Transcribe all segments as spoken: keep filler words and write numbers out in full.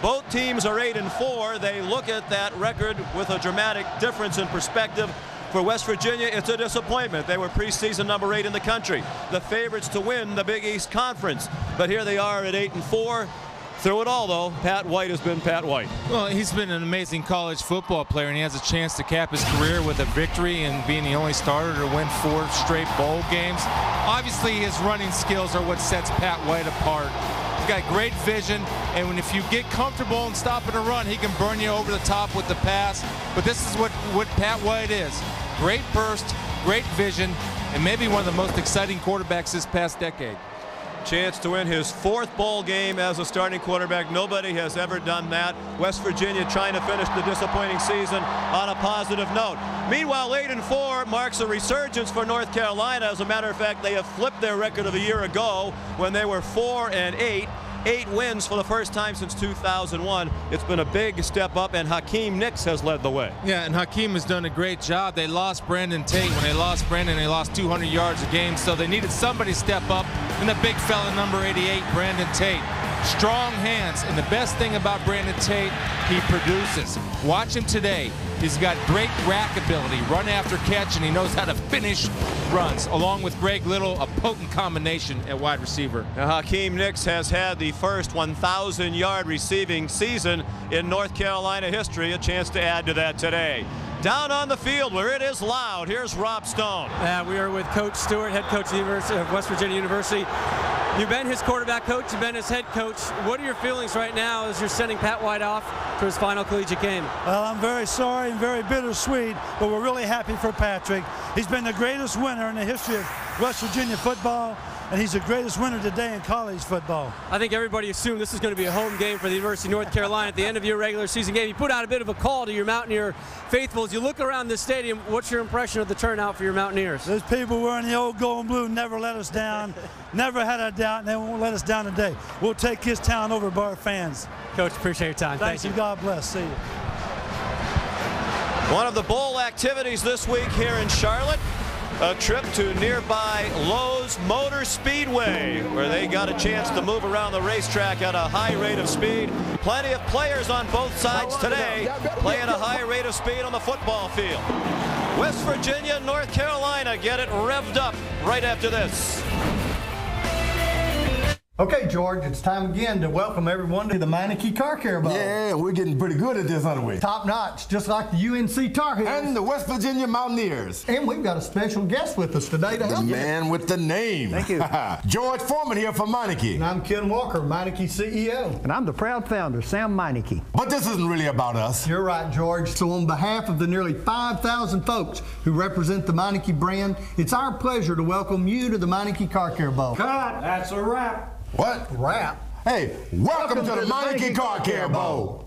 Both teams are eight and four. They look at that record with a dramatic difference in perspective. For West Virginia, it's a disappointment. They were preseason number eight in the country, the favorites to win the Big East Conference. But here they are at eight and four. Through it all, though, Pat White has been Pat White. Well, he's been an amazing college football player, and he has a chance to cap his career with a victory and being the only starter to win four straight bowl games. Obviously, his running skills are what sets Pat White apart. He's got great vision, and when if you get comfortable and stopping a run, he can burn you over the top with the pass. But this is what, what Pat White is. Great burst, great vision, and maybe one of the most exciting quarterbacks this past decade. Chance to win his fourth bowl game as a starting quarterback. Nobody has ever done that. West Virginia trying to finish the disappointing season on a positive note. Meanwhile, eight and four marks a resurgence for North Carolina. As a matter of fact, they have flipped their record of a year ago when they were four and eight. Eight wins for the first time since two thousand one. It's been a big step up, and Hakeem Nicks has led the way. Yeah, and Hakeem has done a great job. They lost Brandon Tate. When they lost Brandon, they lost two hundred yards a game, so they needed somebody to step up, and the big fella, number eighty-eight, Brandon Tate. Strong hands, and the best thing about Brandon Tate, he produces. Watch him today. He's got great rack ability, run after catch, and he knows how to finish runs, along with Greg Little, a potent combination at wide receiver. Now, Hakeem Nicks has had the first one thousand yard receiving season in North Carolina history. A chance to add to that today. Down on the field where it is loud, here's Rob Stone. Uh, we are with Coach Stewart, head coach of the University of West Virginia University. You've been his quarterback coach, you've been his head coach. What are your feelings right now as you're sending Pat White off to his final collegiate game? Well, I'm very sorry and very bittersweet, but we're really happy for Patrick. He's been the greatest winner in the history of West Virginia football, and he's the greatest winner today in college football. I think everybody assumed this is going to be a home game for the University of North Carolina at the end of your regular season game. You put out a bit of a call to your Mountaineer faithful. As you look around this stadium, what's your impression of the turnout for your Mountaineers? Those people wearing the old gold and blue never let us down, never had a doubt, and they won't let us down today. We'll take his town over by our fans. Coach, appreciate your time. Thanks, Thank and you. God bless. See you. One of the bowl activities this week here in Charlotte, a trip to nearby Lowe's Motor Speedway, where they got a chance to move around the racetrack at a high rate of speed. Plenty of players on both sides today playing a high rate of speed on the football field. West Virginia, North Carolina get it revved up right after this. Okay, George, it's time again to welcome everyone to the Meineke Car Care Bowl. Yeah, we're getting pretty good at this, aren't we? Top notch, just like the U N C Tar Heels. And the West Virginia Mountaineers. And we've got a special guest with us today to The help man with the name. Thank you. George Foreman here from Meineke. And I'm Ken Walker, Meineke C E O. And I'm the proud founder, Sam Meineke. But this isn't really about us. You're right, George. So on behalf of the nearly five thousand folks who represent the Meineke brand, it's our pleasure to welcome you to the Meineke Car Care Bowl. Cut! That's a wrap. What? Wrap. Hey, welcome, welcome to, to the, the Meineke Car Care Bowl.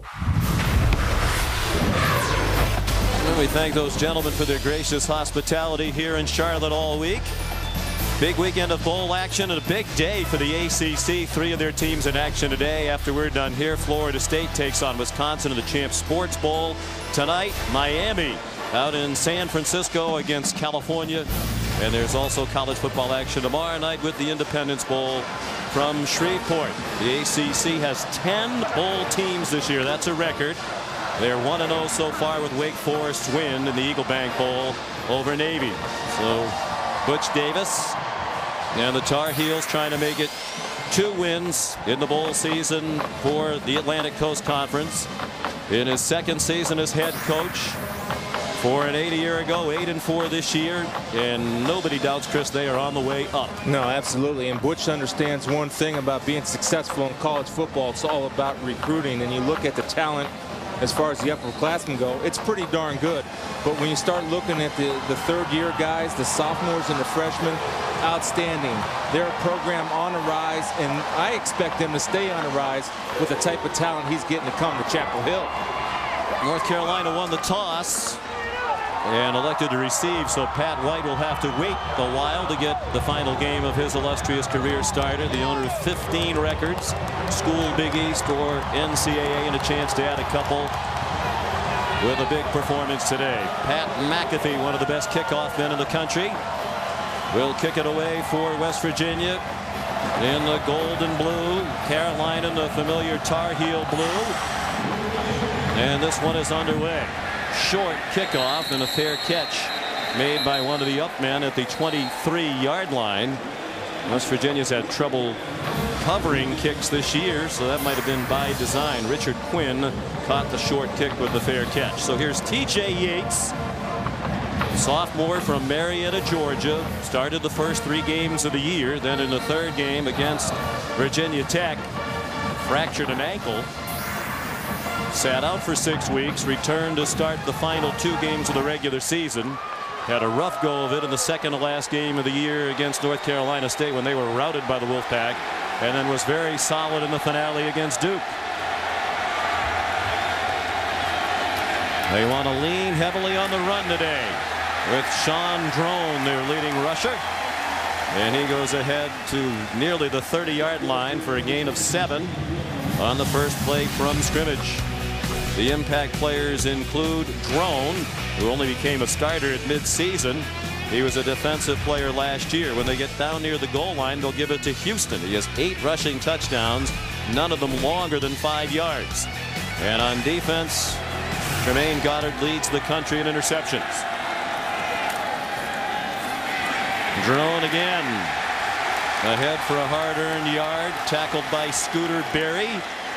And we thank those gentlemen for their gracious hospitality here in Charlotte all week. Big weekend of bowl action and a big day for the A C C. Three of their teams in action today. After we're done here, Florida State takes on Wisconsin in the Champs Sports Bowl. Tonight, Miami out in San Francisco against California. And there's also college football action tomorrow night with the Independence Bowl from Shreveport. The A C C has ten bowl teams this year. That's a record. They're one and oh so far with Wake Forest's win in the Eagle Bank Bowl over Navy. So Butch Davis and the Tar Heels trying to make it two wins in the bowl season for the Atlantic Coast Conference. In his second season as head coach, four and eight a year ago, eight and four this year, and nobody doubts, Chris, they are on the way up. No, absolutely. And Butch understands one thing about being successful in college football. It's all about recruiting. And you look at the talent as far as the upperclassmen go, it's pretty darn good. But when you start looking at the, the third year guys, the sophomores and the freshmen, outstanding. They're a program on a rise, and I expect them to stay on a rise with the type of talent he's getting to come to Chapel Hill. North Carolina won the toss and elected to receive, so Pat White will have to wait a while to get the final game of his illustrious career started. The owner of fifteen records, school, Big East, or N C double A, and a chance to add a couple with a big performance today. Pat McAfee, one of the best kickoff men in the country, will kick it away for West Virginia. in the gold and blue, Carolina in the familiar Tar Heel blue. And this one is underway. Short kickoff and a fair catch made by one of the up men at the twenty-three yard line. West Virginia's had trouble covering kicks this year, so that might have been by design. Richard Quinn caught the short kick with the fair catch. So here's T J Yates, sophomore from Marietta, Georgia. Started the first three games of the year. Then in the third game against Virginia Tech, fractured an ankle. Sat out for six weeks. Returned to start the final two games of the regular season. Had a rough go of it in the second to last game of the year against North Carolina State when they were routed by the Wolfpack, and then was very solid in the finale against Duke. They want to lean heavily on the run today with Sean Drone, their leading rusher. And he goes ahead to nearly the thirty yard line for a gain of seven on the first play from scrimmage. The impact players include Drone, who only became a starter at midseason. He was a defensive player last year. When they get down near the goal line, they'll give it to Houston. He has eight rushing touchdowns, none of them longer than five yards. And on defense, Tremaine Goddard leads the country in interceptions. Drone again. Ahead for a hard-earned yard, tackled by Scooter Berry.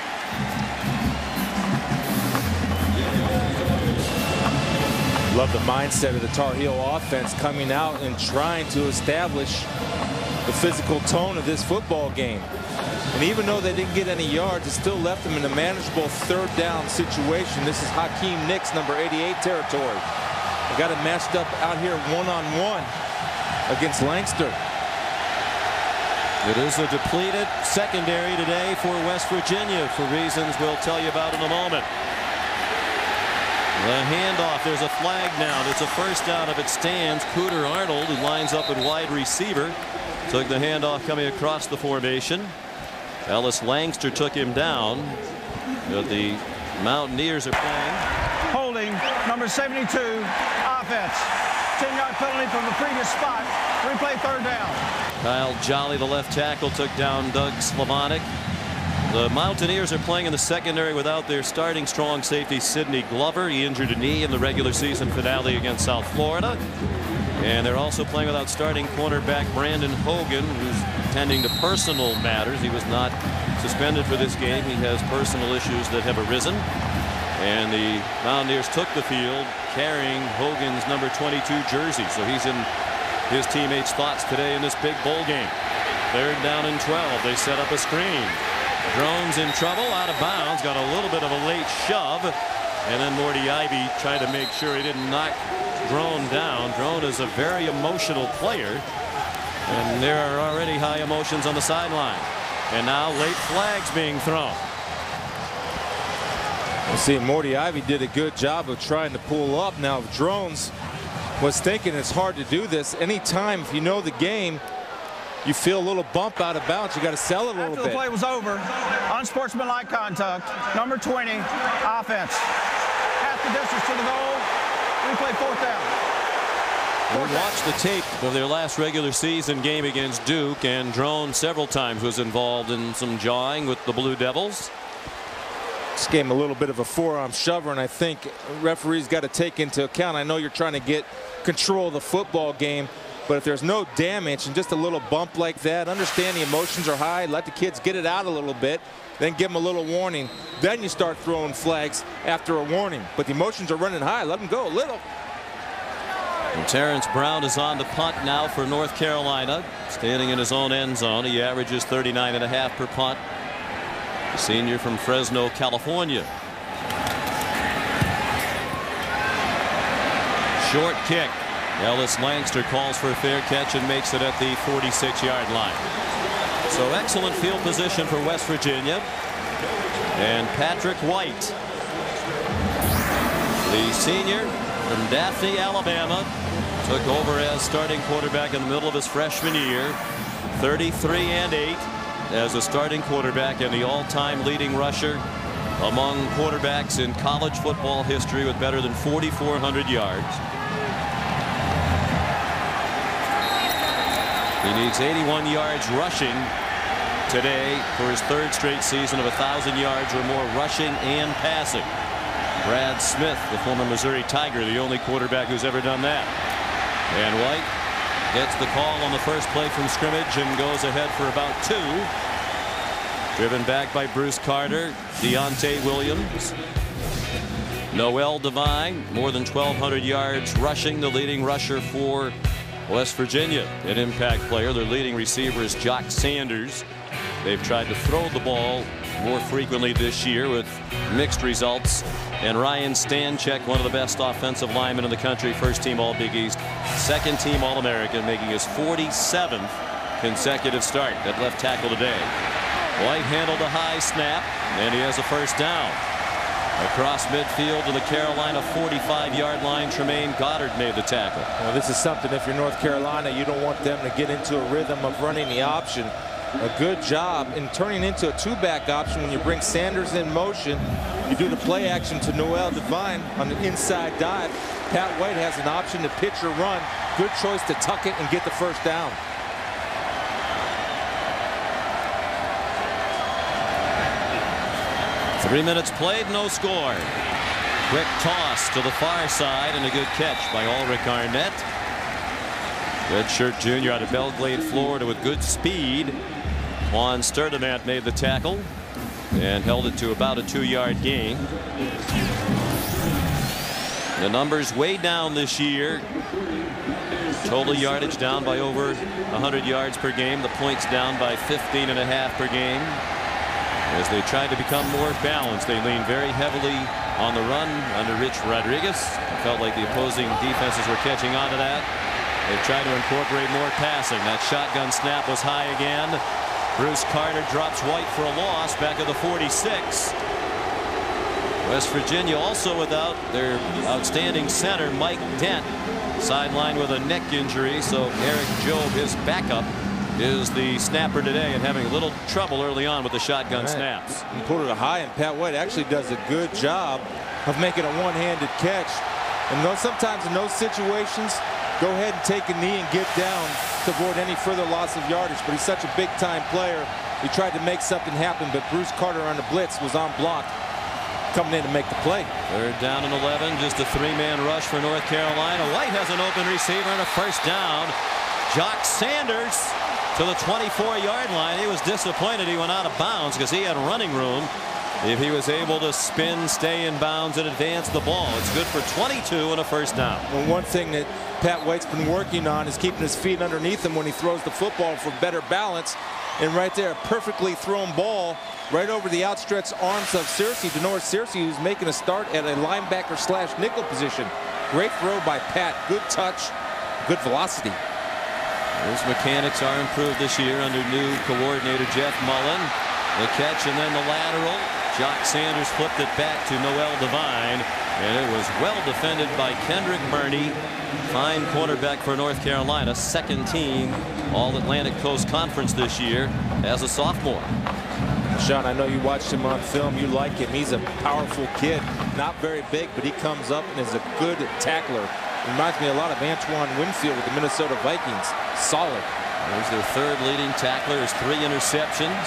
Love the mindset of the Tar Heel offense coming out and trying to establish the physical tone of this football game. And even though they didn't get any yards, it still left them in a manageable third down situation. This is Hakeem Nicks, number eighty-eight territory. They got it matched up out here one-on-one against Lancaster. It is a depleted secondary today for West Virginia for reasons we'll tell you about in a moment. The handoff, there's a flag now. It's a first down if it stands. Cooter Arnold, who lines up at wide receiver, took the handoff coming across the formation. Ellis Langster took him down, but the Mountaineers are playing. Holding, number seventy-two, offense. ten yard penalty from the previous spot. Replay third down. Kyle Jolly, the left tackle, took down Doug Slavonic. The Mountaineers are playing in the secondary without their starting strong safety Sidney Glover. He injured a knee in the regular season finale against South Florida. And they're also playing without starting cornerback Brandon Hogan, who's tending to personal matters. He was not suspended for this game. He has personal issues that have arisen. And the Mountaineers took the field carrying Hogan's number twenty-two jersey. So he's in his teammates' thoughts today in this big bowl game. Third down and twelve. They set up a screen. Drone's in trouble, out of bounds, got a little bit of a late shove, and then Morty Ivy tried to make sure he didn't knock Drone down. Drone is a very emotional player, and there are already high emotions on the sideline. And now late flags being thrown. You see, Morty Ivy did a good job of trying to pull up. Now, if Drones was thinking it's hard to do this, anytime if you know the game, you feel a little bump out of bounds, you got to sell it a little After bit. the play was over, unsportsmanlike contact, number twenty, offense. Half the distance to the goal, replay fourth down. We watched the tape of their last regular season game against Duke, and Drone several times was involved in some jawing with the Blue Devils. This game a little bit of a forearm shover, and I think referees got to take into account. I know you're trying to get control of the football game, but if there's no damage and just a little bump like that, understand the emotions are high, let the kids get it out a little bit, then give them a little warning. Then you start throwing flags after a warning. But the emotions are running high. Let them go a little. And Terrence Brown is on the punt now for North Carolina, standing in his own end zone. He averages thirty-nine and a half per punt. The senior from Fresno, California. Short kick. Ellis Langster calls for a fair catch and makes it at the forty-six yard line. So excellent field position for West Virginia. And Patrick White, the senior from Daphne, Alabama, took over as starting quarterback in the middle of his freshman year. thirty-three and eight as a starting quarterback and the all-time leading rusher among quarterbacks in college football history with better than forty-four hundred yards. He needs eighty-one yards rushing today for his third straight season of one thousand yards or more rushing and passing. Brad Smith, the former Missouri Tiger, the only quarterback who's ever done that. And White gets the call on the first play from scrimmage and goes ahead for about two. Driven back by Bruce Carter, Deontay Williams. Noel Devine, more than twelve hundred yards rushing, the leading rusher for West Virginia, an impact player. Their leading receiver is Jock Sanders. They've tried to throw the ball more frequently this year with mixed results. And Ryan Stanchek, one of the best offensive linemen in the country, first team All Big East, second team All American, making his forty-seventh consecutive start at left tackle today. White handled a high snap, and he has a first down. Across midfield to the Carolina forty-five yard line, Tremaine Goddard made the tackle. Well, this is something, if you're North Carolina, you don't want them to get into a rhythm of running the option. A good job in turning into a two-back option when you bring Sanders in motion. You do the play action to Noel Devine on the inside dive. Pat White has an option to pitch or run. Good choice to tuck it and get the first down. Three minutes played, no score. Quick toss to the far side and a good catch by Ulrich Arnett. Redshirt junior out of Belgrade, Florida, with good speed. Juan Sturdivant made the tackle and held it to about a two yard gain. The numbers way down this year. Total yardage down by over one hundred yards per game. The points down by fifteen and a half per game. As they tried to become more balanced, they leaned very heavily on the run under Rich Rodriguez. It felt like the opposing defenses were catching on to that. They tried to incorporate more passing. That shotgun snap was high again. Bruce Carter drops White for a loss back at the forty-six. West Virginia also without their outstanding center, Mike Dent, sidelined with a neck injury. So Eric Jobe, his backup, is the snapper today and having a little trouble early on with the shotgun right. snaps. He pulled it high, and Pat White actually does a good job of making a one-handed catch. And those, sometimes in those situations, go ahead and take a knee and get down to avoid any further loss of yardage. But he's such a big-time player. He tried to make something happen, but Bruce Carter on the blitz was on block, coming in to make the play. Third down and eleven, just a three-man rush for North Carolina. White has an open receiver and a first down. Jock Sanders to the twenty-four yard line. He was disappointed he went out of bounds because he had running room. If he was able to spin, stay in bounds, and advance the ball, it's good for twenty-two and a first down. Well, one thing that Pat White's been working on is keeping his feet underneath him when he throws the football for better balance. And right there, a perfectly thrown ball right over the outstretched arms of Searcy, Denoris Searcy, who's making a start at a linebacker slash nickel position. Great throw by Pat. Good touch, good velocity. His mechanics are improved this year under new coordinator Jeff Mullen. The catch and then the lateral. Jock Sanders flipped it back to Noel Devine, and it was well defended by Kendrick Burney. Fine quarterback for North Carolina, second team All-Atlantic Coast Conference this year as a sophomore. Sean, I know you watched him on film. You like him. He's a powerful kid. Not very big, but he comes up and is a good tackler. Reminds me a lot of Antoine Winfield with the Minnesota Vikings. Solid. There's their third leading tackler, has three interceptions.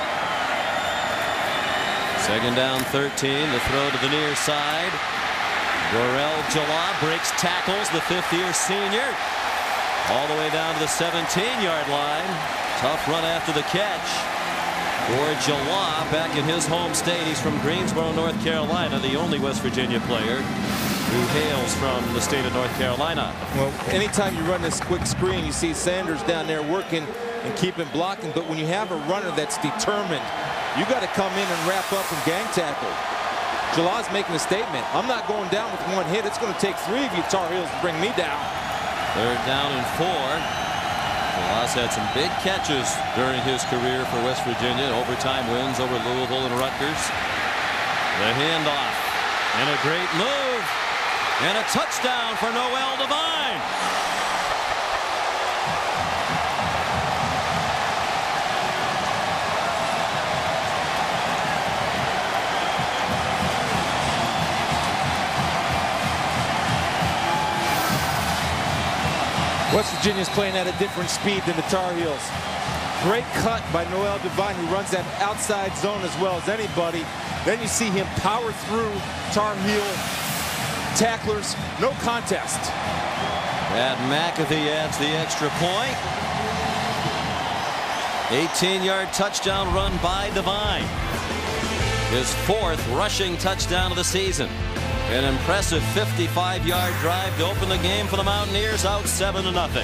Second down, thirteen. The throw to the near side. Gorel Jala breaks tackles, the fifth-year senior, all the way down to the seventeen yard line. Tough run after the catch for Jala back in his home state. He's from Greensboro, North Carolina, the only West Virginia player who hails from the state of North Carolina. Well, anytime you run this quick screen, you see Sanders down there working and keeping blocking. But when you have a runner that's determined, you got to come in and wrap up and gang tackle. Jala's making a statement. I'm not going down with one hit. It's going to take three of you Tar Heels to bring me down. Third down and four. Jala's had some big catches during his career for West Virginia. Overtime wins over Louisville and Rutgers. The handoff and a great move and a touchdown for Noel Devine. West Virginia's playing at a different speed than the Tar Heels. Great cut by Noel Devine, who runs that outside zone as well as anybody. Then you see him power through Tar Heel tacklers. No contest. Pat McAfee adds the extra point. eighteen yard touchdown run by Devine. His fourth rushing touchdown of the season. An impressive fifty-five yard drive to open the game for the Mountaineers, out seven to nothing.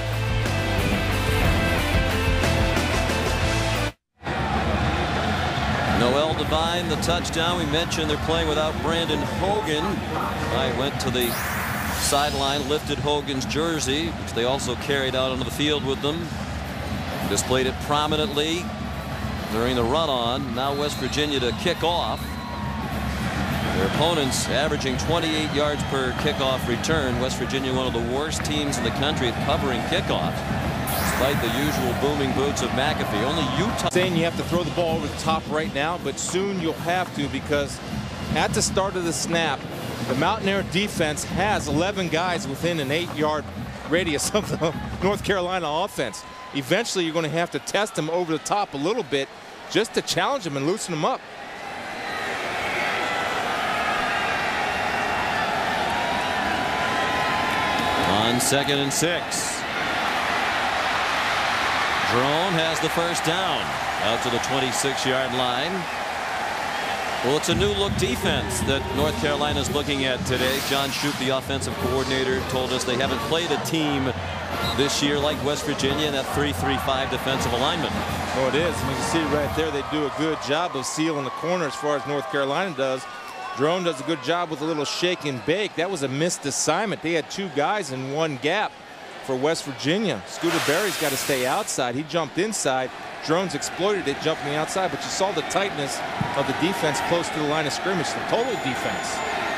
Noel Devine, the touchdown. We mentioned they're playing without Brandon Hogan. I went to the sideline, lifted Hogan's jersey, which they also carried out onto the field with them. Displayed it prominently during the run-on. Now West Virginia to kick off. Their opponents averaging twenty-eight yards per kickoff return. West Virginia, one of the worst teams in the country at covering kickoffs, despite the usual booming boots of McAfee. Only Utah. Saying you have to throw the ball over the top right now, but soon you'll have to, because at the start of the snap, the Mountaineer defense has eleven guys within an eight yard radius of the North Carolina offense. Eventually, you're going to have to test them over the top a little bit just to challenge them and loosen them up. On second and six. Drone has the first down out to the twenty-six yard line. Well, it's a new look defense that North Carolina is looking at today. John Shoup, the offensive coordinator, told us they haven't played a team this year like West Virginia in that three three five defensive alignment. Oh, it is. And you can see right there they do a good job of sealing the corner as far as North Carolina does. Drone does a good job with a little shake and bake. That was a missed assignment. They had two guys in one gap for West Virginia. Scooter Berry's got to stay outside. He jumped inside. Drones exploited it, jumping outside, but you saw the tightness of the defense close to the line of scrimmage, the total defense.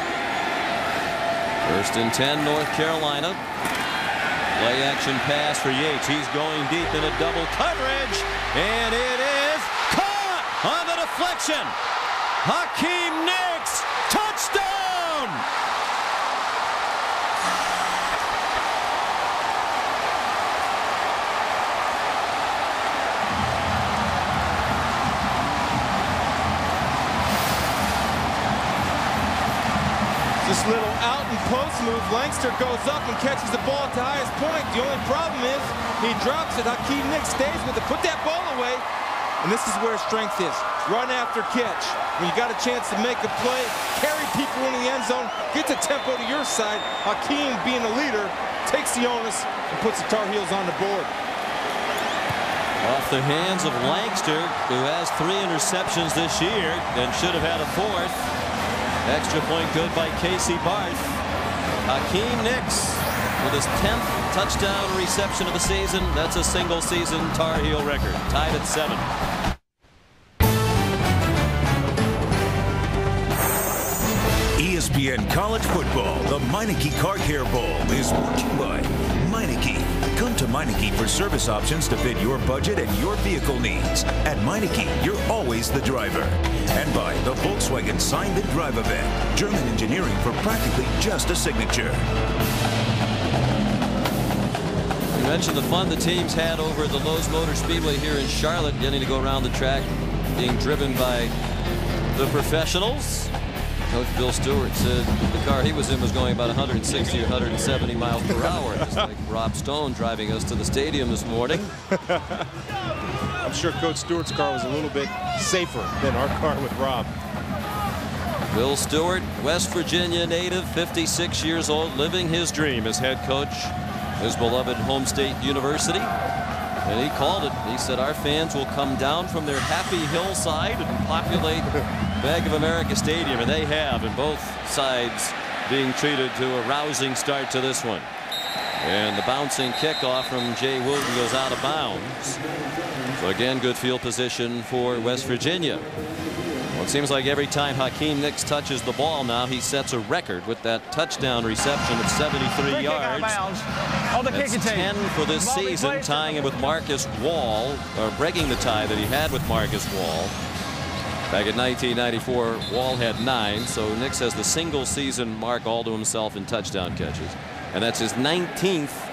First and ten, North Carolina. Play action pass for Yates. He's going deep into double coverage, and it is caught on the deflection. Hakeem Nicks, touchdown! This little out and post move, Langster goes up and catches the ball at the highest point. The only problem is he drops it. Hakeem Nicks stays with it. Put that ball away. And this is where his strength is. Run after catch. When you got a chance to make a play, carry people into the end zone, get the tempo to your side. Hakeem, being a leader, takes the onus and puts the Tar Heels on the board. Off the hands of Langster, who has three interceptions this year and should have had a fourth. Extra point good by Casey Barth. Hakeem Nicks with his tenth touchdown reception of the season. That's a single season Tar Heel record, tied at seven. E S P N College Football, the Meineke Car Care Bowl is brought to you by Meineke. Come to Meineke for service options to fit your budget and your vehicle needs. At Meineke, you're always the driver. And by the Volkswagen Sign and Drive event, German engineering for practically just a signature. You mentioned the fun the teams had over at the Lowe's Motor Speedway here in Charlotte, getting to go around the track, being driven by the professionals. Coach Bill Stewart said the car he was in was going about one hundred sixty or one hundred seventy miles per hour. It's like Rob Stone driving us to the stadium this morning. I'm sure Coach Stewart's car was a little bit safer than our car with Rob. Bill Stewart, West Virginia native, fifty-six years old, living his dream as head coach, his beloved home state university. And he called it. He said our fans will come down from their happy hillside and populate Bank of America Stadium, and they have, and both sides being treated to a rousing start to this one. And the bouncing kickoff from Jay Wooten goes out of bounds. So again, good field position for West Virginia. Well, it seems like every time Hakeem Nicks touches the ball now, he sets a record with that touchdown reception of seventy-three yards. That's ten for this season, tying him with Marcus Wall, or breaking the tie that he had with Marcus Wall. Back in nineteen ninety-four, Wall had nine, so Nicks has the single season mark all to himself in touchdown catches. And that's his nineteenth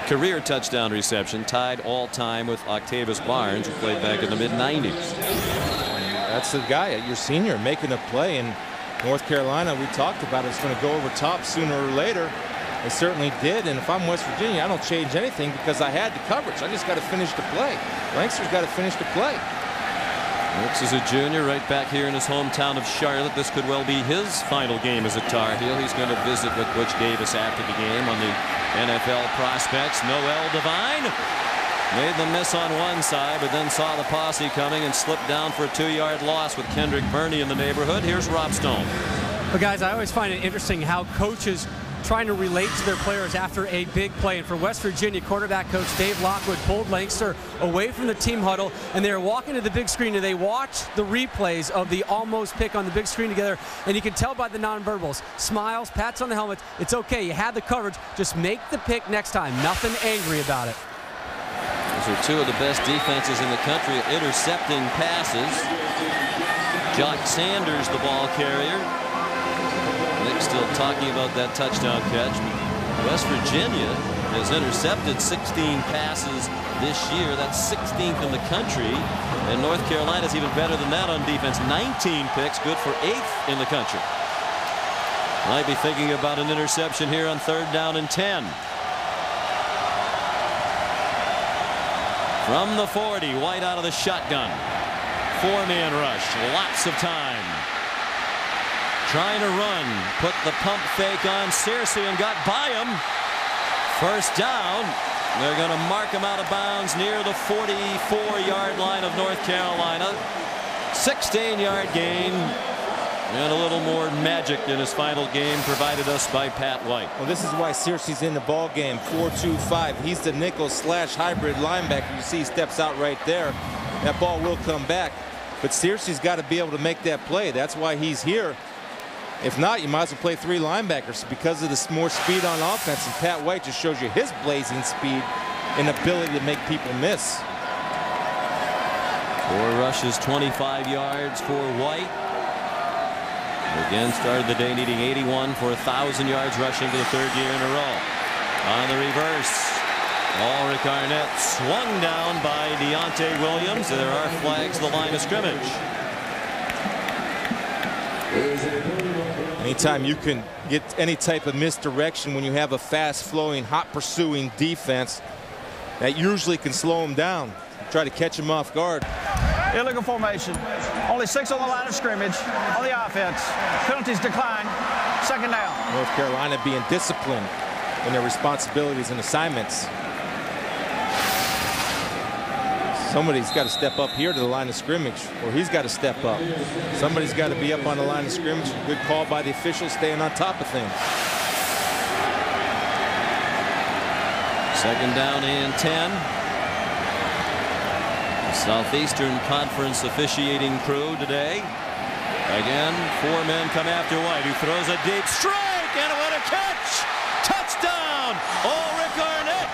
career touchdown reception, tied all time with Octavius Barnes, who played back in the mid nineties. That's the guy, your senior, making a play. In North Carolina, we talked about it's going to go over top sooner or later. It certainly did. And if I'm West Virginia, I don't change anything because I had the coverage. I just got to finish the play. Lancaster's got to finish the play. Brooks is a junior right back here in his hometown of Charlotte. This could well be his final game as a Tar Heel. He's going to visit with Butch Davis after the game on the N F L prospects. Noel Devine made the miss on one side, but then saw the posse coming and slipped down for a two-yard loss with Kendrick Burney in the neighborhood. Here's Rob Stone. But guys, I always find it interesting how coaches trying to relate to their players after a big play. And for West Virginia, quarterback coach Dave Lockwood pulled Lancaster away from the team huddle, and they were walking to the big screen, and they watched the replays of the almost pick on the big screen together, and you can tell by the nonverbals. Smiles, pats on the helmet. It's okay. You had the coverage. Just make the pick next time. Nothing angry about it. Those are two of the best defenses in the country at intercepting passes. Jock Sanders, the ball carrier. Nick's still talking about that touchdown catch. West Virginia has intercepted sixteen passes this year. That's sixteenth in the country. And North Carolina's even better than that on defense. nineteen picks, good for eighth in the country. Might be thinking about an interception here on third down and ten. From the forty, White out of the shotgun. Four-man rush, lots of time. Trying to run, put the pump fake on Searcy and got by him. First down. They're going to mark him out of bounds near the forty-four yard line of North Carolina. sixteen yard gain. And a little more magic in his final game provided us by Pat White. Well, this is why Searcy's in the ball game. four two five. He's the nickel slash hybrid linebacker. You see he steps out right there. That ball will come back. But Searcy's got to be able to make that play. That's why he's here. If not, you might as well play three linebackers because of this more speed on offense. And Pat White just shows you his blazing speed and ability to make people miss. Four rushes, twenty-five yards for White. Again, started the day needing eighty-one for one thousand yards rushing for the third year in a row. On the reverse, Ulrich Arnett swung down by Deontay Williams. There are flags, the line of scrimmage. Anytime you can get any type of misdirection when you have a fast-flowing, hot-pursuing defense, that usually can slow them down. Try to catch them off guard. Illegal formation. Only six on the line of scrimmage on the offense. Penalties decline. Second down. North Carolina being disciplined in their responsibilities and assignments. Somebody's got to step up here to the line of scrimmage, or he's got to step up. Somebody's got to be up on the line of scrimmage. Good call by the officials, staying on top of things. Second down and ten. Southeastern Conference officiating crew today. Again, four men come after White, who throws a deep strike, and what a catch! Touchdown! Ulrich Arnett!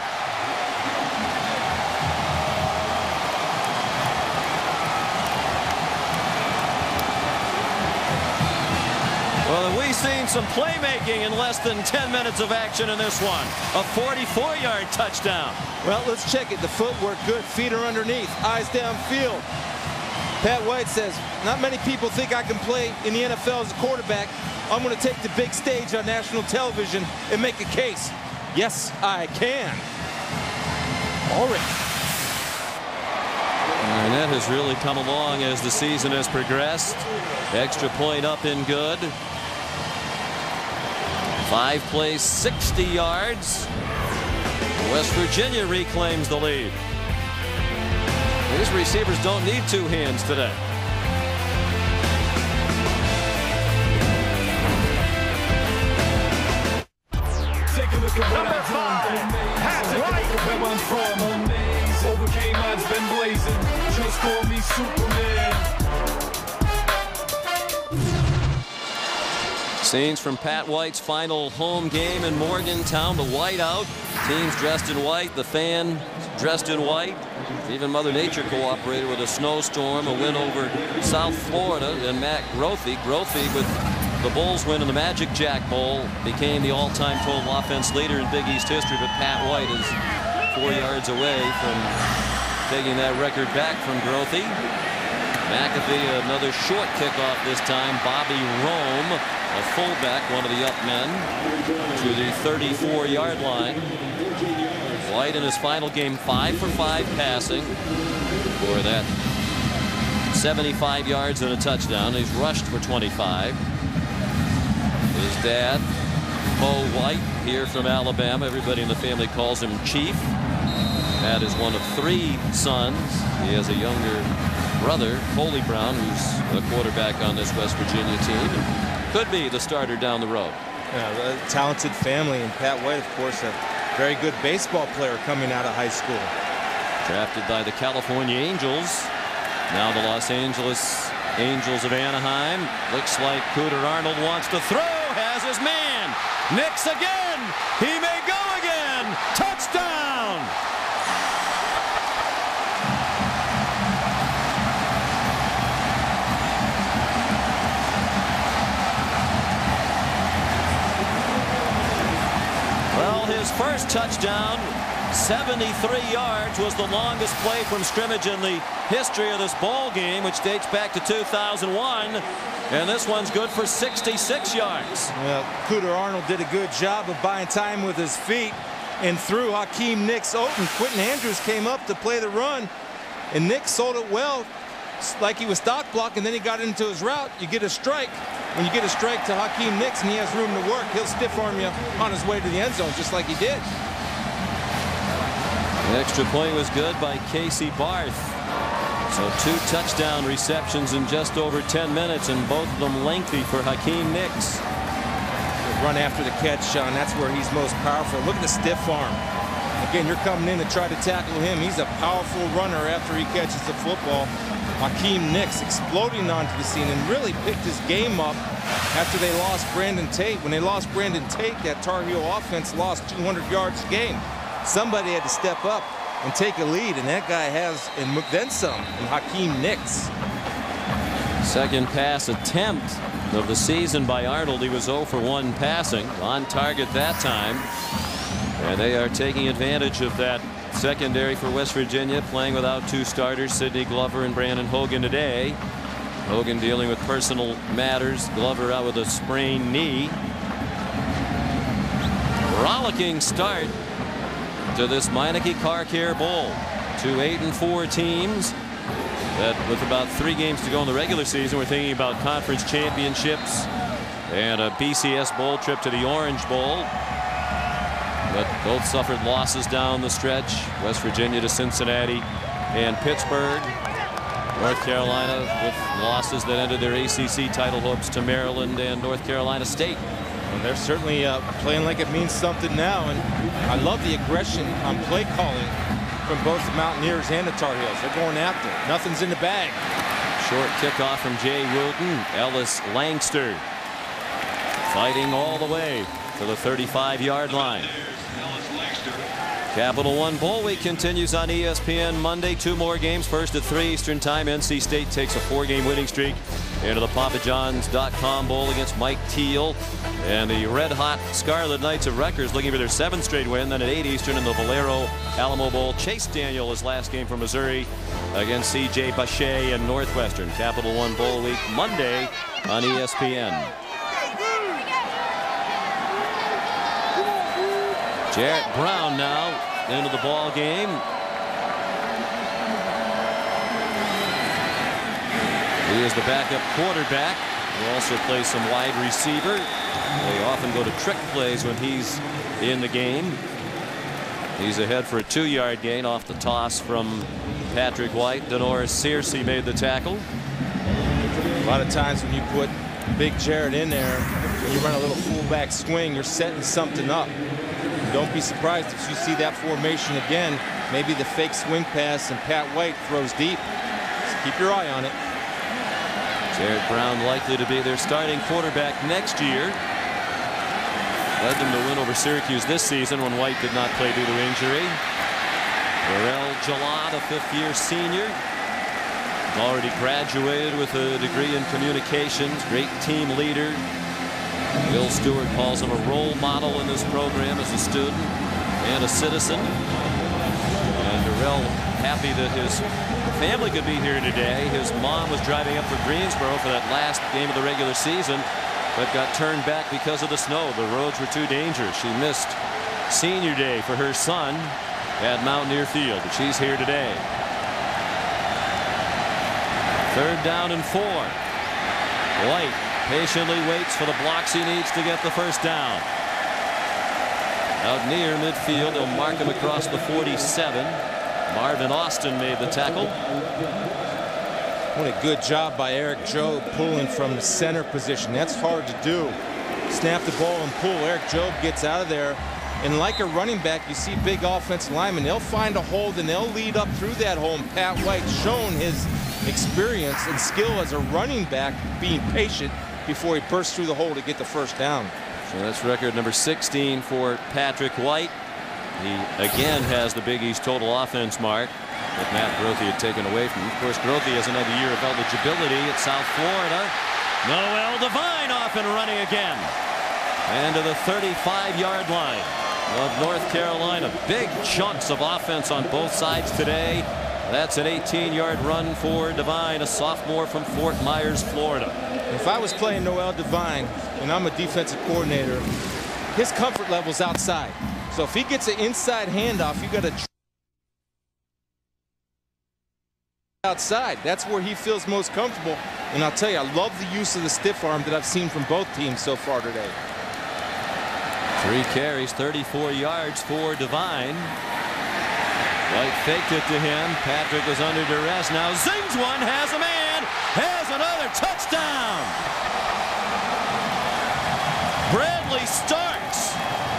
Well, have we seen some playmaking in less than ten minutes of action in this one? A forty-four yard touchdown. Well, let's check it. The footwork good. Feet are underneath. Eyes downfield. Pat White says, not many people think I can play in the N F L as a quarterback. I'm going to take the big stage on national television and make a case. Yes, I can. Ulrich. Arnett has really come along as the season has progressed. Extra point up and good. Five plays, sixty yards. West Virginia reclaims the lead. These receivers don't need two hands today. Take a look at what I've done. Pass right. Where I'm from. Overcame odds, been blazing. Just call me Superman. Scenes from Pat White's final home game in Morgantown. The whiteout. Teams dressed in white. The fan dressed in white. Even Mother Nature cooperated with a snowstorm. A win over South Florida. And Matt Grothe. Grothe with the Bulls win in the Magic Jack Bowl became the all-time total offense leader in Big East history. But Pat White is four yards away from taking that record back from Grothy. McAfee, another short kickoff this time. Bobby Rome, a fullback, one of the up men, to the thirty-four yard line. White in his final game, five for five passing for that seventy-five yards and a touchdown. He's rushed for twenty-five. His dad, Bo White, here from Alabama. Everybody in the family calls him Chief. Matt is one of three sons. He has a younger brother, Coley Brown, who's a quarterback on this West Virginia team. Could be the starter down the road. Yeah, a talented family, and Pat White, of course, a very good baseball player coming out of high school. Drafted by the California Angels. Now the Los Angeles Angels of Anaheim. Looks like Cooter Arnold wants to throw. Has his man. Nix again. He may go again. Touchdown. Well, his first touchdown, seventy-three yards, was the longest play from scrimmage in the history of this ball game, which dates back to two thousand one. And this one's good for sixty-six yards. Well, Cooter Arnold did a good job of buying time with his feet and threw Hakeem Nicks open. Quentin Andrews came up to play the run, and Nicks sold it well, like he was stock block, and then he got into his route. You get a strike. When you get a strike to Hakeem Nicks and he has room to work, he'll stiff arm you on his way to the end zone, just like he did. The extra point was good by Casey Barth. So two touchdown receptions in just over ten minutes, and both of them lengthy for Hakeem Nicks. Run after the catch, Sean. That's where he's most powerful. Look at the stiff arm. Again, you're coming in to try to tackle him. He's a powerful runner after he catches the football. Hakeem Nicks exploding onto the scene and really picked his game up after they lost Brandon Tate. When they lost Brandon Tate, that Tar Heel offense lost two hundred yards a game. Somebody had to step up and take a lead, and that guy has, and then some, in Hakeem Nicks. Second pass attempt of the season by Arnold. He was zero for one passing, on target that time. And they are taking advantage of that secondary for West Virginia, playing without two starters, Sidney Glover and Brandon Hogan today. Hogan dealing with personal matters, Glover out with a sprained knee. Rollicking start to this Meineke Car Care Bowl. Two eight and four teams that, with about three games to go in the regular season, we're thinking about conference championships and a B C S bowl trip to the Orange Bowl. But both suffered losses down the stretch. West Virginia to Cincinnati and Pittsburgh. North Carolina with losses that ended their A C C title hopes to Maryland and North Carolina State. And they're certainly uh, playing like it means something now. And I love the aggression on play calling from both the Mountaineers and the Tar Heels. They're going after it. Nothing's in the bag. Short kickoff from Jay Wooten. Ellis Langster fighting all the way to the thirty-five yard line. Capital One Bowl Week continues on E S P N Monday. Two more games. First at three Eastern Time. N C State takes a four-game winning streak into the Papa John's dot com Bowl against Mike Teal. And the red-hot Scarlet Knights of Rutgers looking for their seventh straight win. Then at eight Eastern in the Valero Alamo Bowl, Chase Daniel, his last game for Missouri against C J Bachet and Northwestern. Capital One Bowl Week Monday on E S P N. Jarrett Brown now into the ball game. He is the backup quarterback. He also plays some wide receiver. They often go to trick plays when he's in the game. He's ahead for a two yard gain off the toss from Patrick White. Denoris Searcy made the tackle. A lot of times when you put Big Jarrett in there, when you run a little fullback swing, you're setting something up. Don't be surprised if you see that formation again. Maybe the fake swing pass and Pat White throws deep. So keep your eye on it. Jarrett Brown likely to be their starting quarterback next year. Led them to win over Syracuse this season when White did not play due to injury. Darrell Jalad, a fifth-year senior, already graduated with a degree in communications. Great team leader. Bill Stewart calls him a role model in this program as a student and a citizen. real happy that his family could be here today. His mom was driving up for Greensboro for that last game of the regular season, but got turned back because of the snow. The roads were too dangerous. She missed senior day for her son at Mountaineer Field, but she's here today. Third down and four. White patiently waits for the blocks he needs to get the first down. Out near midfield, they'll mark him across the forty-seven. Marvin Austin made the tackle. What a good job by Eric Jobe pulling from the center position. That's hard to do. Snap the ball and pull. Eric Jobe gets out of there. And like a running back, you see big offensive linemen. They'll find a hold and they'll lead up through that hole. And Pat White shown his experience and skill as a running back, being patient before he bursts through the hole to get the first down. So that's record number sixteen for Patrick White. He again has the Big East total offense mark that Matt Grothe had taken away from him. Of course, Grothe has another year of eligibility at South Florida. Noel Devine off and running again. And to the thirty-five yard line of North Carolina. Big chunks of offense on both sides today. That's an eighteen yard run for Devine, a sophomore from Fort Myers, Florida. If I was playing Noel Devine and I'm a defensive coordinator, his comfort level's outside. So if he gets an inside handoff, you got to outside. That's where he feels most comfortable. And I'll tell you, I love the use of the stiff arm that I've seen from both teams so far today. Three carries, thirty-four yards for Devine. White faked it to him. Patrick was under duress. Now zings one, has a man, has another touchdown. Bradley Starks,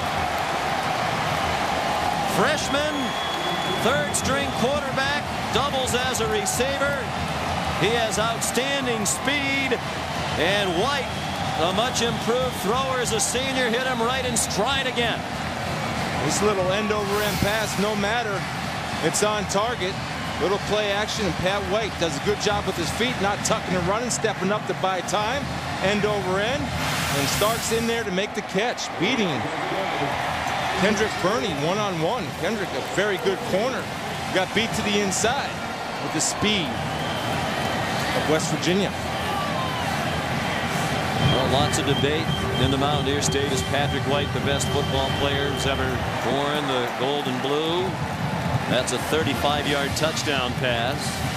freshman, third string quarterback, doubles as a receiver. He has outstanding speed, and White, a much improved thrower as a senior, hit him right in stride again. This little end over end pass, no matter, it's on target. Little play action, and Pat White does a good job with his feet, not tucking and running, stepping up to buy time. End over end, and Starks in there to make the catch, beating Kendrick Burney one-on-one. Kendrick, a very good corner, got beat to the inside with the speed of West Virginia. Well, lots of debate in the Mountaineer State. Is Patrick White the best football player who's ever worn the gold and blue? That's a thirty-five yard touchdown pass.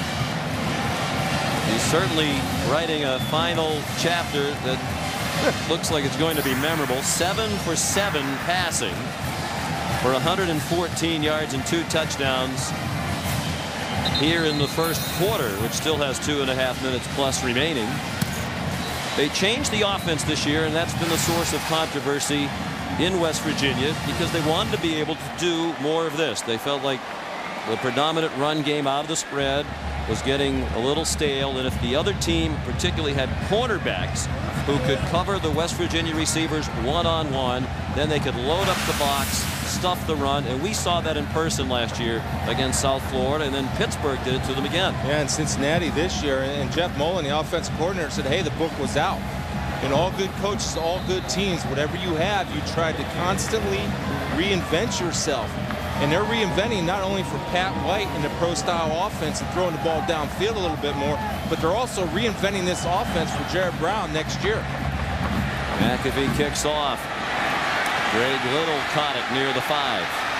He's certainly writing a final chapter that looks like it's going to be memorable. Seven for seven passing for one hundred fourteen yards and two touchdowns here in the first quarter, which still has two and a half minutes plus remaining. They changed the offense this year, and that's been the source of controversy in West Virginia, because they wanted to be able to do more of this. They felt like the predominant run game out of the spread was getting a little stale, and if the other team particularly had cornerbacks who could cover the West Virginia receivers one-on-one, then they could load up the box, stuff the run, and we saw that in person last year against South Florida, and then Pittsburgh did it to them again. Yeah, and Cincinnati this year, and Jeff Mullen, the offensive coordinator, said, hey, the book was out. And all good coaches, all good teams, whatever you have, you try to constantly reinvent yourself. And they're reinventing not only for Pat White in the pro-style offense and throwing the ball downfield a little bit more, but they're also reinventing this offense for Jared Brown next year. McAfee kicks off. Greg Little caught it near the five.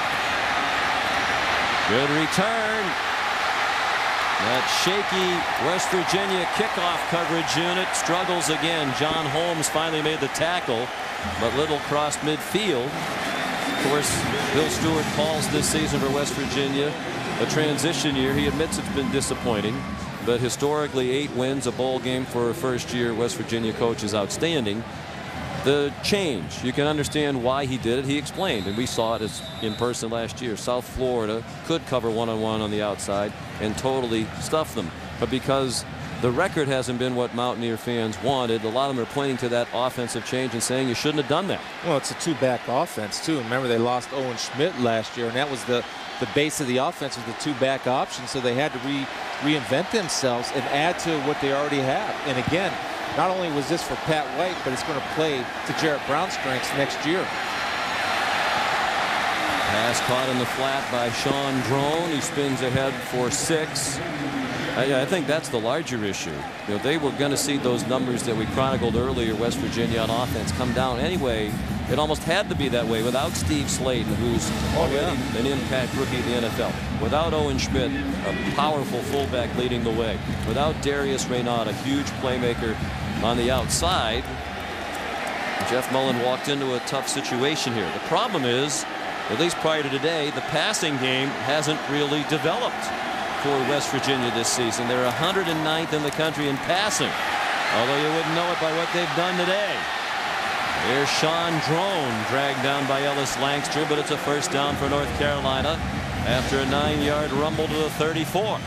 Good return. That shaky West Virginia kickoff coverage unit struggles again. John Holmes finally made the tackle, but Little crossed midfield. Of course, Bill Stewart calls this season for West Virginia a transition year. He admits it's been disappointing, but historically eight wins, a bowl game for a first-year West Virginia coach is outstanding. The change, you can understand why he did it. He explained, and we saw it as in person last year. South Florida could cover one-on-one on the outside and totally stuff them. But because the record hasn't been what Mountaineer fans wanted, a lot of them are pointing to that offensive change and saying you shouldn't have done that. Well, it's a two-back offense, too. Remember, they lost Owen Schmidt last year, and that was the, the base of the offense, was the two-back option. So they had to re, reinvent themselves and add to what they already have. And again, not only was this for Pat White, but it's going to play to Jarrett Brown's strengths next year. Pass caught in the flat by Sean Drone. He spins ahead for six. I, I think that's the larger issue. You know, they were going to see those numbers that we chronicled earlier, West Virginia on offense, come down anyway. It almost had to be that way without Steve Slayton, who's already oh, yeah. an impact rookie in the N F L. Without Owen Schmidt, a powerful fullback leading the way. Without Darius Reynaud, a huge playmaker on the outside. Jeff Mullen walked into a tough situation here. The problem is, at least prior to today, the passing game hasn't really developed for West Virginia this season. They're one hundred ninth in the country in passing, although you wouldn't know it by what they've done today. Here's Sean Drone dragged down by Ellis Langster, but it's a first down for North Carolina after a nine-yard rumble to the thirty-four.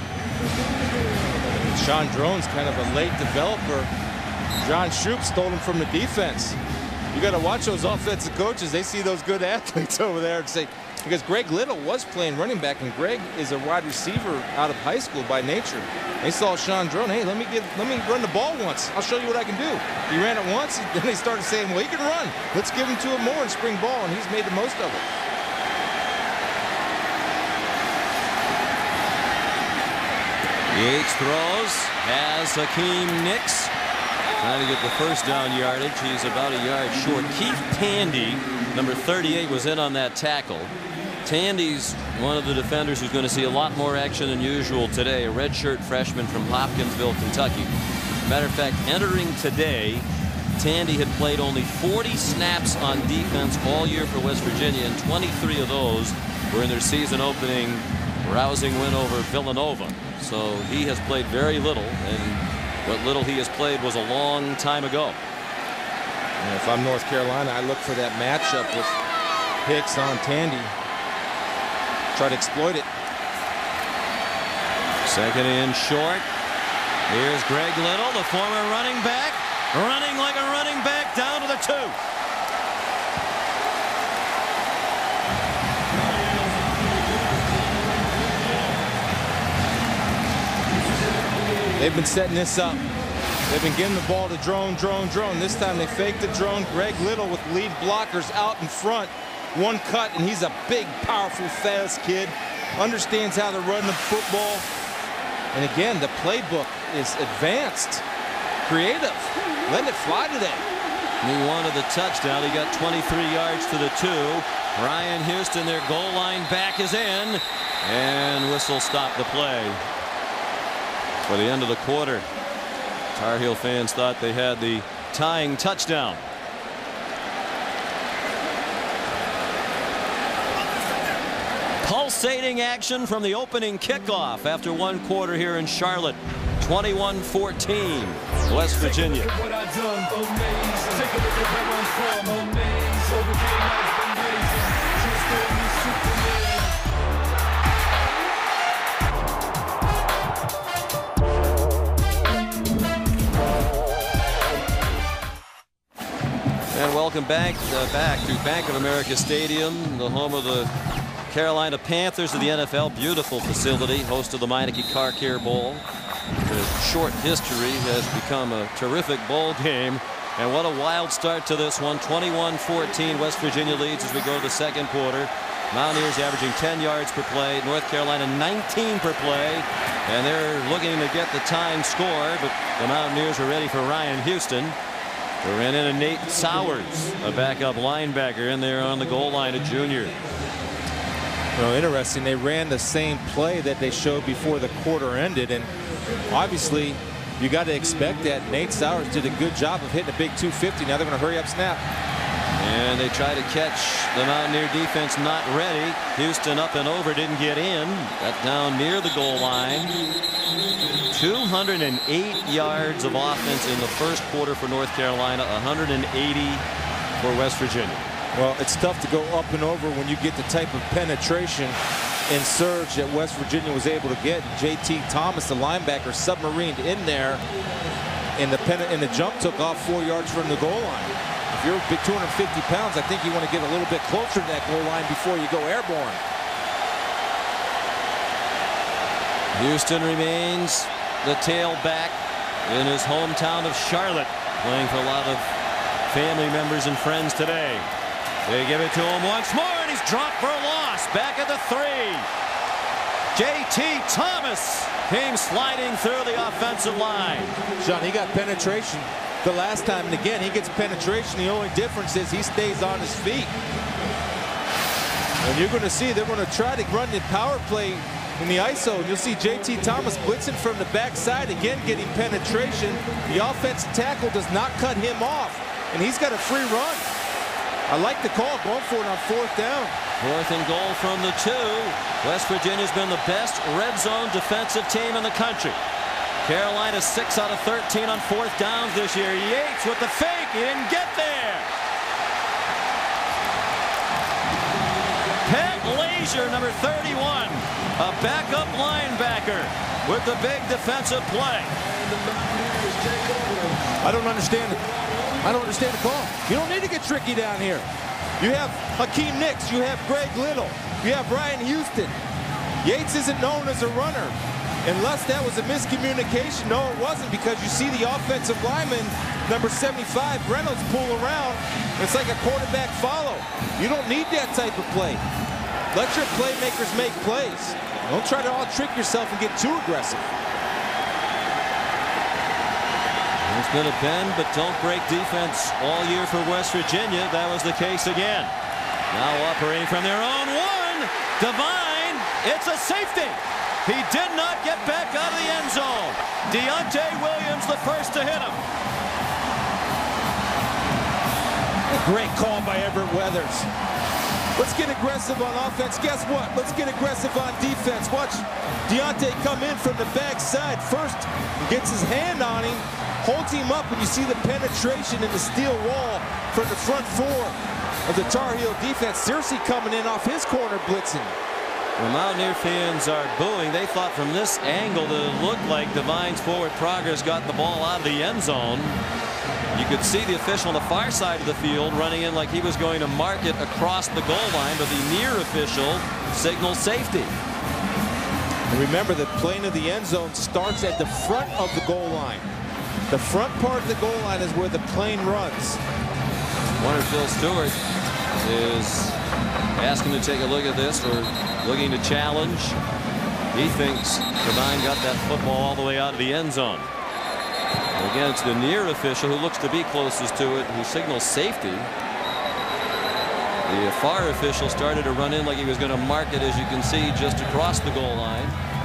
Sean Drone's kind of a late developer. John Shoup stole him from the defense. You got to watch those offensive coaches. They see those good athletes over there and say, because Greg Little was playing running back, and Greg is a wide receiver out of high school by nature. They saw Sean Drone, hey, let me get, let me run the ball once. I'll show you what I can do. He ran it once, and then they started saying, well, he can run. Let's give him to him more in spring ball, and he's made the most of it. Yates throws, has Hakeem Nicks trying to get the first down yardage. He's about a yard short. Keith Tandy, number thirty-eight, was in on that tackle. Tandy's one of the defenders who's going to see a lot more action than usual today. A redshirt freshman from Hopkinsville, Kentucky. Matter of fact, entering today, Tandy had played only forty snaps on defense all year for West Virginia, and twenty-three of those were in their season opening rousing win over Villanova. So he has played very little, and what little he has played was a long time ago. And if I'm North Carolina, I look for that matchup with Hicks on Tandy. Try to exploit it. Second and short. Here's Greg Little, the former running back, running like a running back down to the two. They've been setting this up. They've been giving the ball to Drone, Drone, Drone. This time they faked the Drone. Greg Little with lead blockers out in front. One cut, and he's a big, powerful, fast kid. Understands how to run the football. And again, the playbook is advanced, creative, letting it fly today. He wanted the touchdown. He got twenty-three yards to the two. Ryan Houston, their goal line back is in, and whistle stopped the play. For the end of the quarter, Tar Heel fans thought they had the tying touchdown. Pulsating action from the opening kickoff after one quarter here in Charlotte. twenty-one fourteen, West Virginia. And welcome back uh, back to Bank of America Stadium, the home of the Carolina Panthers of the N F L. Beautiful facility, host of the Meineke Car Care Bowl. The short history has become a terrific bowl game. And what a wild start to this one. twenty-one fourteen, West Virginia leads as we go to the second quarter. Mountaineers averaging ten yards per play. North Carolina nineteen per play. And they're looking to get the tying score, but the Mountaineers are ready for Ryan Houston. They ran in a Nate Sowers, a backup linebacker, in there on the goal line, a junior. Well, interesting. They ran the same play that they showed before the quarter ended, and obviously you got to expect that. Nate Sowers did a good job of hitting a big two fifty. Now they're going to hurry up snap. And they try to catch the Mountaineer defense, not ready. Houston up and over, didn't get in. Got down near the goal line. two hundred eight yards of offense in the first quarter for North Carolina, one hundred eighty for West Virginia. Well, it's tough to go up and over when you get the type of penetration and surge that West Virginia was able to get. J T Thomas, the linebacker, submarined in there, and the pen and the jump took off four yards from the goal line. If you're two hundred fifty pounds, I think you want to get a little bit closer to that goal line before you go airborne. Houston remains the tailback in his hometown of Charlotte, playing for a lot of family members and friends today. They give it to him once more, and he's dropped for a loss. Back at the three. J T Thomas came sliding through the offensive line. Sean, he got penetration the last time, and again, he gets penetration. The only difference is he stays on his feet. And you're going to see they're going to try to run the power play in the I S O. And you'll see J T Thomas blitzing from the backside, again getting penetration. The offensive tackle does not cut him off, and he's got a free run. I like the call, going for it on fourth down. Fourth and goal from the two. West Virginia's been the best red zone defensive team in the country. Carolina six out of thirteen on fourth downs this year. Yates with the fake. He didn't get there. Pat Lazier, number thirty-one, a backup linebacker with the big defensive play. I don't understand it. I don't understand the call. You don't need to get tricky down here. You have Hakeem Nicks. You have Greg Little. You have Ryan Houston. Yates isn't known as a runner. Unless that was a miscommunication. No, it wasn't, because you see the offensive lineman, number seventy-five, Reynolds, pull around. It's like a quarterback follow. You don't need that type of play. Let your playmakers make plays. Don't try to all trick yourself and get too aggressive. It's been a bend but don't break defense all year for West Virginia. That was the case again. Now operating from their own one. Devine, it's a safety. He did not get back out of the end zone. Deontay Williams the first to hit him. Great call by Everett Weathers. Let's get aggressive on offense. Guess what? Let's get aggressive on defense. Watch Deontay come in from the backside first. Gets his hand on him. Holds him up, and you see the penetration in the steel wall from the front four of the Tar Heel defense. Searcy coming in off his corner blitzing. The Mountaineer fans are booing. They thought from this angle that it looked like Devine's forward progress got the ball out of the end zone. You could see the official on the far side of the field running in like he was going to mark it across the goal line, but the near official signaled safety. And remember, the plane of the end zone starts at the front of the goal line. The front part of the goal line is where the plane runs. Wonder if Phil Stewart is asking to take a look at this or looking to challenge. He thinks Devine got that football all the way out of the end zone. And again, it's the near official who looks to be closest to it who signals safety. The far official started to run in like he was going to mark it, as you can see, just across the goal line.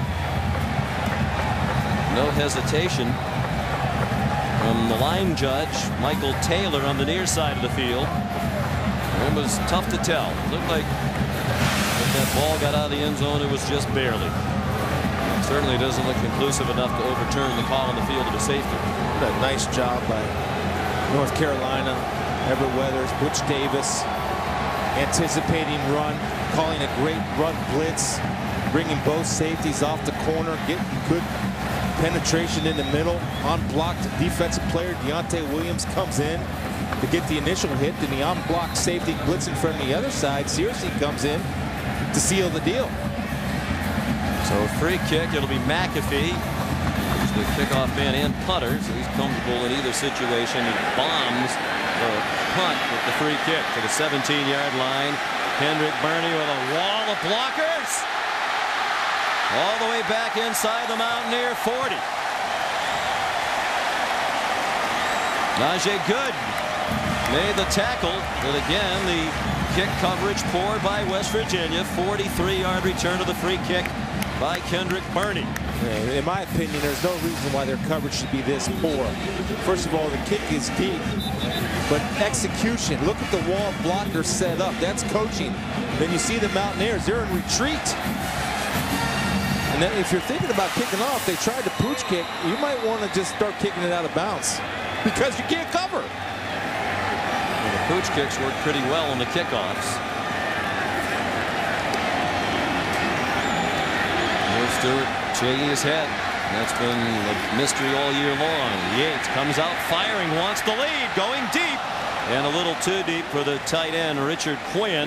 No hesitation from the line judge, Michael Taylor, on the near side of the field. It was tough to tell. It looked like if that ball got out of the end zone, it was just barely. It certainly doesn't look conclusive enough to overturn the call on the field of a safety. What a nice job by North Carolina. Everett Weathers, Butch Davis, anticipating run, calling a great run blitz, bringing both safeties off the corner, getting good penetration in the middle. Unblocked defensive player Deontay Williams comes in to get the initial hit, and the unblocked safety blitzing from the other side. Searcy comes in to seal the deal. So free kick, it'll be McAfee. He's the kickoff man and punter, so he's comfortable in either situation. He bombs the punt with the free kick to the seventeen yard line. Kendrick Burney with a wall of blockers. All the way back inside the Mountaineer forty. Najee Good made the tackle, but again the kick coverage poor by West Virginia. forty-three yard return to the free kick by Kendrick Burney. Yeah, in my opinion, there's no reason why their coverage should be this poor. First of all, the kick is deep, but execution. Look at the wall of blockers set up. That's coaching. Then you see the Mountaineers, they're in retreat. And then if you're thinking about kicking off, they tried to pooch kick, you might want to just start kicking it out of bounds because you can't cover. Well, the pooch kicks work pretty well on the kickoffs. Will Stewart shaking his head. That's been a mystery all year long. Yates comes out firing, wants the lead, going deep, and a little too deep for the tight end, Richard Quinn.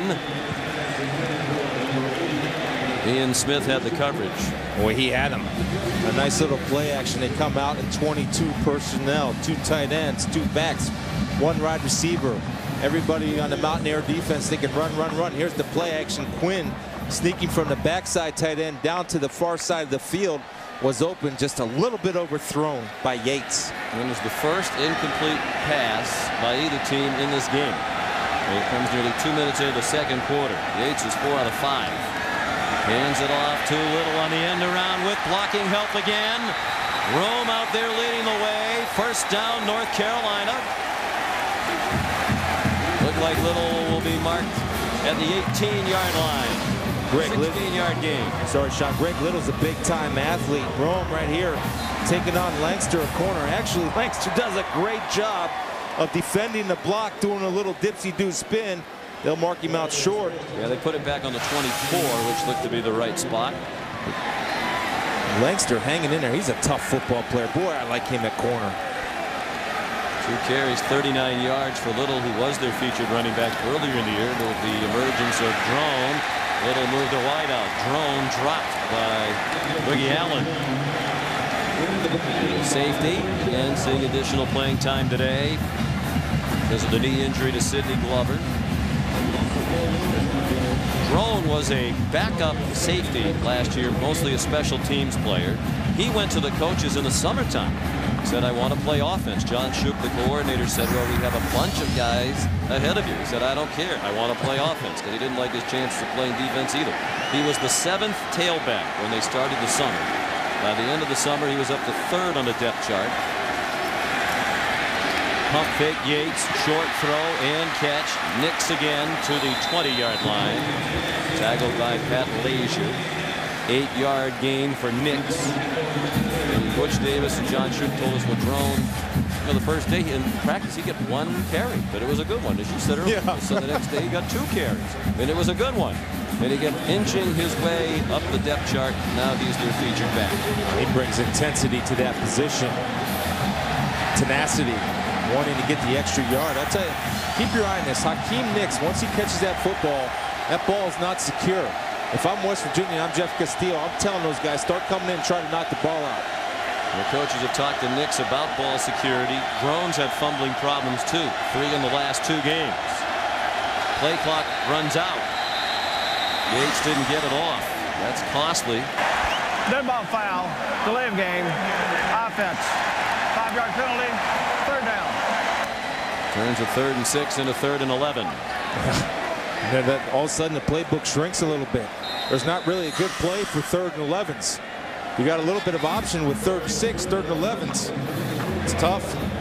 Ian Smith had the coverage. Boy, he had him. A nice little play action. They come out in twenty-two personnel, two tight ends, two backs, one wide receiver, everybody on the Mountaineer defense thinking run, run, run. Here's the play action. Quinn sneaking from the backside tight end down to the far side of the field, was open, just a little bit overthrown by Yates. And it was the first incomplete pass by either team in this game. It comes nearly two minutes into the second quarter. Yates is four out of five. Hands it off too little on the end around with blocking help again. Rome out there leading the way. First down, North Carolina. Look like Little will be marked at the eighteen yard line. Greg sixteen yard game. Sorry, Sean. Greg Little's a big-time athlete. Rome right here taking on Langster a corner. Actually, Langster does a great job of defending the block, doing a little dipsy-do spin. They'll mark him out short. Yeah, they put it back on the twenty-four, which looked to be the right spot. Langster hanging in there. He's a tough football player. Boy, I like him at corner. Two carries, thirty-nine yards for Little, who was their featured running back earlier in the year. With the emergence of Drone, Little moved the wide out. Drone dropped by Boogie Allen. Safety, again, seeing additional playing time today because of the knee injury to Sidney Glover. Drone was a backup safety last year, mostly a special teams player. He went to the coaches in the summertime. Said, I want to play offense. John Shoup, the coordinator, said, well, we have a bunch of guys ahead of you. He said, I don't care. I want to play offense, because he didn't like his chances of playing defense either. He was the seventh tailback when they started the summer. By the end of the summer, he was up to third on the depth chart. Pump fake Yates, short throw and catch. Nix again to the twenty yard line. Tackled by Pat Leisure. Eight yard gain for Nix. And Butch Davis and John Shoup told us with Drone, you know, the first day in practice he got one carry, but it was a good one, as you said earlier. Yeah. So the next day he got two carries, and it was a good one. And he kept inching his way up the depth chart. Now he's their featured back. He brings intensity to that position. Tenacity, wanting to get the extra yard. I'll tell you, keep your eye on this. Hakeem Nix, once he catches that football, that ball is not secure. If I'm West Virginia, I'm Jeff Castillo, I'm telling those guys, start coming in and try to knock the ball out. The coaches have talked to Nix about ball security. Drones have fumbling problems too. Three in the last two games. Play clock runs out. Yates didn't get it off. That's costly. Dead ball foul. Delay of game. Offense. Five yard penalty. Third down. Turns a third and six into third and eleven. And that all of a sudden the playbook shrinks a little bit. There's not really a good play for third and elevens. You got a little bit of option with third and six, third and elevens. It's tough.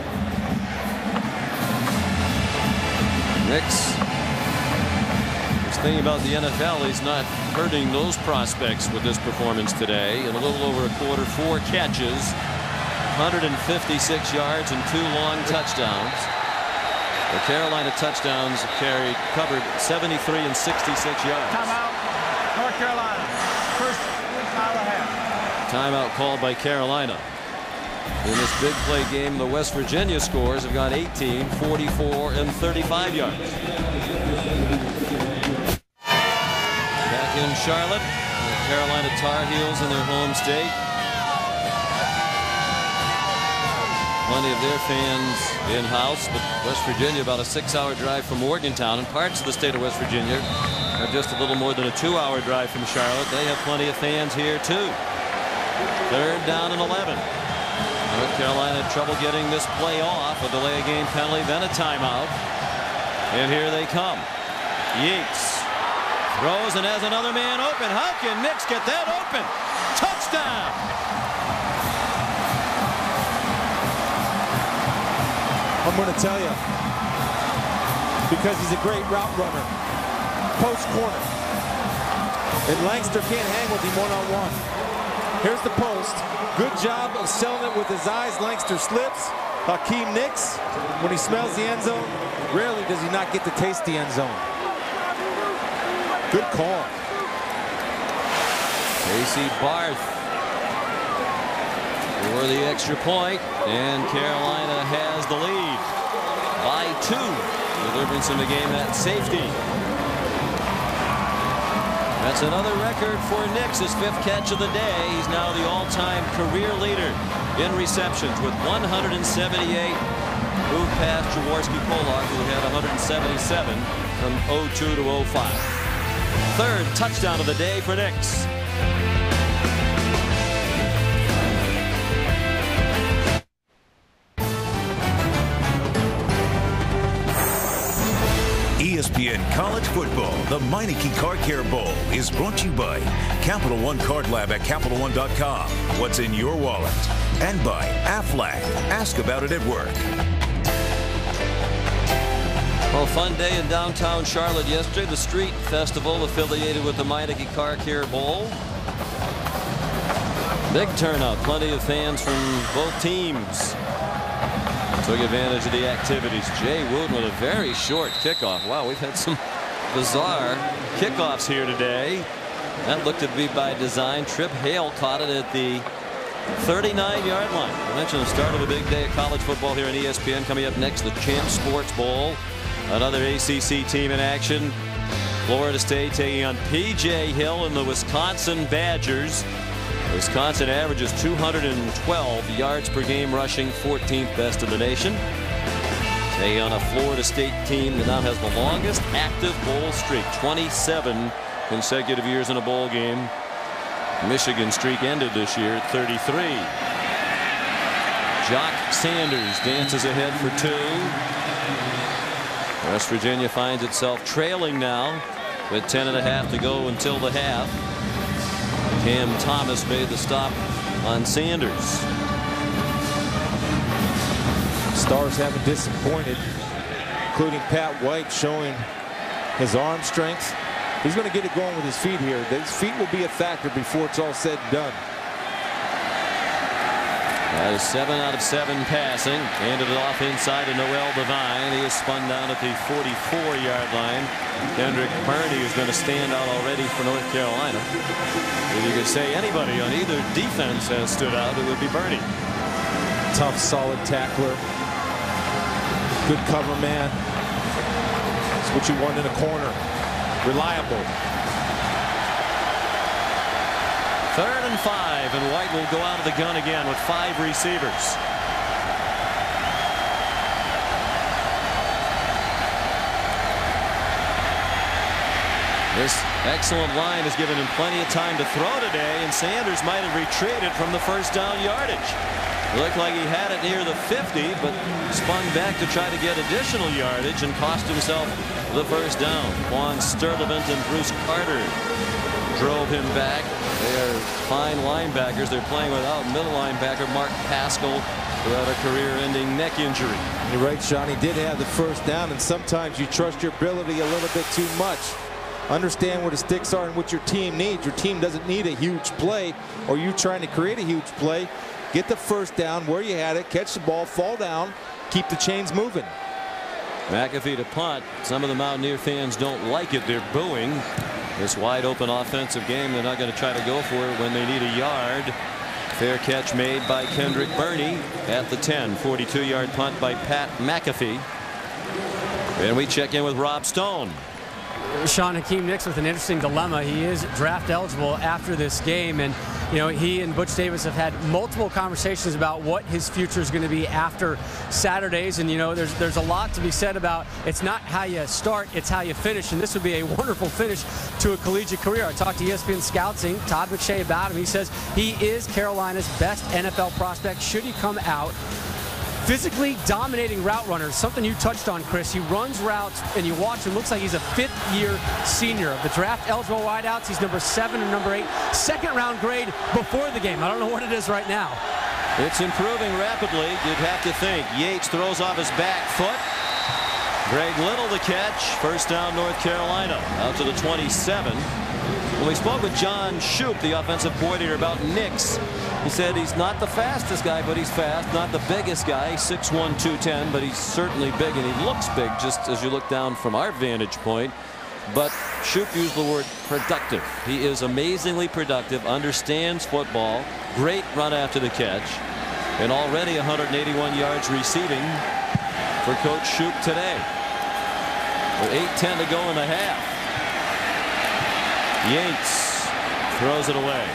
Nix. His thing about the N F L, he's not hurting those prospects with this performance today. In a little over a quarter, four catches, one hundred fifty-six yards and two long touchdowns. The Carolina touchdowns carried covered seventy-three and sixty-six yards. Timeout, North Carolina. First out of the half. Timeout called by Carolina. In this big play game, the West Virginia scores have got eighteen, forty-four, and thirty-five yards. Back in Charlotte, the Carolina Tar Heels in their home state. Plenty of their fans in-house, but West Virginia about a six-hour drive from Morgantown, and parts of the state of West Virginia are just a little more than a two-hour drive from Charlotte. They have plenty of fans here too. Third down and eleven. North Carolina had trouble getting this play off. A delay of game penalty, then a timeout. And here they come. Yates throws and has another man open. How can Nix get that open? Touchdown! I'm going to tell you, because he's a great route runner. Post corner. And Langster can't hang with him one-on-one. Here's the post. Good job of selling it with his eyes. Langster slips. Hakeem Nix, when he smells the end zone, rarely does he not get to taste the end zone. Good call. Casey Barth for the extra point, and Carolina has the lead by two. Deliverance in the game at safety. That's another record for Nix, his fifth catch of the day. He's now the all-time career leader in receptions with one hundred seventy-eight. moved past Jaworski Polak, who had one hundred seventy-seven from oh two to oh five. Third touchdown of the day for Nix. E S P N College Football, the Meineke Car Care Bowl, is brought to you by Capital One Card Lab at Capital One dot com. What's in your wallet? And by Aflac. Ask about it at work. Well, fun day in downtown Charlotte yesterday. The street festival affiliated with the Meineke Car Care Bowl. Big turnout. Plenty of fans from both teams took advantage of the activities. Jay Wooten with a very short kickoff. Wow, we've had some bizarre kickoffs here today. That looked to be by design. Trip Hale caught it at the thirty-nine yard line. I mentioned the start of a big day of college football here on E S P N. Coming up next, the Champ Sports Bowl. Another A C C team in action. Florida State taking on P J Hill and the Wisconsin Badgers. Wisconsin averages two hundred twelve yards per game rushing, fourteenth best in the nation. Taking on a Florida State team that now has the longest active bowl streak, twenty-seven consecutive years in a bowl game. Michigan streak ended this year at thirty-three. Jock Sanders dances ahead for two. West Virginia finds itself trailing now with ten and a half to go until the half. Cam Thomas made the stop on Sanders. Stars haven't disappointed, including Pat White showing his arm strength. He's going to get it going with his feet here. His feet will be a factor before it's all said and done. That is seven out of seven passing. Handed it off inside to Noel Devine. He is spun down at the forty-four yard line. Kendrick Burney is going to stand out already for North Carolina. If you could say anybody on either defense has stood out, it would be Burney. Tough, solid tackler. Good cover man. That's what you want in a corner. Reliable. Third and five, and White will go out of the gun again with five receivers. This excellent line has given him plenty of time to throw today, and Sanders might have retreated from the first down yardage. Looked like he had it near the fifty, but spun back to try to get additional yardage and cost himself the first down. Juan Sturtevant and Bruce Carter drove him back. They are fine linebackers. They're playing without middle linebacker Mark Pascal, who had a career-ending neck injury. You're right, Sean. He did have the first down, and sometimes you trust your ability a little bit too much. Understand where the sticks are and what your team needs. Your team doesn't need a huge play, or you trying to create a huge play. Get the first down where you had it, catch the ball, fall down, keep the chains moving. McAfee to punt. Some of the Mountaineer fans don't like it. They're booing this wide open offensive game. They're not going to try to go for it when they need a yard. Fair catch made by Kendrick Burney at the ten. forty-two yard punt by Pat McAfee. And we check in with Rob Stone. Sean, Hakeem Nicks with an interesting dilemma. He is draft eligible after this game, and you know he and Butch Davis have had multiple conversations about what his future is going to be after Saturdays. And you know there's there's a lot to be said about it's not how you start, it's how you finish, and this would be a wonderful finish to a collegiate career. I talked to E S P N scouting Todd McShay about him. He says he is Carolina's best N F L prospect should he come out. Physically dominating route runner, something you touched on, Chris. He runs routes, and you watch him. Looks like he's a fifth-year senior. Of the draft-eligible wideouts, he's number seven and number eight. Second-round grade before the game. I don't know what it is right now. It's improving rapidly, you'd have to think. Yates throws off his back foot. Greg Little the catch. First down, North Carolina. Out to the twenty-seven. When we spoke with John Shoup, the offensive coordinator, about Nix, he said he's not the fastest guy, but he's fast. Not the biggest guy, six one, two ten, but he's certainly big, and he looks big just as you look down from our vantage point. But Shoup used the word productive. He is amazingly productive, understands football, great run after the catch, and already one hundred eighty-one yards receiving for Coach Shoup today. With eight ten to go in the half. Yates throws it away.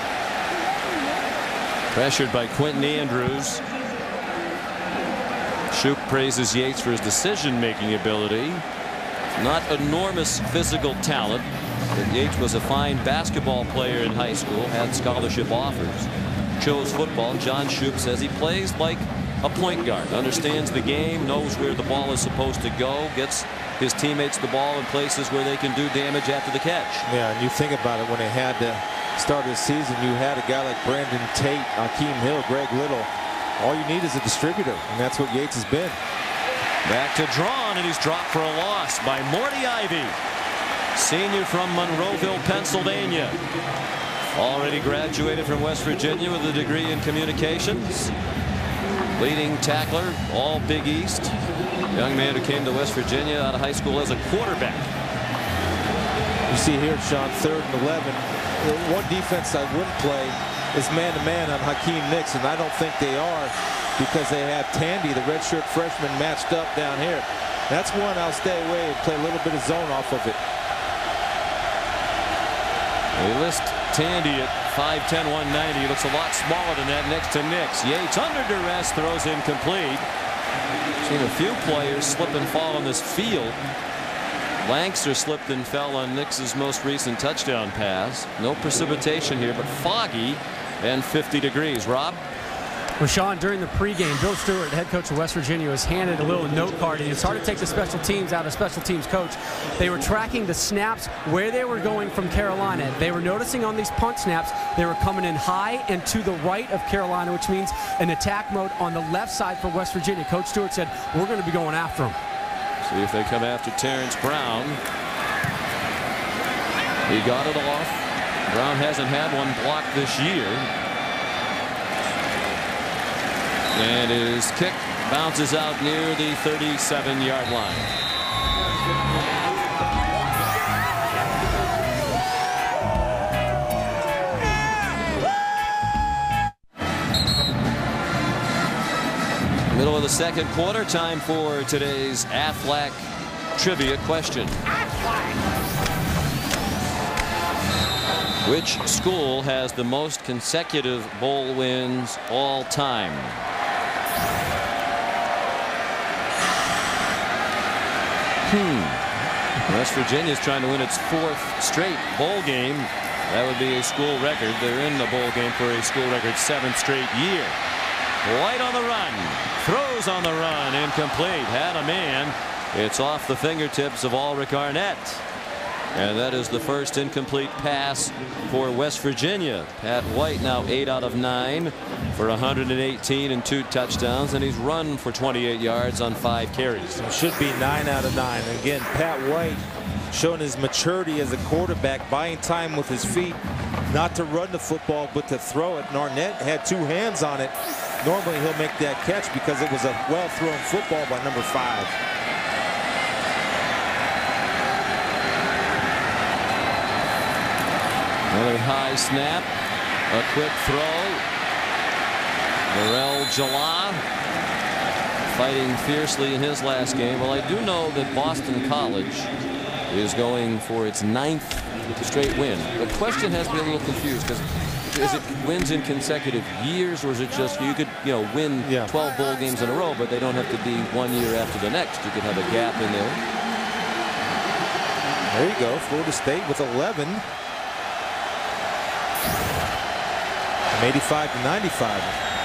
Pressured by Quentin Andrews. Shoup praises Yates for his decision-making ability. Not enormous physical talent, but Yates was a fine basketball player in high school, had scholarship offers, chose football. John Shoup says he plays like a point guard, understands the game, knows where the ball is supposed to go, gets his teammates the ball in places where they can do damage after the catch. Yeah, and you think about it, when they had to start this season, you had a guy like Brandon Tate, Akeem Hill, Greg Little. All you need is a distributor, and that's what Yates has been. Back to Drawn, and he's dropped for a loss by Morty Ivy, senior from Monroeville, Pennsylvania. Already graduated from West Virginia with a degree in communications. Leading tackler, all Big East. Young man who came to West Virginia out of high school as a quarterback. You see here, Sean, third and eleven. One defense I wouldn't play is man-to-man on Hakeem Nicks, and I don't think they are, because they have Tandy, the redshirt freshman, matched up down here. That's one I'll stay away and play a little bit of zone off of it. They list Tandy at five ten, one ninety. He looks a lot smaller than that next to Nicks. Yates under duress throws incomplete. Seen a few players slip and fall on this field. Lankster slipped and fell on Nicks's most recent touchdown pass. No precipitation here, but foggy and fifty degrees. Rob? Well, Sean, during the pregame, Bill Stewart, head coach of West Virginia, was handed a little note card, and it's hard to take the special teams out of special teams coach. They were tracking the snaps where they were going from Carolina. They were noticing on these punt snaps they were coming in high and to the right of Carolina, which means an attack mode on the left side for West Virginia. Coach Stewart said, we're going to be going after them. See if they come after Terrence Brown. He got it off. Brown hasn't had one blocked this year. And his kick bounces out near the thirty-seven yard line. Middle of the second quarter, time for today's Aflac trivia question. Which school has the most consecutive bowl wins all time? Hmm. West Virginia is trying to win its fourth straight bowl game. That would be a school record. They're in the bowl game for a school record seventh straight year. White on the run, throws on the run, incomplete. Had a man. It's off the fingertips of Ulrich Arnett. And that is the first incomplete pass for West Virginia. Pat White now eight out of nine for one hundred eighteen and two touchdowns, and he's run for twenty-eight yards on five carries. It should be nine out of nine. Again, Pat White showing his maturity as a quarterback, buying time with his feet, not to run the football but to throw it. And Arnett had two hands on it. Normally he'll make that catch because it was a well-thrown football by number five. Another high snap, a quick throw. Burrell Jallah fighting fiercely in his last game. Well, I do know that Boston College is going for its ninth straight win. The question has me a little confused, because is it wins in consecutive years, or is it just you could you know win yeah. twelve bowl games in a row, but they don't have to be one year after the next? You could have a gap in there. There you go, Florida State with eleven. From eighty-five to ninety-five.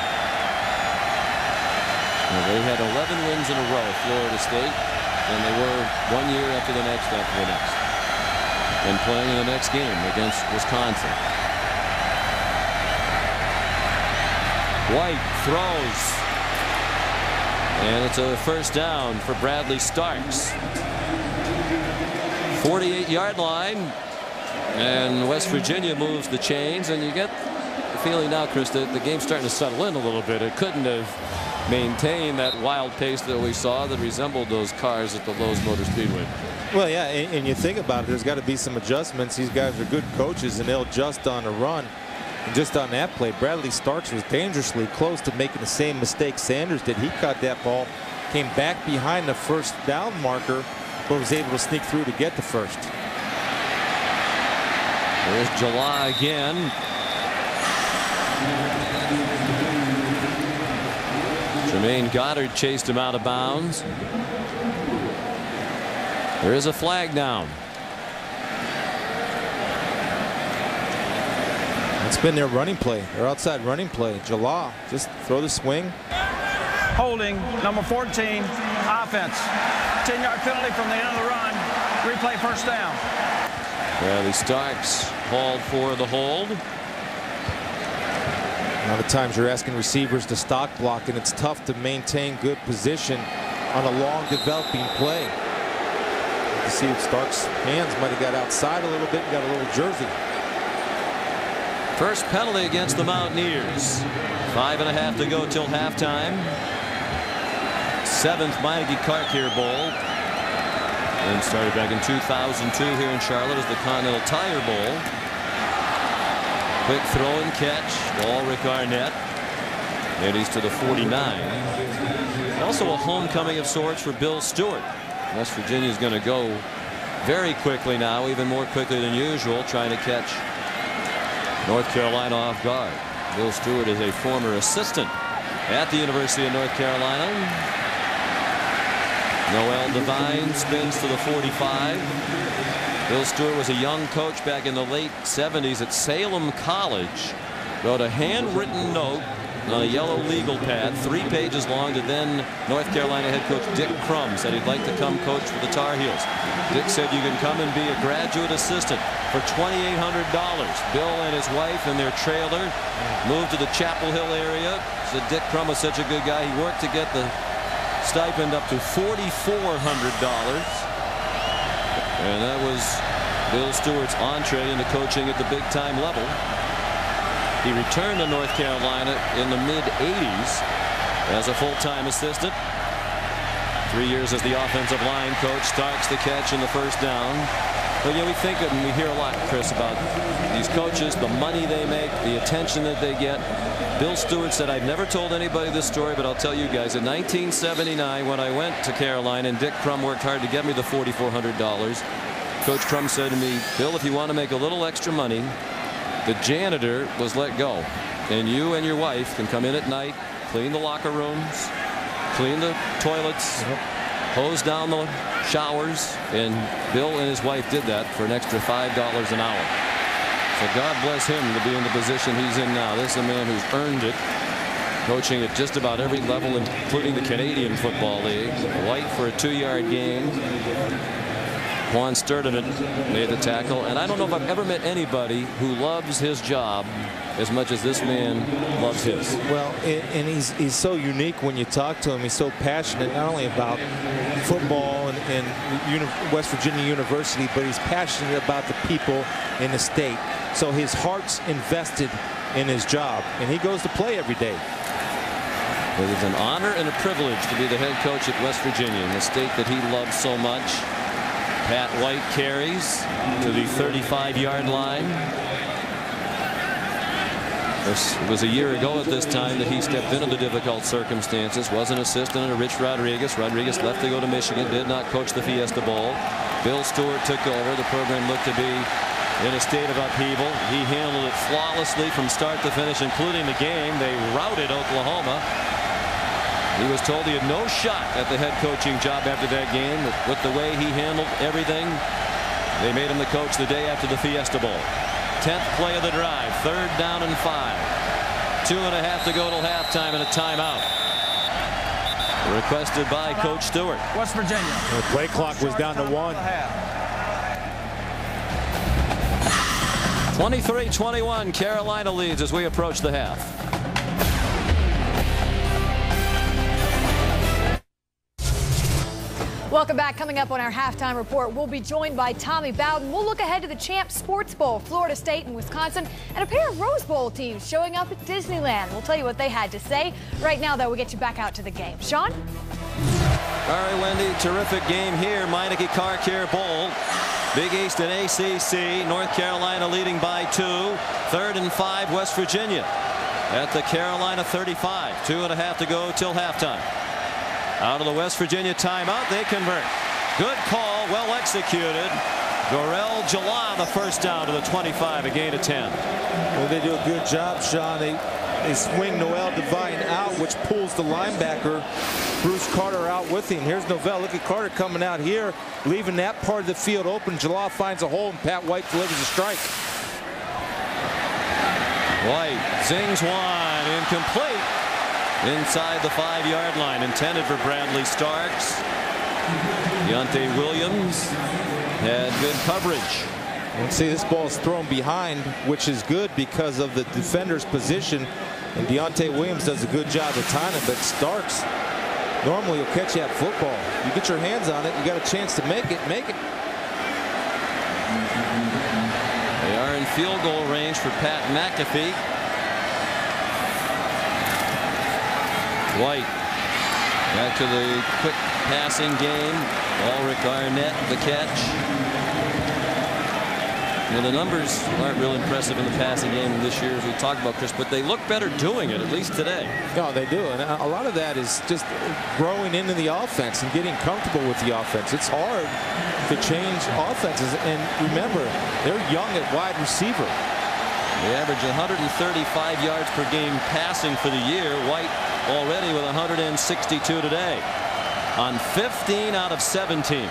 Well, they had eleven wins in a row, Florida State, and they were one year after the next after the next. And playing in the next game against Wisconsin. White throws. And it's a first down for Bradley Starks. forty-eight yard line. And West Virginia moves the chains, and you get the feeling now, Chris, that the game's starting to settle in a little bit. It couldn't have maintained that wild pace that we saw that resembled those cars at the Lowe's Motor Speedway. Well, yeah, and, and you think about it, there's got to be some adjustments. These guys are good coaches, and they'll adjust on a run. And just on that play, Bradley Starks was dangerously close to making the same mistake Sanders did. He caught that ball, came back behind the first down marker, but was able to sneak through to get the first. There's Jallah again. Jermaine Goddard chased him out of bounds. There is a flag down. It's been their running play, their outside running play. Jalal, just throw the swing. Holding, number fourteen, offense. ten yard penalty from the end of the run. Replay first down. Bradley Starks called for the hold. A lot of times you're asking receivers to stock block, and it's tough to maintain good position on a long developing play. You see if Starks' hands might have got outside a little bit and got a little jersey. First penalty against the Mountaineers. Five and a half to go till halftime. Seventh Meineke Car Care Bowl. And started back in two thousand two here in Charlotte as the Continental Tire Bowl. Quick throw and catch. Ball Rick Arnett. And he's to the forty-nine. Also a homecoming of sorts for Bill Stewart. West Virginia is going to go very quickly now, even more quickly than usual, trying to catch North Carolina off guard. Bill Stewart is a former assistant at the University of North Carolina. Noel Devine spins to the forty-five. Bill Stewart was a young coach back in the late seventies at Salem College. Wrote a handwritten note on a yellow legal pad, three pages long, to then North Carolina head coach Dick Crum. Said he'd like to come coach for the Tar Heels. Dick said you can come and be a graduate assistant for twenty-eight hundred dollars. Bill and his wife and their trailer moved to the Chapel Hill area. Said Dick Crum was such a good guy, he worked to get the stipend up to forty-four hundred dollars. And that was Bill Stewart's entree into coaching at the big time level. He returned to North Carolina in the mid eighties as a full-time assistant. Three years as the offensive line coach. Starks the catch in the first down. But yeah, we think and we hear a lot, Chris, about these coaches, the money they make, the attention that they get. Bill Stewart said, I've never told anybody this story, but I'll tell you guys. In nineteen seventy-nine, when I went to Carolina and Dick Crum worked hard to get me the forty-four hundred dollars, Coach Crum said to me, Bill, if you want to make a little extra money, the janitor was let go, and you and your wife can come in at night, clean the locker rooms, clean the toilets, hose down the showers. And Bill and his wife did that for an extra five dollars an hour. So God bless him to be in the position he's in now. This is a man who's earned it, coaching at just about every level, including the Canadian Football League. White for a two-yard gain. Juan Sturdivant made the tackle, and I don't know if I've ever met anybody who loves his job as much as this man loves his. Well, and he's he's so unique when you talk to him. He's so passionate not only about football and, and West Virginia University, but he's passionate about the people in the state. So his heart's invested in his job, and he goes to play every day. It is an honor and a privilege to be the head coach at West Virginia, in the state that he loves so much. Pat White carries to the thirty-five yard line. It was a year ago at this time that he stepped into the difficult circumstances. Was an assistant under Rich Rodriguez. Rodriguez left to go to Michigan. Did not coach the Fiesta Bowl. Bill Stewart took over. The program looked to be in a state of upheaval. He handled it flawlessly from start to finish, including the game. They routed Oklahoma. He was told he had no shot at the head coaching job after that game. With the way he handled everything, they made him the coach the day after the Fiesta Bowl. tenth play of the drive, third down and five. Two and a half to go till halftime and a timeout. Requested by Coach Stewart. West Virginia. The play clock was down to one. twenty-three twenty-one, Carolina leads as we approach the half. Welcome back. Coming up on our halftime report, we'll be joined by Tommy Bowden. We'll look ahead to the Champs Sports Bowl, Florida State and Wisconsin, and a pair of Rose Bowl teams showing up at Disneyland. We'll tell you what they had to say. Right now, though, we'll get you back out to the game. Sean? All right, Wendy, terrific game here. Meineke Car Care Bowl. Big East and A C C. North Carolina leading by two. Third and five, West Virginia at the Carolina thirty-five. Two and a half to go till halftime. Out of the West Virginia timeout, they convert. Good call, well executed. Gorel Jalal the first down to the twenty-five, a gain of ten. Well, they do a good job, Sean. They they swing Noel Devine out, which pulls the linebacker, Bruce Carter, out with him. Here's Novell. Look at Carter coming out here, leaving that part of the field open. Jalal finds a hole, and Pat White delivers a strike. White zings one, incomplete. Inside the five-yard line, intended for Bradley Starks. Deontay Williams had good coverage. And see, this ball is thrown behind, which is good because of the defender's position. And Deontay Williams does a good job of timing, but Starks normally will catch that football. You get your hands on it, you got a chance to make it, make it. They are in field goal range for Pat McAfee. White back to the quick passing game. Ulrich Arnett the catch. Well, the numbers aren't real impressive in the passing game this year, as we talked about, Chris, but they look better doing it, at least today. No, they do, and a lot of that is just growing into the offense and getting comfortable with the offense. It's hard to change offenses, and remember, they're young at wide receiver. They average one hundred thirty-five yards per game passing for the year. White already with one hundred sixty-two today on fifteen out of seventeen.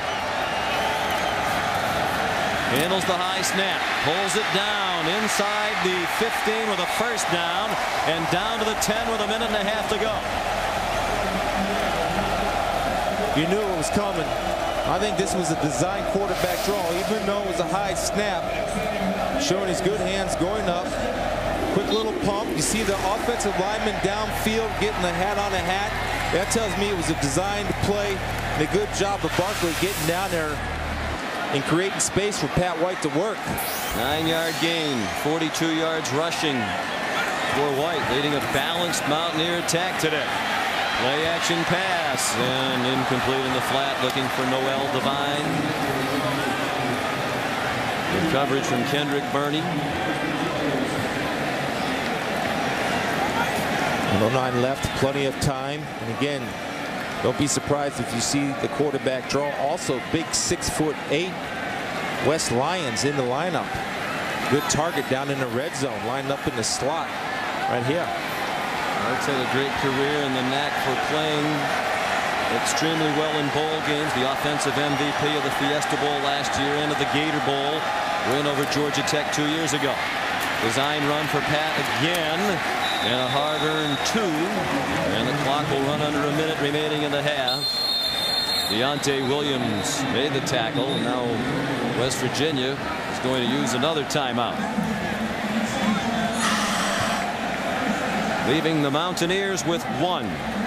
Handles the high snap, pulls it down inside the fifteen with a first down, and down to the ten with a minute and a half to go. You knew it was coming. I think this was a design quarterback draw, even though it was a high snap. Showing his good hands going up. Quick little pump. You see the offensive lineman downfield getting a hat on a hat. That tells me it was a designed play and a good job of Barkley getting down there and creating space for Pat White to work. Nine-yard gain, forty-two yards rushing for White, leading a balanced Mountaineer attack today. Play action pass and incomplete in the flat, looking for Noel Devine. Good coverage from Kendrick Burney. one oh nine left, plenty of time. And again, don't be surprised if you see the quarterback draw. Also, big six foot eight West Lions in the lineup. Good target down in the red zone, lined up in the slot right here. White's had a great career and the knack for playing extremely well in bowl games. The offensive M V P of the Fiesta Bowl last year, into the Gator Bowl win over Georgia Tech two years ago. Design run for Pat again, and a hard-earned two, and the clock will run under a minute remaining in the half. Deontay Williams made the tackle, and now West Virginia is going to use another timeout, leaving the Mountaineers with one.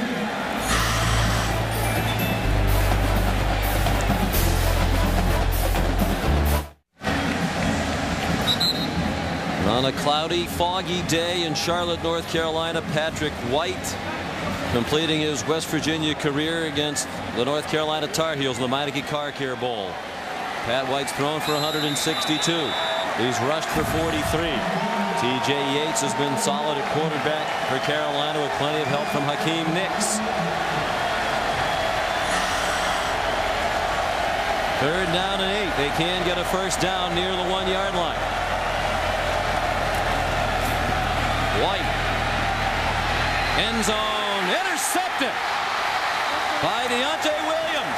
On a cloudy, foggy day in Charlotte, North Carolina, Patrick White completing his West Virginia career against the North Carolina Tar Heels in the Meineke Car Care Bowl. Pat White's thrown for one hundred sixty-two. He's rushed for forty-three. T J Yates has been solid at quarterback for Carolina with plenty of help from Hakeem Nicks. Third down and eight. They can get a first down near the one-yard line. White, end zone, intercepted by Deontay Williams.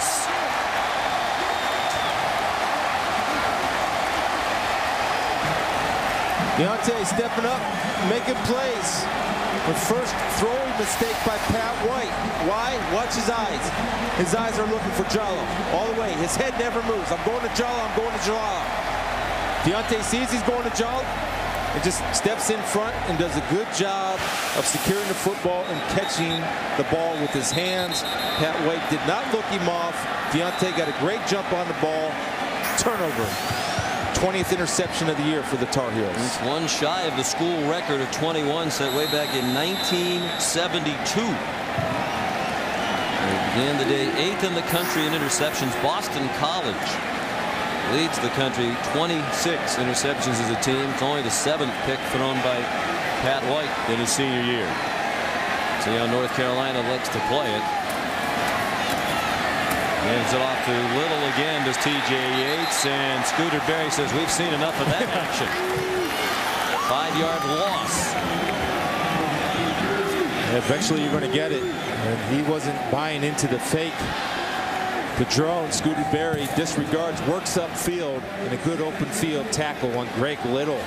Deontay stepping up, making plays. The first throwing mistake by Pat White. Why? Watch his eyes. His eyes are looking for Jalal all the way. His head never moves. I'm going to Jalal. I'm going to Jalal. Deontay sees he's going to Jalal. It just steps in front and does a good job of securing the football and catching the ball with his hands. Pat White did not look him off. Deontay got a great jump on the ball. Turnover. twentieth interception of the year for the Tar Heels. It's one shy of the school record of twenty-one set way back in nineteen seventy-two. They began the day eighth in the country in interceptions. Boston College leads the country, twenty-six interceptions as a team. It's only the seventh pick thrown by Pat White in his senior year. See how North Carolina likes to play it. Hands it off to Little again, does T J Yates, and Scooter Berry says we've seen enough of that action. Five-yard loss. And eventually you're going to get it. And he wasn't buying into the fake. The drone, Scooter Berry disregards, works upfield in a good open field tackle on Greg Little.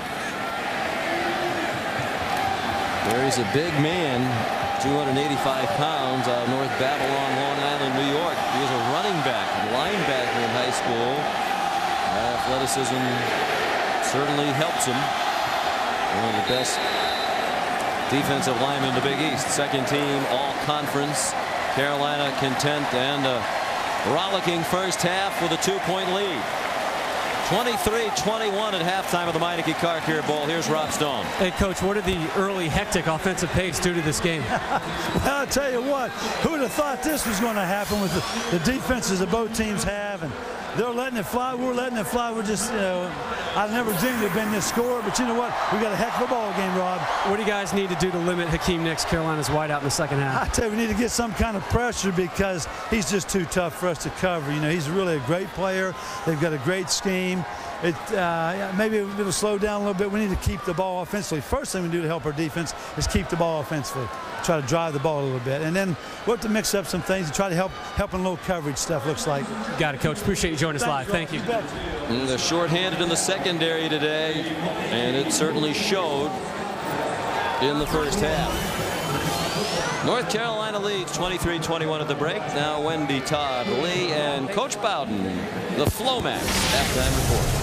Berry's a big man, two hundred eighty-five pounds, out of North Babylon, Long Island, New York. He was a running back, linebacker in high school. Athleticism certainly helps him. One of the best defensive linemen in the Big East. Second team all conference. Carolina content and a rollicking first half with a two-point lead. twenty-three twenty-one at halftime of the Meineke Car Care Bowl. Here's Rob Stone. Hey, Coach, what did the early hectic offensive pace do to this game? Well, I'll tell you what, who would have thought this was going to happen with the, the defenses that both teams have, and they're letting it fly. We're letting it fly. We're just, you know, I never dreamed it'd been this score, but you know what? We got a heck of a ball game, Rob. What do you guys need to do to limit Hakeem Nicks, Carolina's wideout, in the second half? I tell you, we need to get some kind of pressure because he's just too tough for us to cover. You know, he's really a great player. They've got a great scheme. It uh, maybe it'll slow down a little bit. We need to keep the ball offensively. First thing we do to help our defense is keep the ball offensively. Try to drive the ball a little bit, and then we'll have to mix up some things and try to help help in low coverage stuff. Looks like. Got it, Coach. Appreciate you joining us live. Thank you. And they're shorthanded in the secondary today, and it certainly showed in the first half. North Carolina leads twenty-three twenty-one at the break. Now Wendy, Todd, Lee, and Coach Bowden, the Flomax halftime report.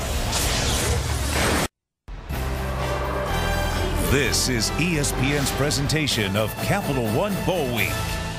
This is E S P N's presentation of Capital One Bowl Week.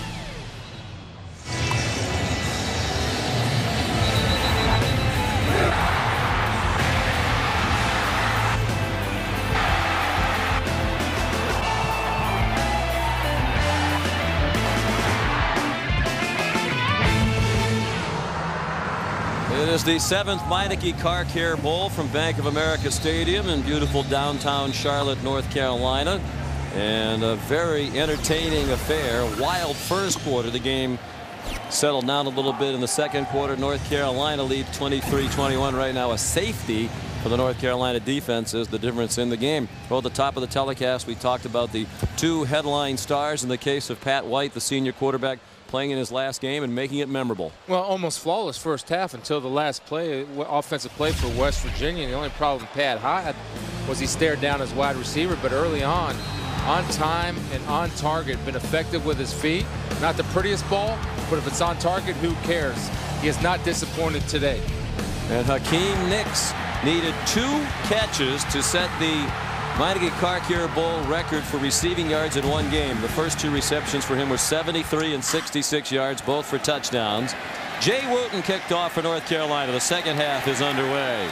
It is the seventh Meineke Car Care Bowl from Bank of America Stadium in beautiful downtown Charlotte, North Carolina. And a very entertaining affair. Wild first quarter. The game settled down a little bit in the second quarter. North Carolina leads twenty-three twenty-one right now. A safety for the North Carolina defense is the difference in the game. Well, at the top of the telecast, we talked about the two headline stars in the case of Pat White, the senior quarterback, playing in his last game and making it memorable. Well, almost flawless first half until the last play, offensive play for West Virginia. The only problem Pat had was he stared down his wide receiver, but early on, on time and on target, been effective with his feet. Not the prettiest ball, but if it's on target, who cares? He has not disappointed today. And Hakeem Nicks needed two catches to set the Meineke Car Care Bowl record for receiving yards in one game. The first two receptions for him were seventy-three and sixty-six yards, both for touchdowns. Jay Wooten kicked off for North Carolina. The second half is underway.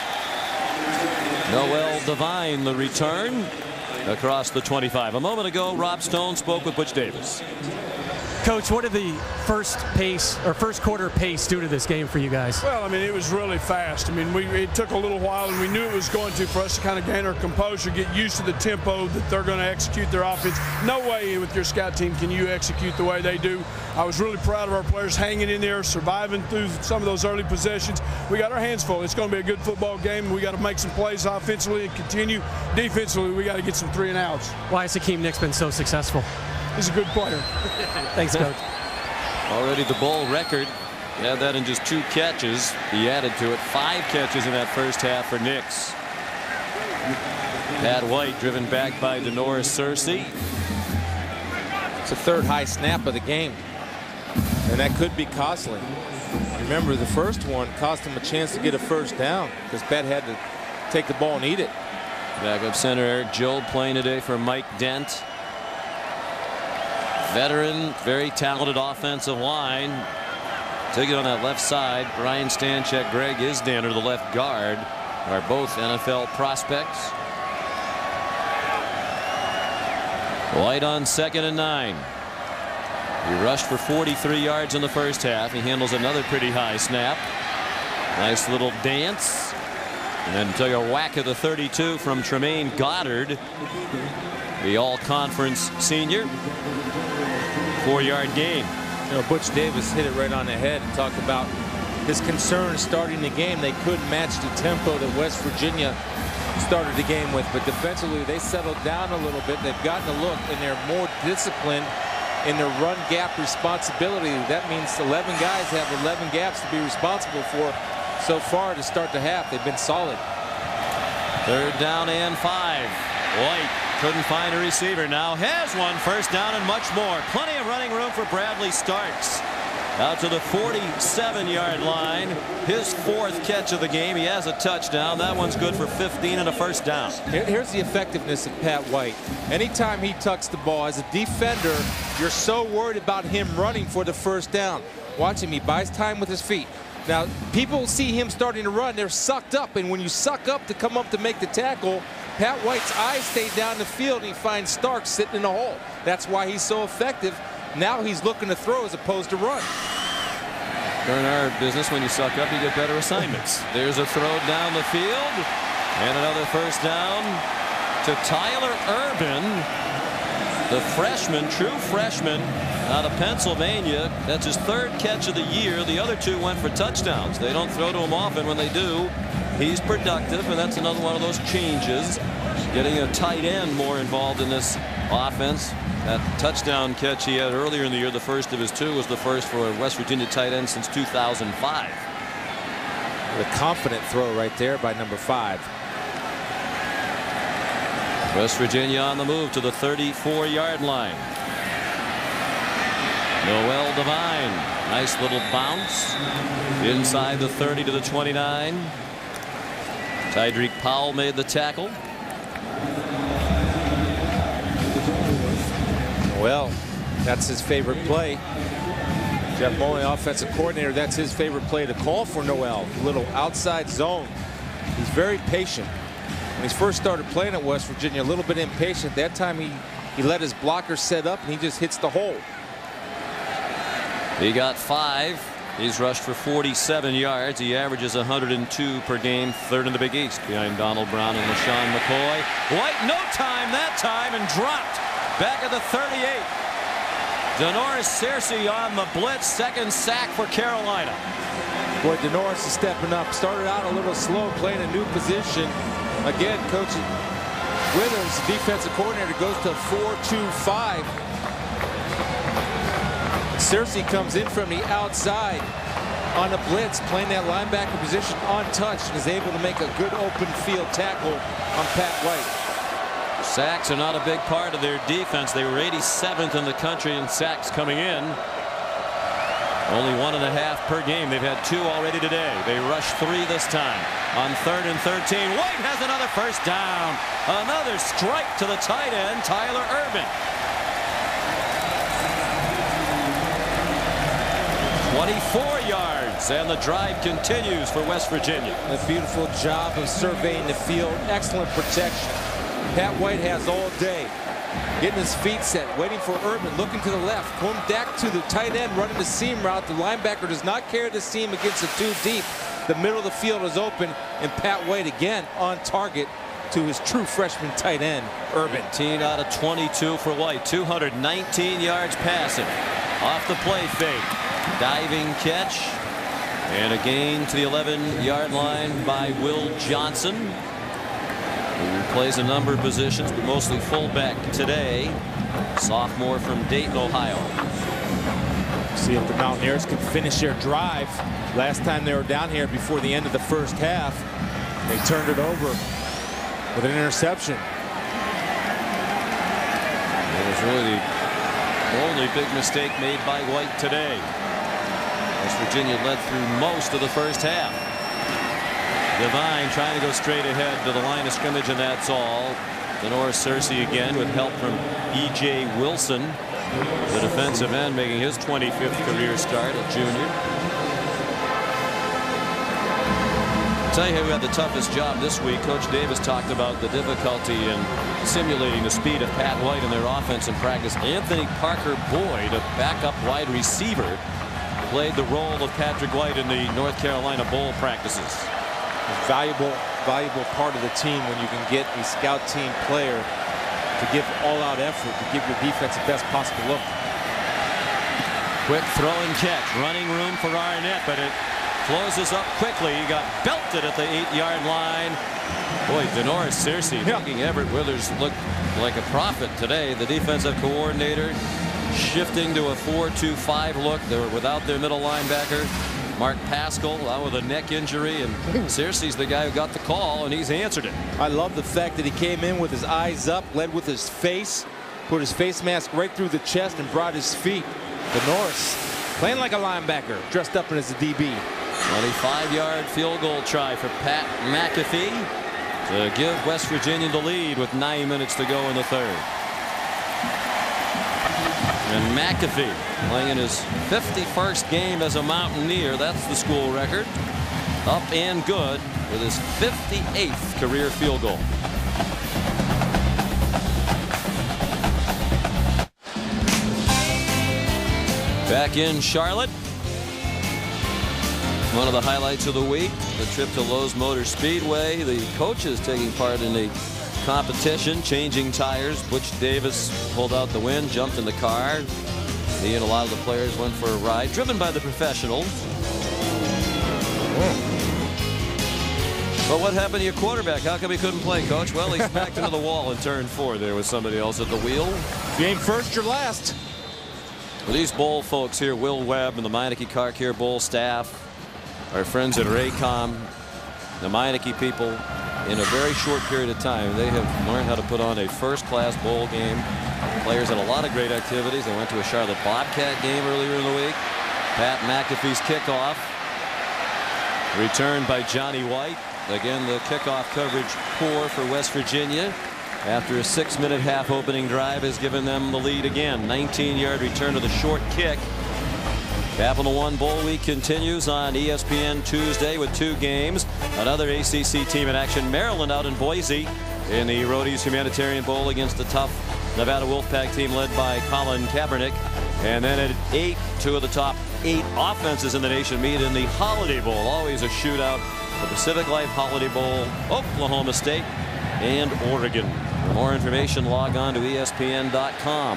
Noel Devine, the return across the twenty-five. A moment ago, Rob Stone spoke with Butch Davis. Coach, what did the first pace or first quarter pace do to this game for you guys? Well, I mean, it was really fast. I mean, we it took a little while, and we knew it was going to for us to kind of gain our composure, get used to the tempo that they're going to execute their offense. No way with your scout team can you execute the way they do. I was really proud of our players hanging in there, surviving through some of those early possessions. We got our hands full. It's going to be a good football game. We got to make some plays offensively and continue defensively. We got to get some three and outs. Why has Hakeem Nicks been so successful? He's a good player. Thanks, Coach. Already the bowl record. He had that in just two catches. He added to it five catches in that first half for Nicks. Pat White driven back by Denoris Searcy. It's the third high snap of the game, and that could be costly. Remember, the first one cost him a chance to get a first down because Pat had to take the ball and eat it. Backup center Eric Jobe playing today for Mike Dent. Veteran, very talented offensive line. Take it on that left side. Brian Stanchek, Greg Isdander, the left guard, are both N F L prospects. White on second and nine. He rushed for forty-three yards in the first half. He handles another pretty high snap. Nice little dance. And then took a whack at the thirty-two from Tremaine Goddard, the all-conference senior. Four-yard gain. You know, Butch Davis hit it right on the head and talked about his concern starting the game. They couldn't match the tempo that West Virginia started the game with, but defensively they settled down a little bit. They've gotten a look, and they're more disciplined in their run gap responsibility. That means eleven guys have eleven gaps to be responsible for so far to start the half. They've been solid. Third down and five. White couldn't find a receiver. Now has one. First down and much more. Plenty of running room for Bradley Starks. Out to the forty-seven yard line. His fourth catch of the game. He has a touchdown. That one's good for fifteen and a first down. Here's the effectiveness of Pat White. Anytime he tucks the ball as a defender, you're so worried about him running for the first down. Watch him. He buys time with his feet. Now, people see him starting to run. They're sucked up. And when you suck up to come up to make the tackle, Pat White's eyes stay down the field, and he finds Starks sitting in a hole. That's why he's so effective. Now he's looking to throw as opposed to run. During our business, when you suck up, you get better assignments. There's a throw down the field. And another first down to Tyler Urban, the freshman, true freshman out of Pennsylvania. That's his third catch of the year. The other two went for touchdowns. They don't throw to him often. When they do, he's productive, and that's another one of those changes. Getting a tight end more involved in this offense. That touchdown catch he had earlier in the year, the first of his two, was the first for a West Virginia tight end since two thousand five. The confident throw right there by number five. West Virginia on the move to the thirty-four yard line. Noel Devine, nice little bounce inside the thirty to the twenty-nine. Tydreek Powell made the tackle. Well, that's his favorite play. Jeff Moley, offensive coordinator, that's his favorite play to call for Noel. Little outside zone. He's very patient. When he first started playing at West Virginia, a little bit impatient. That time he, he let his blocker set up, and he just hits the hole. He got five. He's rushed for forty-seven yards. He averages one hundred two per game, third in the Big East behind Donald Brown and LaShawn McCoy. White, no time that time, and dropped. Back at the thirty-eight. Denoris Searcy on the blitz. Second sack for Carolina. Boy, Denoris is stepping up. Started out a little slow, playing a new position. Again, Coach Withers, the defensive coordinator, goes to four two five. Searcy comes in from the outside on the blitz, playing that linebacker position untouched, and is able to make a good open field tackle on Pat White. Sacks are not a big part of their defense. They were eighty-seventh in the country in sacks coming in. Only one and a half per game. They've had two already today. They rushed three this time. On third and thirteen, White has another first down. Another strike to the tight end, Tyler Urban. twenty-four yards, and the drive continues for West Virginia. A beautiful job of surveying the field. Excellent protection. Pat White has all day. Getting his feet set, waiting for Urban, looking to the left, going back to the tight end, running the seam route. The linebacker does not carry the seam against the two deep. The middle of the field is open, and Pat White again on target to his true freshman tight end, Urban. eighteen out of twenty-two for White, two hundred nineteen yards passing. Off the play fake, diving catch, and a gain to the eleven yard line by Will Johnson, who plays a number of positions, but mostly fullback today. Sophomore from Dayton, Ohio. See if the Mountaineers can finish their drive. Last time they were down here before the end of the first half, they turned it over with an interception. It was really the only big mistake made by White today. West Virginia led through most of the first half. Devine trying to go straight ahead to the line of scrimmage, and that's all. Denoris Searcy again with help from E J Wilson, the defensive end, making his twenty-fifth career start, a junior. I'll tell you who had the toughest job this week. Coach Davis talked about the difficulty in simulating the speed of Pat White in their offense in practice. Anthony Parker Boyd, a backup wide receiver, played the role of Patrick White in the North Carolina Bowl practices. A valuable, valuable part of the team when you can get a scout team player to give all-out effort, to give your defense the best possible look. Quick throw and catch. Running room for Arnett, but it closes up quickly. He got belted at the eight-yard line. Boy, Denoris Searcy yeah. making Everett Withers look like a prophet today. The defensive coordinator shifting to a four two five look. They were without their middle linebacker, Mark Pascal, out with a neck injury, and Searcy's the guy who got the call, and he's answered it. I love the fact that he came in with his eyes up, led with his face, put his face mask right through the chest, and brought his feet. Denoris playing like a linebacker, dressed up as a D B. twenty-five-yard field goal try for Pat McAfee to give West Virginia the lead with nine minutes to go in the third. And McAfee playing in his fifty-first game as a Mountaineer. That's the school record. Up and good with his fifty-eighth career field goal. Back in Charlotte. One of the highlights of the week, the trip to Lowe's Motor Speedway. The coaches taking part in the competition, changing tires. Butch Davis pulled out the win, jumped in the car. He and a lot of the players went for a ride, driven by the professionals. But what happened to your quarterback? How come he couldn't play, Coach? Well, he smacked into the wall in turn four. There was somebody else at the wheel. If you ain't first, you're last. Well, these bowl folks here, Will Webb and the Meineke Car Care Bowl staff, our friends at Raycom, the Meineke people, in a very short period of time, they have learned how to put on a first-class bowl game. Players had a lot of great activities. They went to a Charlotte Bobcat game earlier in the week. Pat McAfee's kickoff, returned by Johnny White. Again, the kickoff coverage poor for West Virginia. After a six-minute half opening drive has given them the lead again. nineteen-yard return to the short kick. Capital One Bowl Week continues on E S P N Tuesday with two games. Another A C C team in action. Maryland out in Boise in the Rhodey's Humanitarian Bowl against the tough Nevada Wolfpack team led by Colin Kaepernick. And then at eight, two of the top eight offenses in the nation meet in the Holiday Bowl. Always a shootout. The Pacific Life Holiday Bowl, Oklahoma State and Oregon. For more information, log on to E S P N dot com.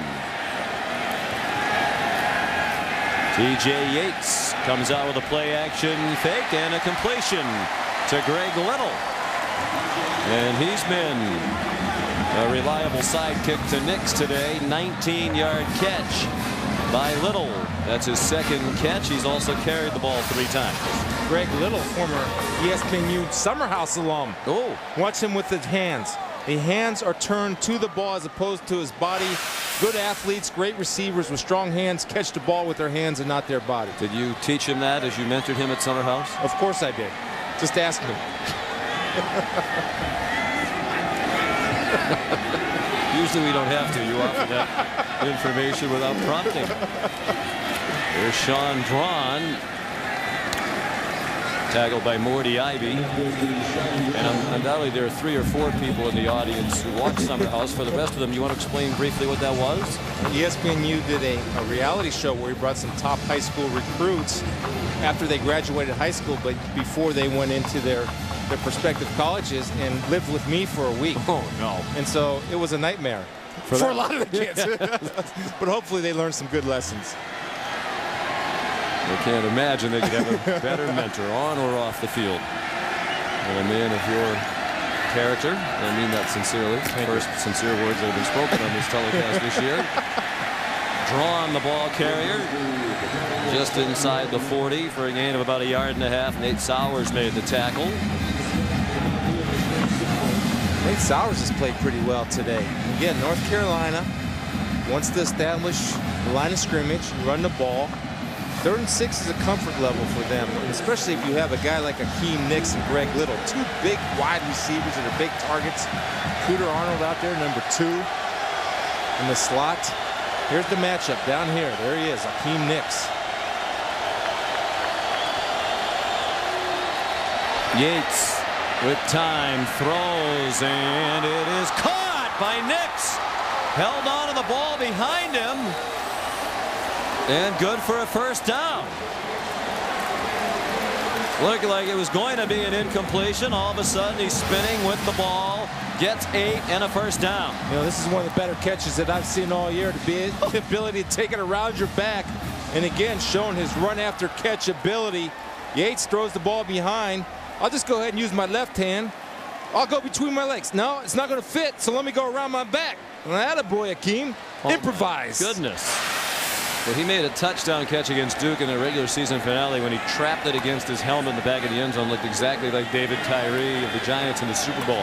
T J Yates comes out with a play action fake and a completion to Greg Little. And he's been a reliable sidekick to Nix today. nineteen-yard catch by Little. That's his second catch. He's also carried the ball three times. Greg Little, former E S P N U Summer House alum. Oh. Watch him with his hands. The hands are turned to the ball as opposed to his body. Good athletes, great receivers with strong hands catch the ball with their hands and not their body. Did you teach him that as you mentored him at Summer House? Of course I did. Just ask him. Usually we don't have to. You offer that information without prompting. There's Sean Drawn. Tackled by Morty Ivy. And undoubtedly there are three or four people in the audience who watch Summer House. For the rest of them, you want to explain briefly what that was? E S P N U did a, a reality show where he brought some top high school recruits after they graduated high school, but before they went into their their prospective colleges, and lived with me for a week. Oh, no. And so it was a nightmare for, for a lot of the kids. But hopefully they learned some good lessons. I can't imagine they could have a better mentor on or off the field. And a man of your character, I mean that sincerely. First sincere words that have been spoken on this telecast this year. Drawn the ball carrier just inside the forty for a gain of about a yard and a half. Nate Sowers made the tackle. Nate Sowers has played pretty well today. Again, North Carolina wants to establish the line of scrimmage, run the ball. Third and six is a comfort level for them, and especially if you have a guy like Akeem Nix and Greg Little, two big wide receivers that are big targets. Cooter Arnold out there, number two in the slot. Here's the matchup down here. There he is, Akeem Nix. Yates with time throws, and it is caught by Nix. Held on to the ball behind him, and good for a first down. Looked like it was going to be an incompletion. All of a sudden he's spinning with the ball, gets eight and a first down. You know, this is one of the better catches that I've seen all year, to be the ability to take it around your back, and again showing his run after catch ability. Yates throws the ball behind. I'll just go ahead and use my left hand. I'll go between my legs. No, it's not going to fit, so let me go around my back. Attaboy, Akeem. Oh, improvise. Goodness. Well, he made a touchdown catch against Duke in the regular season finale when he trapped it against his helmet in the back of the end zone. Looked exactly like David Tyree of the Giants in the Super Bowl.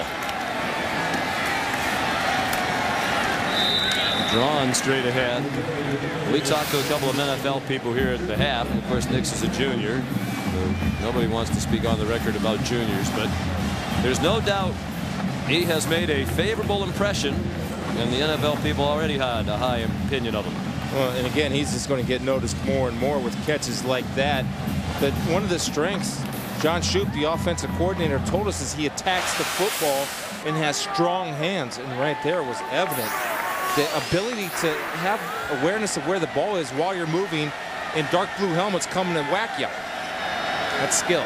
Drawn straight ahead. We talked to a couple of N F L people here at the half. And of course, Nix is a junior. Nobody wants to speak on the record about juniors, but there's no doubt he has made a favorable impression, and the N F L people already had a high opinion of him. Well, and again, he's just going to get noticed more and more with catches like that. But one of the strengths, John Shoup, the offensive coordinator, told us is he attacks the football and has strong hands. And right there was evident the ability to have awareness of where the ball is while you're moving, and dark blue helmets coming to whack you. That's skill.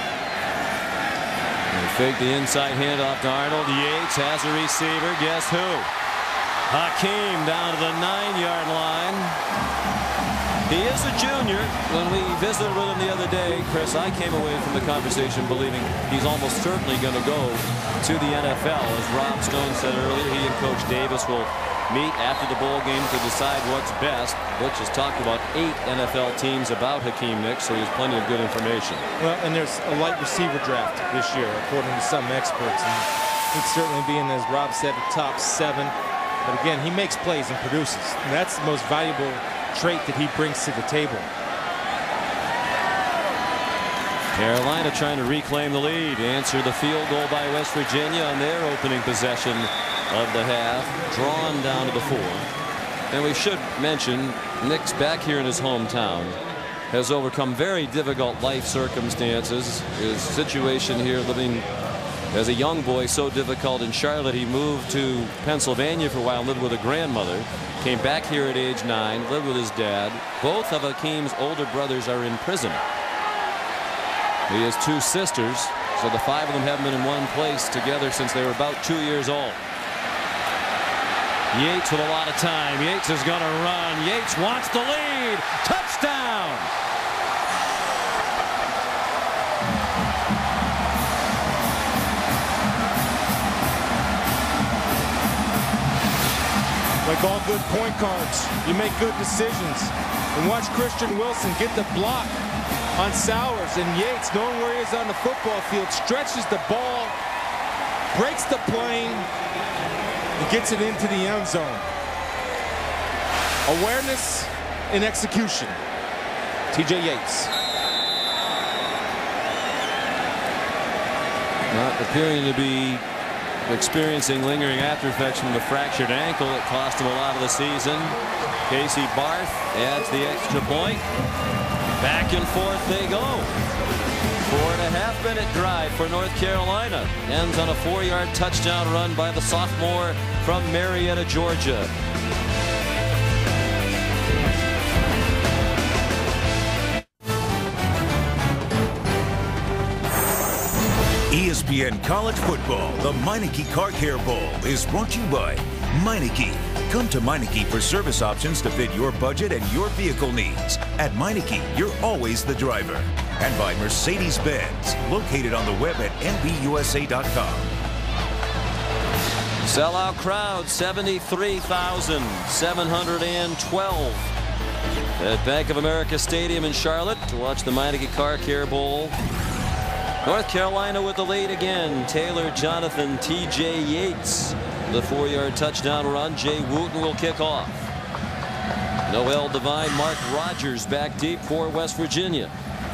They fake the inside handoff to Arnold. Yates has a receiver. Guess who? Hakeem down to the nine-yard line. He is a junior. When we visited with him the other day, Chris, I came away from the conversation believing he's almost certainly going to go to the N F L. As Rob Stone said earlier, he and Coach Davis will meet after the bowl game to decide what's best. Butch has talked about eight N F L teams about Hakeem Nicks, so he has plenty of good information. Well, and there's a light receiver draft this year, according to some experts. And he'd certainly be in, as Rob said, the top seven. But again, he makes plays and produces. And that's the most valuable trait that he brings to the table. Carolina trying to reclaim the lead. Answer the field goal by West Virginia on their opening possession of the half. Drawn down to the four. And we should mention, Nick's back here in his hometown has overcome very difficult life circumstances. His situation here, living as a young boy, so difficult in Charlotte, he moved to Pennsylvania for a while, lived with a grandmother, came back here at age nine, lived with his dad. Both of Hakeem's older brothers are in prison. He has two sisters, so the five of them haven't been in one place together since they were about two years old. Yates with a lot of time. Yates is going to run. Yates wants the lead. Touchdown! Like all good point guards, you make good decisions. And watch Christian Wilson get the block on Sowers, and Yates, knowing where he is on the football field, stretches the ball, breaks the plane, and gets it into the end zone. Awareness and execution. T J Yates. Not appearing to be experiencing lingering after effects from the fractured ankle that cost him a lot of the season. Casey Barth adds the extra point. Back and forth they go. Four and a half minute drive for North Carolina. Ends on a four-yard touchdown run by the sophomore from Marietta, Georgia. E S P N College Football, the Meineke Car Care Bowl, is brought to you by Meineke. Come to Meineke for service options to fit your budget and your vehicle needs. At Meineke, you're always the driver. And by Mercedes-Benz, located on the web at M B U S A dot com. Sellout crowd, seventy-three thousand seven hundred twelve at Bank of America Stadium in Charlotte to watch the Meineke Car Care Bowl. North Carolina with the lead again. Taylor Jonathan, T J Yates. The four-yard touchdown run. Jay Wooten will kick off. Noel Devine, Mark Rogers back deep for West Virginia.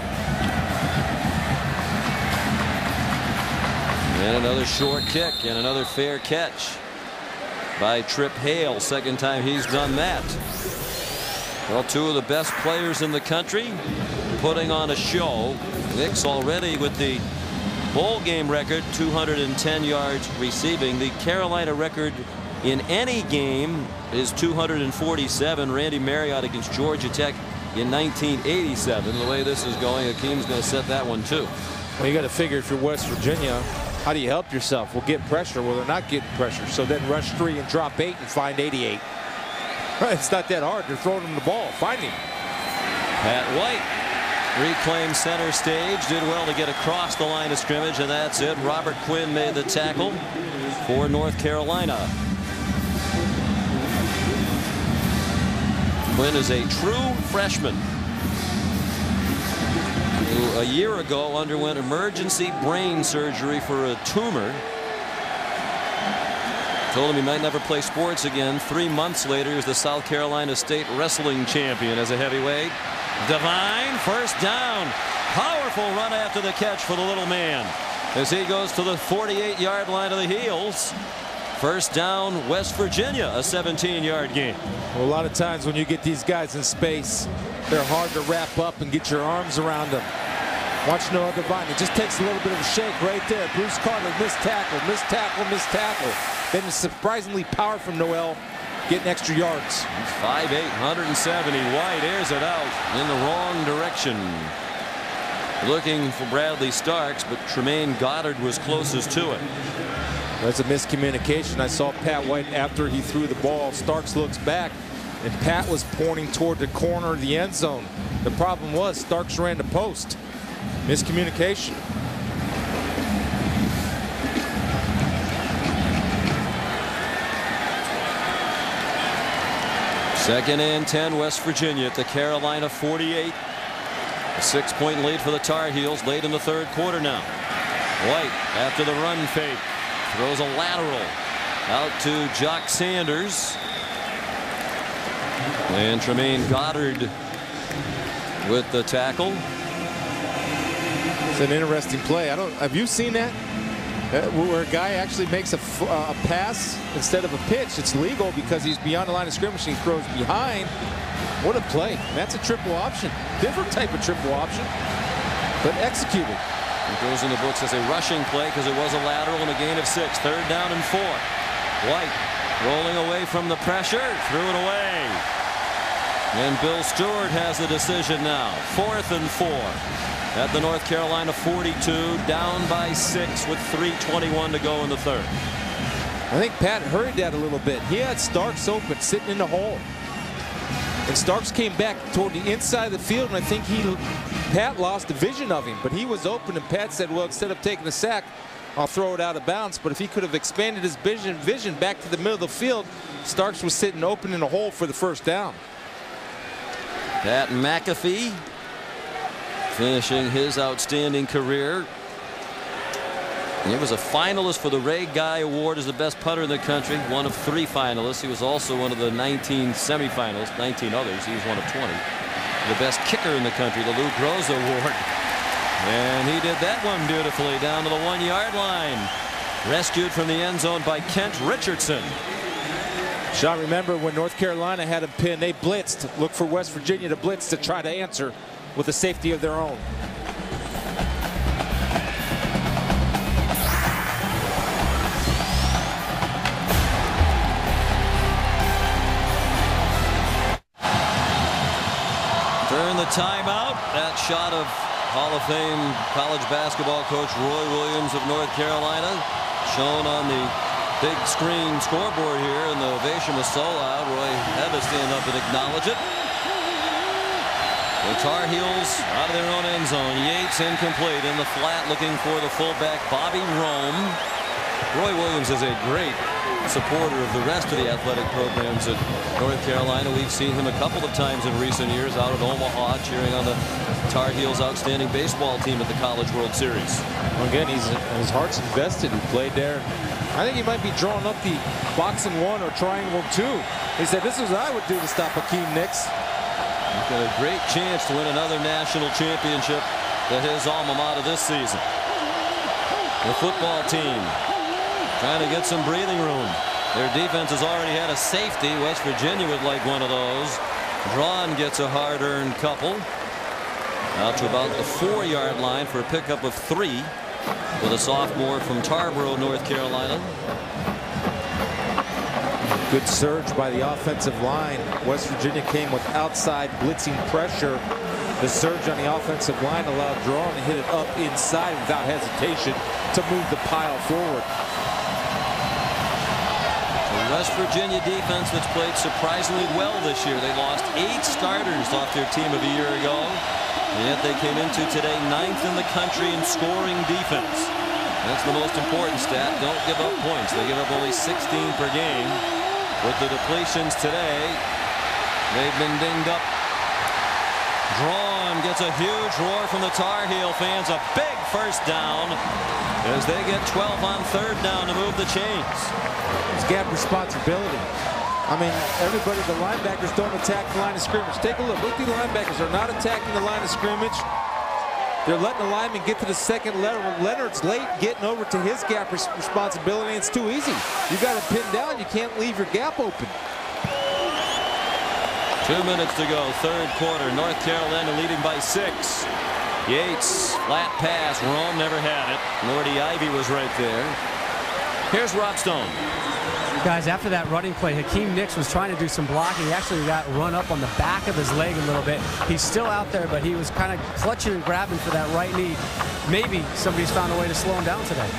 And another short kick and another fair catch by Trip Hale. Second time he's done that. Well, two of the best players in the country putting on a show. Nick's already with the bowl game record, two hundred ten yards receiving. The Carolina record in any game is two hundred forty-seven. Randy Marriott against Georgia Tech in nineteen eighty-seven. The way this is going, Hakeem's going to set that one too. Well, you got to figure if you're West Virginia, how do you help yourself? Well, get pressure. Well, they're not getting pressure. So then rush three and drop eight and find eighty-eight. It's not that hard. They're throwing him the ball. Find him. Pat White reclaimed center stage, did well to get across the line of scrimmage, and that's it. Robert Quinn made the tackle for North Carolina. Quinn is a true freshman who a year ago underwent emergency brain surgery for a tumor. Told him he might never play sports again. Three months later, he was the South Carolina State wrestling champion as a heavyweight. Devine, first down. Powerful run after the catch for the little man as he goes to the forty-eight yard line of the Heels. First down, West Virginia, a seventeen yard gain. Well, a lot of times when you get these guys in space, they're hard to wrap up and get your arms around them. Watch Noah Devine. It just takes a little bit of a shake right there. Bruce Carter, missed tackle, missed tackle, missed tackle. Then a surprisingly power from Noel, getting extra yards. He's five eight, one seventy. White airs it out in the wrong direction. Looking for Bradley Starks, but Tremaine Goddard was closest to it. That's a miscommunication. I saw Pat White after he threw the ball. Starks looks back, and Pat was pointing toward the corner of the end zone. The problem was Starks ran the post. Miscommunication. Second and ten, West Virginia at the Carolina forty-eight. A six point lead for the Tar Heels late in the third quarter now. White after the run fake throws a lateral out to Jock Sanders. And Tremaine Goddard with the tackle. It's an interesting play. I don't. Have you seen that? Uh, where a guy actually makes a, uh, a pass instead of a pitch. It's legal because he's beyond the line of scrimmage and he throws behind. What a play. That's a triple option. Different type of triple option, but executed. It goes in the books as a rushing play because it was a lateral and a gain of six. Third down and four. White rolling away from the pressure. Threw it away. And Bill Stewart has the decision now. Fourth and four. At the North Carolina forty-two, down by six with three twenty-one to go in the third. I think Pat hurried that a little bit. He had Starks open, sitting in the hole. And Starks came back toward the inside of the field, and I think he, Pat lost the vision of him. But he was open, and Pat said, well, instead of taking the sack, I'll throw it out of bounds. But if he could have expanded his vision, vision back to the middle of the field, Starks was sitting open in the hole for the first down. Pat McAfee finishing his outstanding career. He was a finalist for the Ray Guy Award as the best putter in the country, one of three finalists. He was also one of the nineteen semifinals, nineteen others. He was one of twenty. The best kicker in the country, the Lou Groza Award. And he did that one beautifully down to the one yard line. Rescued from the end zone by Kent Richardson. Sean, remember when North Carolina had him pinned, they blitzed. Look for West Virginia to blitz to try to answer with a safety of their own. Turn the timeout. That shot of Hall of Fame college basketball coach Roy Williams of North Carolina shown on the big screen scoreboard here, and the ovation was so loud Roy had to stand up and acknowledge it. The Tar Heels out of their own end zone. Yates incomplete in the flat, looking for the fullback Bobby Rome. Roy Williams is a great supporter of the rest of the athletic programs at North Carolina. We've seen him a couple of times in recent years out at Omaha cheering on the Tar Heels' outstanding baseball team at the College World Series. Well, again, he's, his heart's invested. He played there. I think he might be drawing up the boxing one or triangle two. He said, this is what I would do to stop Hakeem Nicks. He's got a great chance to win another national championship at his alma mater this season. The football team trying to get some breathing room. Their defense has already had a safety. West Virginia would like one of those. Drawn gets a hard-earned couple. Out to about the four yard line for a pickup of three with a sophomore from Tarboro, North Carolina. Good surge by the offensive line. West Virginia came with outside blitzing pressure. The surge on the offensive line allowed Drawn to hit it up inside without hesitation to move the pile forward. The West Virginia defense that's played surprisingly well this year. They lost eight starters off their team of a year ago. And yet they came into today ninth in the country in scoring defense. That's the most important stat. Don't give up points. They give up only sixteen per game. With the depletions today, they've been dinged up. Drawn gets a huge roar from the Tar Heel fans. A big first down as they get twelve on third down to move the chains. It's gap responsibility. I mean, everybody, the linebackers don't attack the line of scrimmage. Take a look. Look, the linebackers are not attacking the line of scrimmage. They're letting the lineman get to the second letter. Leonard's late getting over to his gap res responsibility. It's too easy. You got to pin down. You can't leave your gap open. Two minutes to go, third quarter. North Carolina leading by six. Yates, flat pass. Rome never had it. Lordy Ivy was right there. Here's Rob Stone. Guys, after that running play, Hakeem Nicks was trying to do some blocking. He actually got run up on the back of his leg a little bit. He's still out there, but he was kind of clutching and grabbing for that right knee. Maybe somebody's found a way to slow him down today.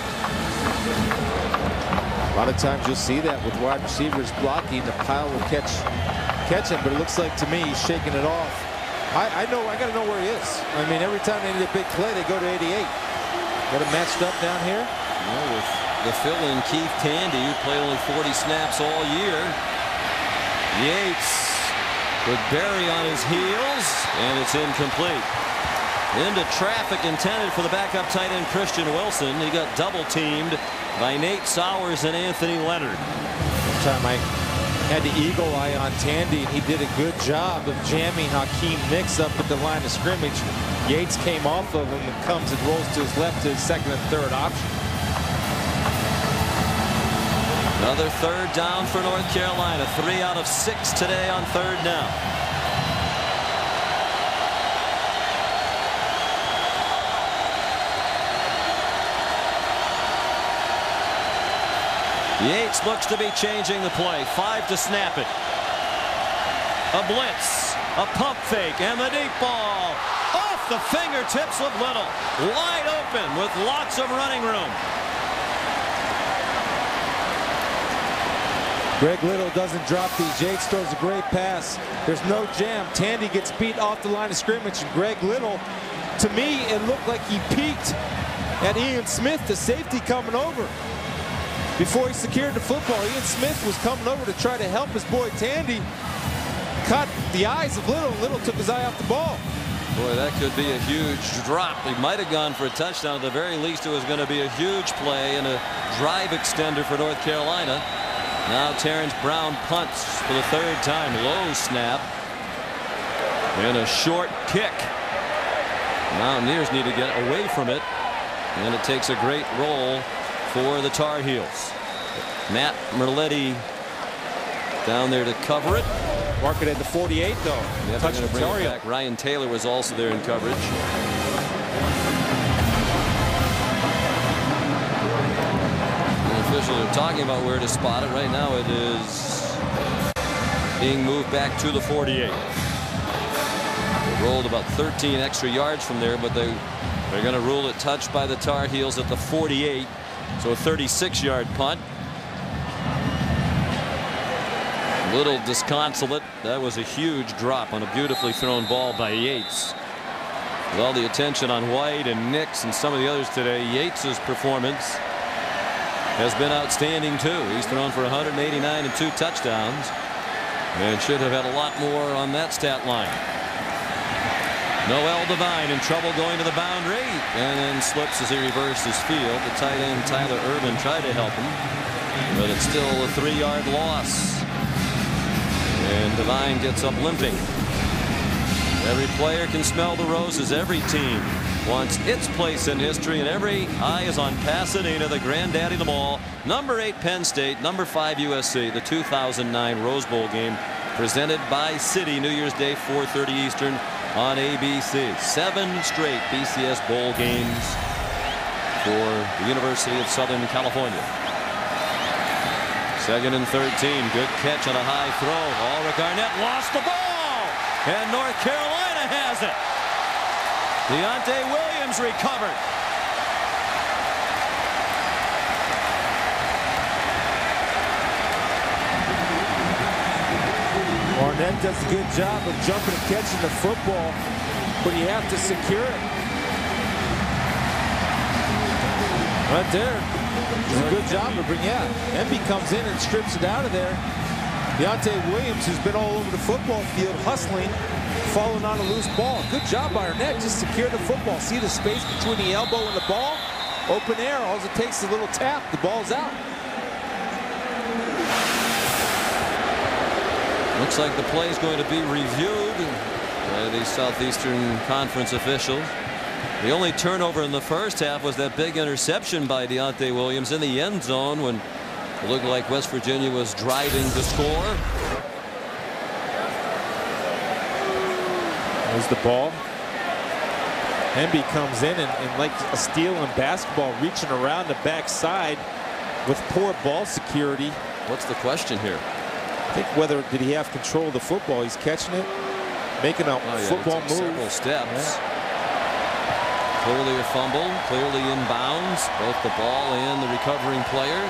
A lot of times you'll see that with wide receivers blocking. The pile will catch, catch him, but it looks like to me he's shaking it off. I, I know, I got to know where he is. I mean, every time they need a big play, they go to eighty-eight. Got him matched up down here. Well, with the fill-in Keith Tandy, who played only forty snaps all year. Yates with Berry on his heels, and it's incomplete. Into traffic intended for the backup tight end Christian Wilson. He got double-teamed by Nate Sowers and Anthony Leonard. One time I had the eagle eye on Tandy, and he did a good job of jamming Hakeem Nicks up at the line of scrimmage. Yates came off of him and comes and rolls to his left to his second and third option. Another third down for North Carolina. Three out of six today on third down. Yates looks to be changing the play. Five to snap it. A blitz, a pump fake, and the deep ball off the fingertips of Little. Wide open with lots of running room. Greg Little doesn't drop these. Yates throws a great pass. There's no jam. Tandy gets beat off the line of scrimmage. And Greg Little, to me, it looked like he peeked at Ian Smith, the safety coming over. Before he secured the football, Ian Smith was coming over to try to help his boy Tandy. Caught the eyes of Little. Little took his eye off the ball. Boy, that could be a huge drop. He might have gone for a touchdown. At the very least, it was going to be a huge play and a drive extender for North Carolina. Now Terrence Brown punts for the third time. Low snap. And a short kick. Mountaineers need to get away from it. And it takes a great roll for the Tar Heels. Matt Merletti down there to cover it. Mark it at the forty-eight, though. Yeah, they're going to bring it back. Ryan Taylor was also there in coverage. Officials are talking about where to spot it. Right now it is being moved back to the forty-eight. They rolled about thirteen extra yards from there, but they, they're going to rule it touched by the Tar Heels at the forty-eight. So a thirty-six yard punt. Little disconsolate. That was a huge drop on a beautifully thrown ball by Yates. With all the attention on White and Nicks and some of the others today, Yates's performance has been outstanding too. He's thrown for one hundred eighty-nine and two touchdowns and should have had a lot more on that stat line. Noel Devine in trouble going to the boundary and then slips as he reversed his field. The tight end Tyler Irvin tried to help him, but it's still a three yard loss, and Devine gets up limping. Every player can smell the roses. Every team wants its place in history, and every eye is on Pasadena, the granddaddy of them all. Number eight Penn State, number five U S C, the two thousand nine Rose Bowl game presented by City, New Year's Day, four thirty Eastern on A B C. Seven straight B C S Bowl games for the University of Southern California. Second and thirteen. Good catch on a high throw. Ulrich Arnett lost the ball, and North Carolina has it. Deontay Williams recovered. Arnett does a good job of jumping and catching the football. but you have to secure it. Right there. It's a good job to bring, yeah. Emby comes in and strips it out of there. Deontay Williams, who's been all over the football field hustling, falling on a loose ball. Good job by Arnett, just secure the football. See the space between the elbow and the ball? Open air, all it takes is a little tap, the ball's out. Looks like the play is going to be reviewed by the Southeastern Conference officials. The only turnover in the first half was that big interception by Deontay Williams in the end zone when it looked like West Virginia was driving to score. There's the ball. Emby comes in and, and like a steal in basketball, reaching around the backside with poor ball security. What's the question here? I think whether did he have control of the football. He's catching it, making a oh, yeah, football move. Several steps. Yeah. Clearly a fumble, clearly inbounds, both the ball and the recovering player.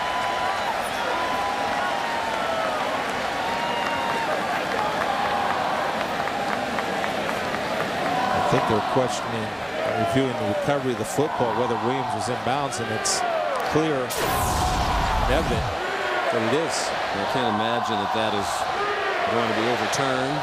I think they're questioning, reviewing the recovery of the football, whether Williams was inbounds, and it's clear and evident that it is. I can't imagine that that is going to be overturned.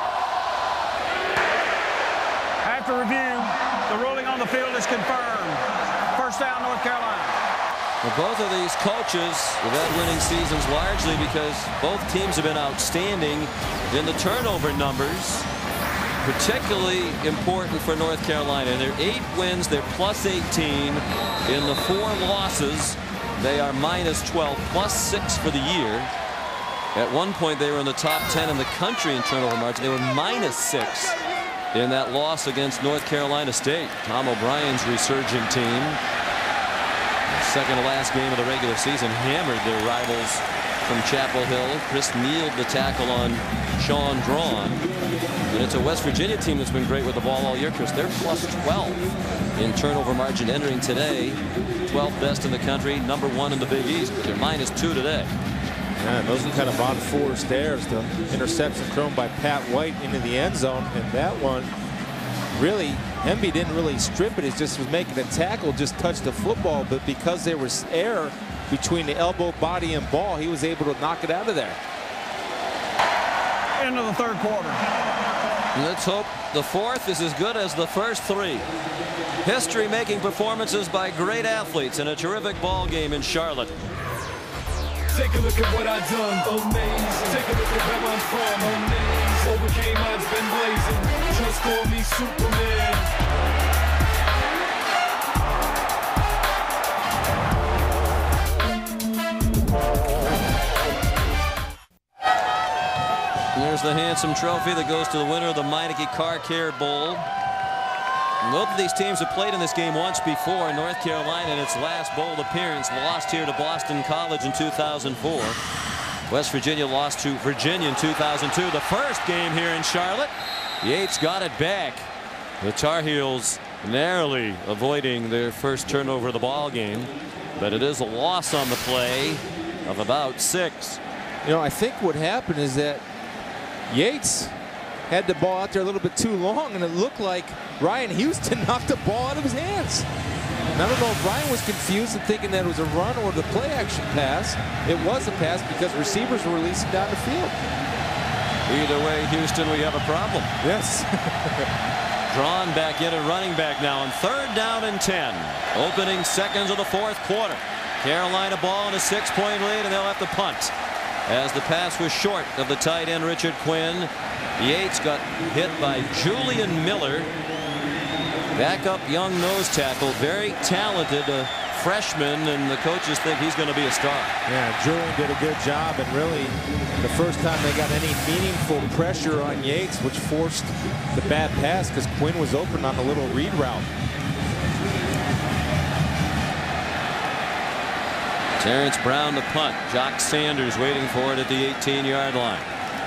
After review, the ruling on the field is confirmed. First down, North Carolina. Well, both of these coaches have had winning seasons largely because both teams have been outstanding in the turnover numbers. Particularly important for North Carolina. In their eight wins, they're plus eighteen. In the four losses, they are minus twelve, plus six for the year. At one point, they were in the top ten in the country in turnover margin. They were minus six in that loss against North Carolina State. Tom O'Brien's resurgent team. Second to last game of the regular season, hammered their rivals from Chapel Hill. Chris Neal the tackle on Sean Drawn. And it's a West Virginia team that's been great with the ball all year, Chris. They're plus twelve in turnover margin entering today. twelfth best in the country, number one in the Big East. But they're minus two today. Yeah, those are kind of on forced errors. The interception thrown by Pat White into the end zone, and that one really, Emby didn't really strip it. He just was making a tackle, just touched the football, but because there was air between the elbow, body, and ball, he was able to knock it out of there. Into the third quarter. Let's hope the fourth is as good as the first three. History-making performances by great athletes in a terrific ball game in Charlotte. Take a look at what I've done, amazing. Take a look at where I'm from, amazing. Overcame odds, been blazing. Just call me Superman. There's the handsome trophy that goes to the winner of the Meineke Car Care Bowl. Both of these teams have played in this game once before. North Carolina in its last bowl appearance lost here to Boston College in two thousand four. West Virginia lost to Virginia in two thousand two. The first game here in Charlotte, Yates got it back. The Tar Heels narrowly avoiding their first turnover of the ball game, but it is a loss on the play of about six. You know, I think what happened is that Yates had the ball out there a little bit too long, and it looked like Ryan Houston knocked the ball out of his hands. And I don't know if Ryan was confused and thinking that it was a run or the play action pass. It was a pass because receivers were releasing down the field. Either way, Houston, we have a problem. Yes. Drawn back in at running back now on third down and ten. Opening seconds of the fourth quarter. Carolina ball in a six-point lead, and they'll have to punt. As the pass was short of the tight end Richard Quinn. Yates got hit by Julian Miller. Backup young nose tackle, very talented uh, freshman, and the coaches think he's going to be a star. Yeah, Julian did a good job, and really the first time they got any meaningful pressure on Yates, which forced the bad pass because Quinn was open on the little read route. Terrence Brown to punt. Jock Sanders waiting for it at the eighteen yard line.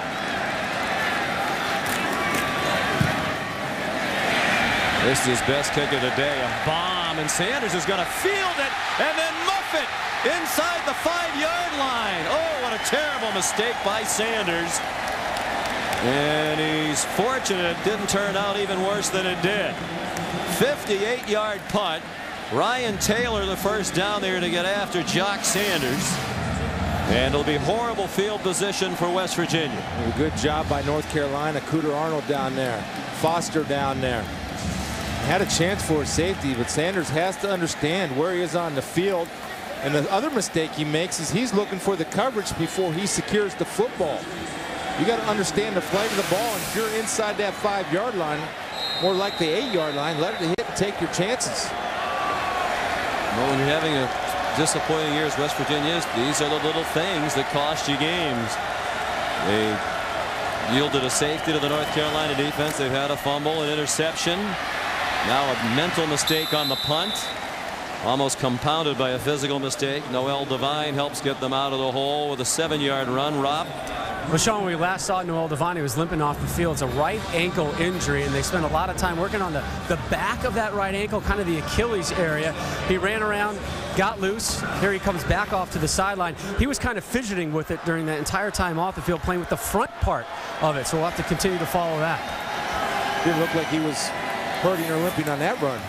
This is his best kick of the day. A bomb, and Sanders is going to field it and then muff it inside the five yard line. Oh, what a terrible mistake by Sanders. And he's fortunate it didn't turn out even worse than it did. fifty-eight yard punt. Ryan Taylor the first down there to get after Jock Sanders. And it'll be horrible field position for West Virginia. A good job by North Carolina. Cooter Arnold down there. Foster down there. Had a chance for a safety, but Sanders has to understand where he is on the field. And the other mistake he makes is he's looking for the coverage before he secures the football. You got to understand the flight of the ball, and if you're inside that five yard line, more like the eight yard line, let it hit and take your chances. Well, when you're having a disappointing year as West Virginia is, these are the little things that cost you games. They yielded a safety to the North Carolina defense. They've had a fumble, an interception. Now a mental mistake on the punt. Almost compounded by a physical mistake. Noel Devine helps get them out of the hole with a seven yard run. Rob? Well, Sean, when we last saw Noel Devine, he was limping off the field. It's a right ankle injury, and they spent a lot of time working on the, the back of that right ankle, kind of the Achilles area. He ran around, got loose. Here he comes back off to the sideline. He was kind of fidgeting with it during that entire time off the field, playing with the front part of it. So we'll have to continue to follow that. Didn't look like he was hurting or limping on that run.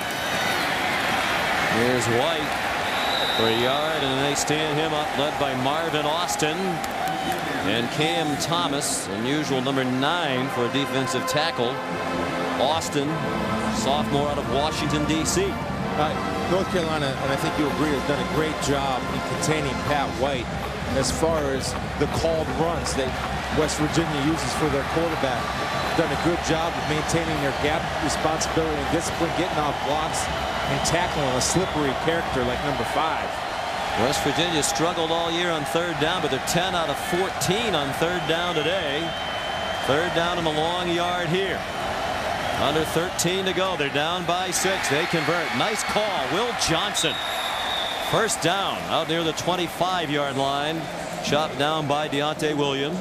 Here's White for a yard, and they stand him up, led by Marvin Austin and Cam Thomas, unusual number nine for a defensive tackle. Austin, sophomore out of Washington, D C Uh, North Carolina, and I think you agree, has done a great job in containing Pat White as far as the called runs that West Virginia uses for their quarterback. Done a good job of maintaining their gap responsibility and discipline, getting off blocks and tackling a slippery character like number five. West Virginia struggled all year on third down, but they're ten out of fourteen on third down today. Third down in the long yard here. Under thirteen to go. They're down by six. They convert. Nice call. Will Johnson. First down out near the twenty-five yard line. Chopped down by Deontay Williams.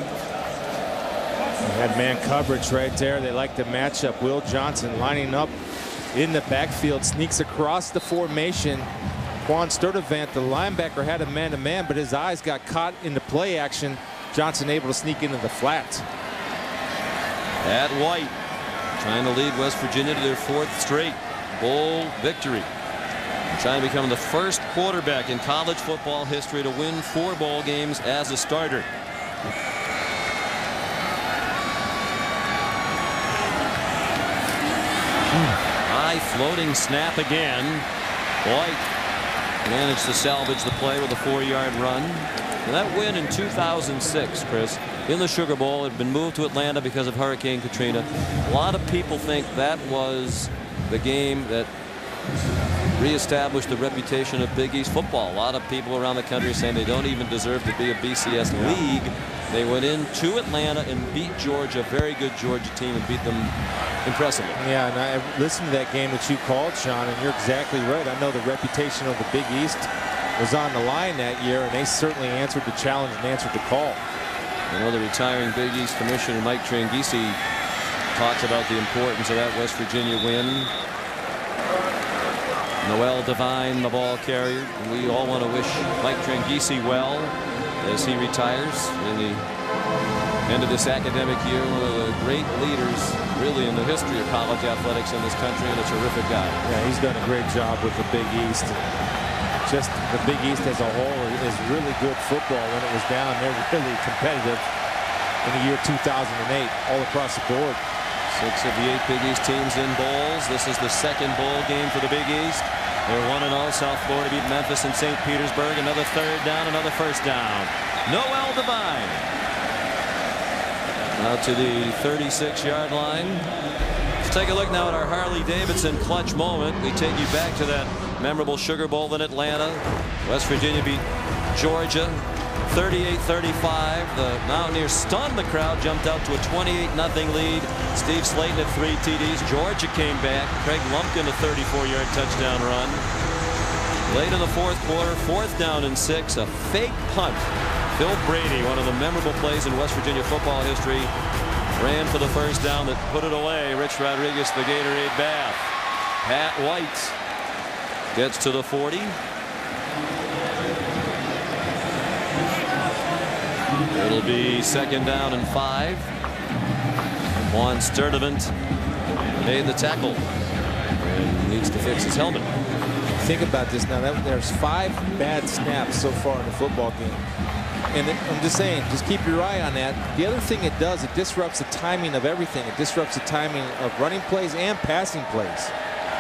Had man coverage right there. They like the matchup. Will Johnson lining up in the backfield, sneaks across the formation. Juan Sturdivant, the linebacker, had a man-to-man, but his eyes got caught in the play action. Johnson able to sneak into the flat. At White, trying to lead West Virginia to their fourth straight bowl victory. Trying to become the first quarterback in college football history to win four bowl games as a starter. High floating snap again. White managed to salvage the play with a four yard run. And that win in two thousand six, Chris, in the Sugar Bowl, had been moved to Atlanta because of Hurricane Katrina. A lot of people think that was the game that reestablished the reputation of Big East football. A lot of people around the country saying they don't even deserve to be a B C S league. They went into Atlanta and beat Georgia, a very good Georgia team, and beat them impressively. Yeah, and I listened to that game that you called, Sean, and you're exactly right. I know the reputation of the Big East was on the line that year, and they certainly answered the challenge and answered the call. I know the retiring Big East Commissioner Mike Tranghese talks about the importance of that West Virginia win. Noel Devine, the ball carrier. And we all want to wish Mike Tranghese well as he retires in the end of this academic year. One of the great leaders really in the history of college athletics in this country, and a terrific guy. Yeah, he's done a great job with the Big East. Just the Big East as a whole is really good football. When it was down, they're really competitive in the year two thousand eight all across the board. Six of the eight Big East teams in bowls. This is the second bowl game for the Big East. They're one and oh. South Florida beat Memphis and Saint Petersburg. Another third down, another first down. Noel Devine out to the thirty-six yard line. Let's take a look now at our Harley-Davidson clutch moment. We take you back to that memorable Sugar Bowl in Atlanta. West Virginia beat Georgia thirty-eight thirty-five. The Mountaineers stunned the crowd, jumped out to a twenty-eight nothing lead. Steve Slayton had three T Ds. Georgia came back. Craig Lumpkin a thirty-four yard touchdown run. Late in the fourth quarter, fourth down and six, a fake punt. Phil Brady, one of the memorable plays in West Virginia football history, ran for the first down that put it away. Rich Rodriguez, the Gatorade bath. Pat White gets to the forty. It'll be second down and five. Juan Sturdivant made the tackle. And he needs to fix his helmet. Think about this now. That, there's five bad snaps so far in the football game. And it, I'm just saying, just keep your eye on that. The other thing it does, it disrupts the timing of everything. It disrupts the timing of running plays and passing plays.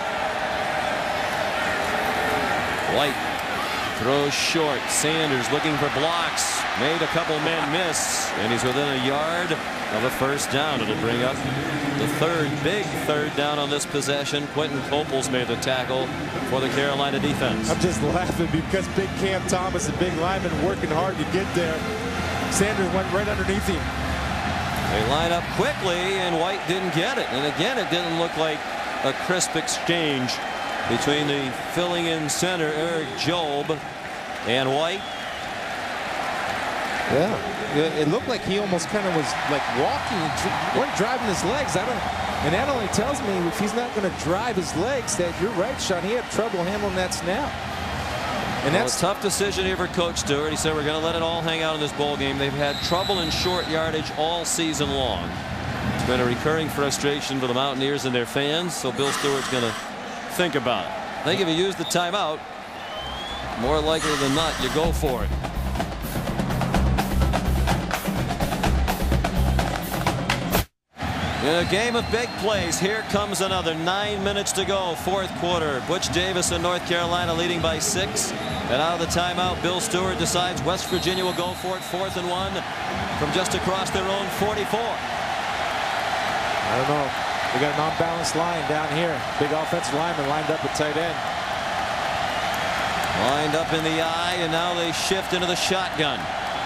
White throws short. Sanders looking for blocks. Made a couple men miss. And he's within a yard of a first down. It'll bring up the third, big third down on this possession. Quentin Coples made the tackle for the Carolina defense. I'm just laughing because big Cam Thomas and big lineman working hard to get there. Sanders went right underneath him. They line up quickly, and White didn't get it. And again, it didn't look like a crisp exchange between the filling-in center, Eric Job, and White. Yeah. It looked like he almost kind of was like walking, wasn't driving his legs. I don't, and that only tells me if he's not going to drive his legs, that you're right, Sean. He had trouble handling that snap. And well, that's a tough decision here for Coach Stewart. He said we're going to let it all hang out in this bowl game. They've had trouble in short yardage all season long. It's been a recurring frustration for the Mountaineers and their fans. So Bill Stewart's going to think about it. I think if you use the timeout, more likely than not, you go for it. In a game of big plays, here comes another. Nine minutes to go, fourth quarter. Butch Davis in North Carolina leading by six. And out of the timeout, Bill Stewart decides West Virginia will go for it, fourth and one from just across their own forty-four. I don't know. We got an unbalanced line down here. Big offensive lineman lined up at tight end. Lined up in the eye, and now they shift into the shotgun.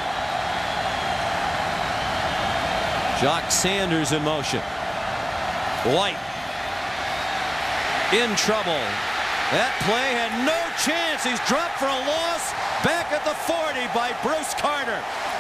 Jock Sanders in motion. White in trouble. That play had no chance. He's dropped for a loss. Back at the forty by Bruce Carter.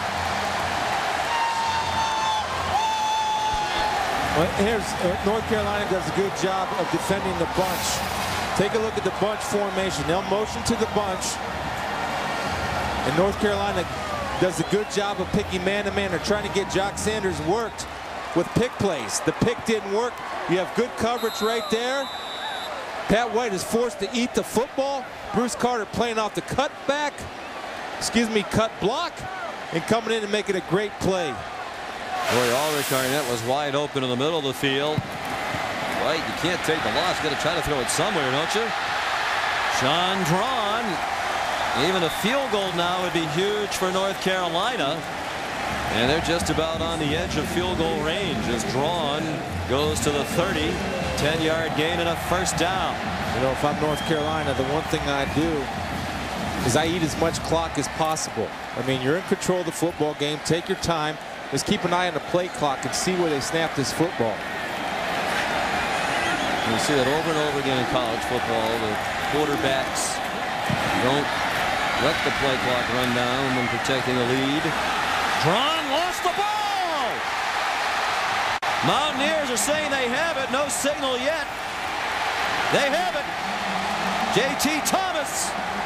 Well, here's uh, North Carolina does a good job of defending the bunch. Take a look at the bunch formation. They'll motion to the bunch. And North Carolina does a good job of picking man-to-man. They're trying to get Jock Sanders worked with pick plays. The pick didn't work. You have good coverage right there. Pat White is forced to eat the football. Bruce Carter playing off the cut back, excuse me, cut block, and coming in and making a great play. Boy, Ulrich Arnett was wide open in the middle of the field. Right, you can't take the loss. Got to try to throw it somewhere, don't you? Sean Drawn. Even a field goal now would be huge for North Carolina. And they're just about on the edge of field goal range as Drawn goes to the thirty. ten yard gain and a first down. You know, if I'm North Carolina, the one thing I do is I eat as much clock as possible. I mean, you're in control of the football game. Take your time. Just keep an eye on the play clock and see where they snap this football. You see that over and over again in college football. The quarterbacks don't let the play clock run down when protecting a lead. Drawn lost the ball. Mountaineers are saying they have it. No signal yet. They have it. J T Thomas.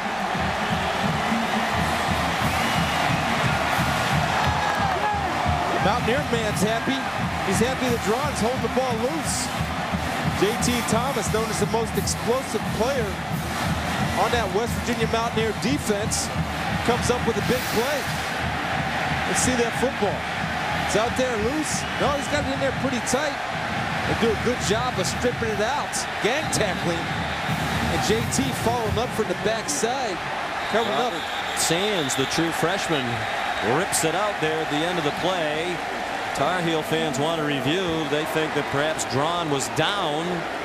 Mountaineer man's happy. He's happy that Drawn's holding the ball loose. J T Thomas, known as the most explosive player on that West Virginia Mountaineer defense, comes up with a big play. Let's see that football. It's out there loose. No, he's got it in there pretty tight. They do a good job of stripping it out. Gang tackling. And J T following up from the backside. Covering up. Sands, the true freshman, rips it out there at the end of the play. Tar Heel fans want to review. They think that perhaps Drawn was down.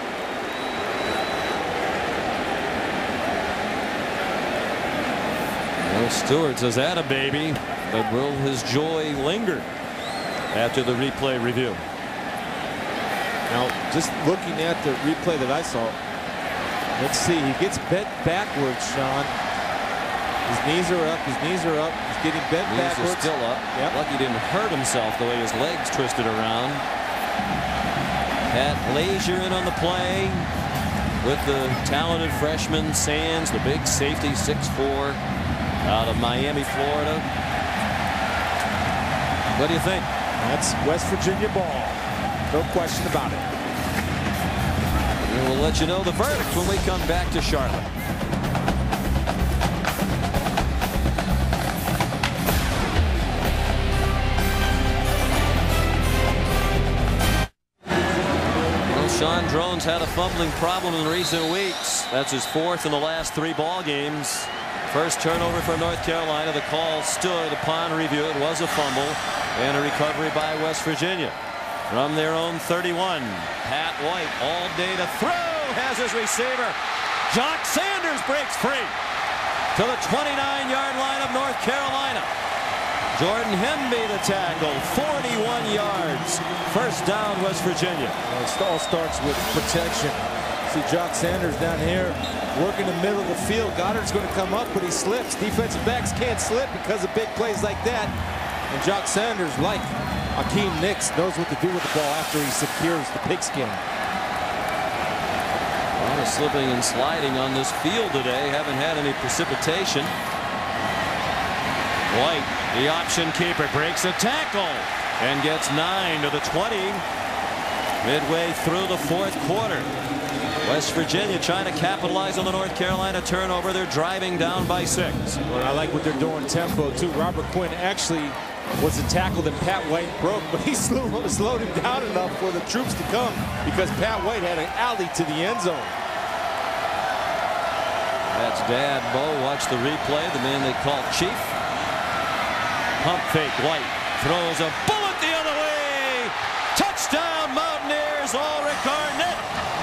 Well, Stewart says, "Atta baby," but will his joy linger after the replay review? Now, just looking at the replay that I saw, let's see. He gets bent backwards, Sean. His knees are up. His knees are up. He's getting bent knees backwards. Are still up. Yep. Lucky he didn't hurt himself the way his legs twisted around. Pat Lazier in on the play with the talented freshman Sands, the big safety, six four, out of Miami, Florida. What do you think? That's West Virginia ball. No question about it. And we'll let you know the verdict when we come back to Charlotte. Well, Sean Drones had a fumbling problem in recent weeks. That's his fourth in the last three ball games. First turnover for North Carolina. The call stood upon review. It was a fumble and a recovery by West Virginia. From their own thirty-one, Pat White all day to throw, has his receiver. Jock Sanders breaks free to the twenty-nine yard line of North Carolina. Jordan Hemby the tackle, forty-one yards. First down, West Virginia. Well, it all starts with protection. See Jock Sanders down here working the middle of the field. Goddard's going to come up, but he slips. Defensive backs can't slip because of big plays like that. And Jock Sanders, like Akeem Nicks, knows what to do with the ball after he secures the pigskin. A lot of slipping and sliding on this field today. Haven't had any precipitation. White, the option keeper, breaks a tackle and gets nine to the twenty. Midway through the fourth quarter. West Virginia trying to capitalize on the North Carolina turnover. They're driving down by six. Well, I like what they're doing tempo too. Robert Quinn actually was a tackle that Pat White broke, but he slowed, slowed him down enough for the troops to come because Pat White had an alley to the end zone. That's Dad Bo. Watch the replay. The man they call Chief. Pump fake. White throws a bullet the other way. Touchdown Mountaineers. Ulrich Arnett.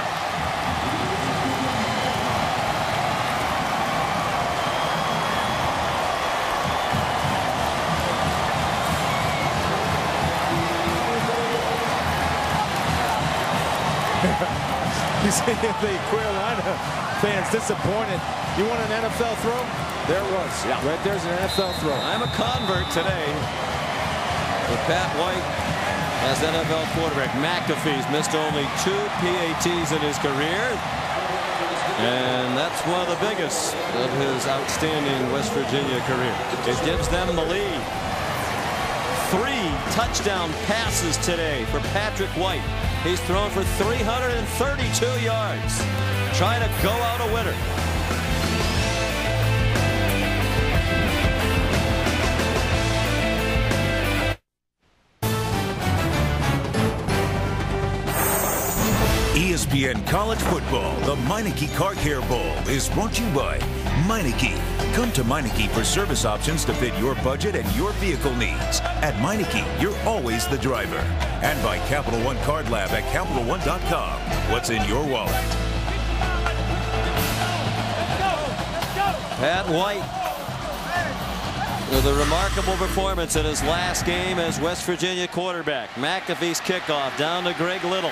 You see the Carolina fans disappointed. You want an N F L throw? There it was. Yeah. Right there's an N F L throw. I'm a convert today. But Pat White as N F L quarterback. McAfee's missed only two P A Ts in his career. And that's one of the biggest of his outstanding West Virginia career. It gives them the lead. Three touchdown passes today for Patrick White. He's thrown for three hundred thirty-two yards. Trying to go out a winner. E S P N College Football, the Meineke Car Care Bowl is brought to you by Meineke. Come to Meineke for service options to fit your budget and your vehicle needs. At Meineke, you're always the driver. And by Capital One Card Lab at Capital One dot com. What's in your wallet? Pat White with a remarkable performance in his last game as West Virginia quarterback. McAfee's kickoff down to Greg Little.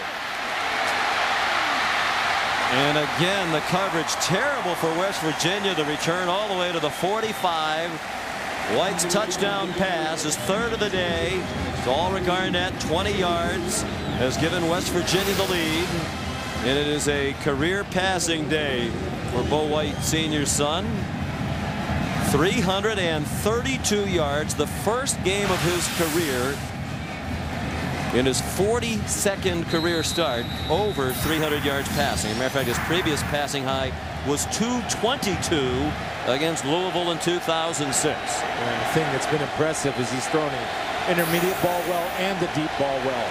And again, the coverage terrible for West Virginia. The return all the way to the forty-five. White's touchdown pass, his third of the day to Ulrich Arnett, twenty yards, has given West Virginia the lead. And it is a career passing day for Bo White, Senior's son. three hundred thirty-two yards, the first game of his career in his forty-second career start, over three hundred yards passing. As a matter of fact, his previous passing high was two twenty-two against Louisville in two thousand six. And the thing that's been impressive is he's thrown the intermediate ball well and the deep ball well.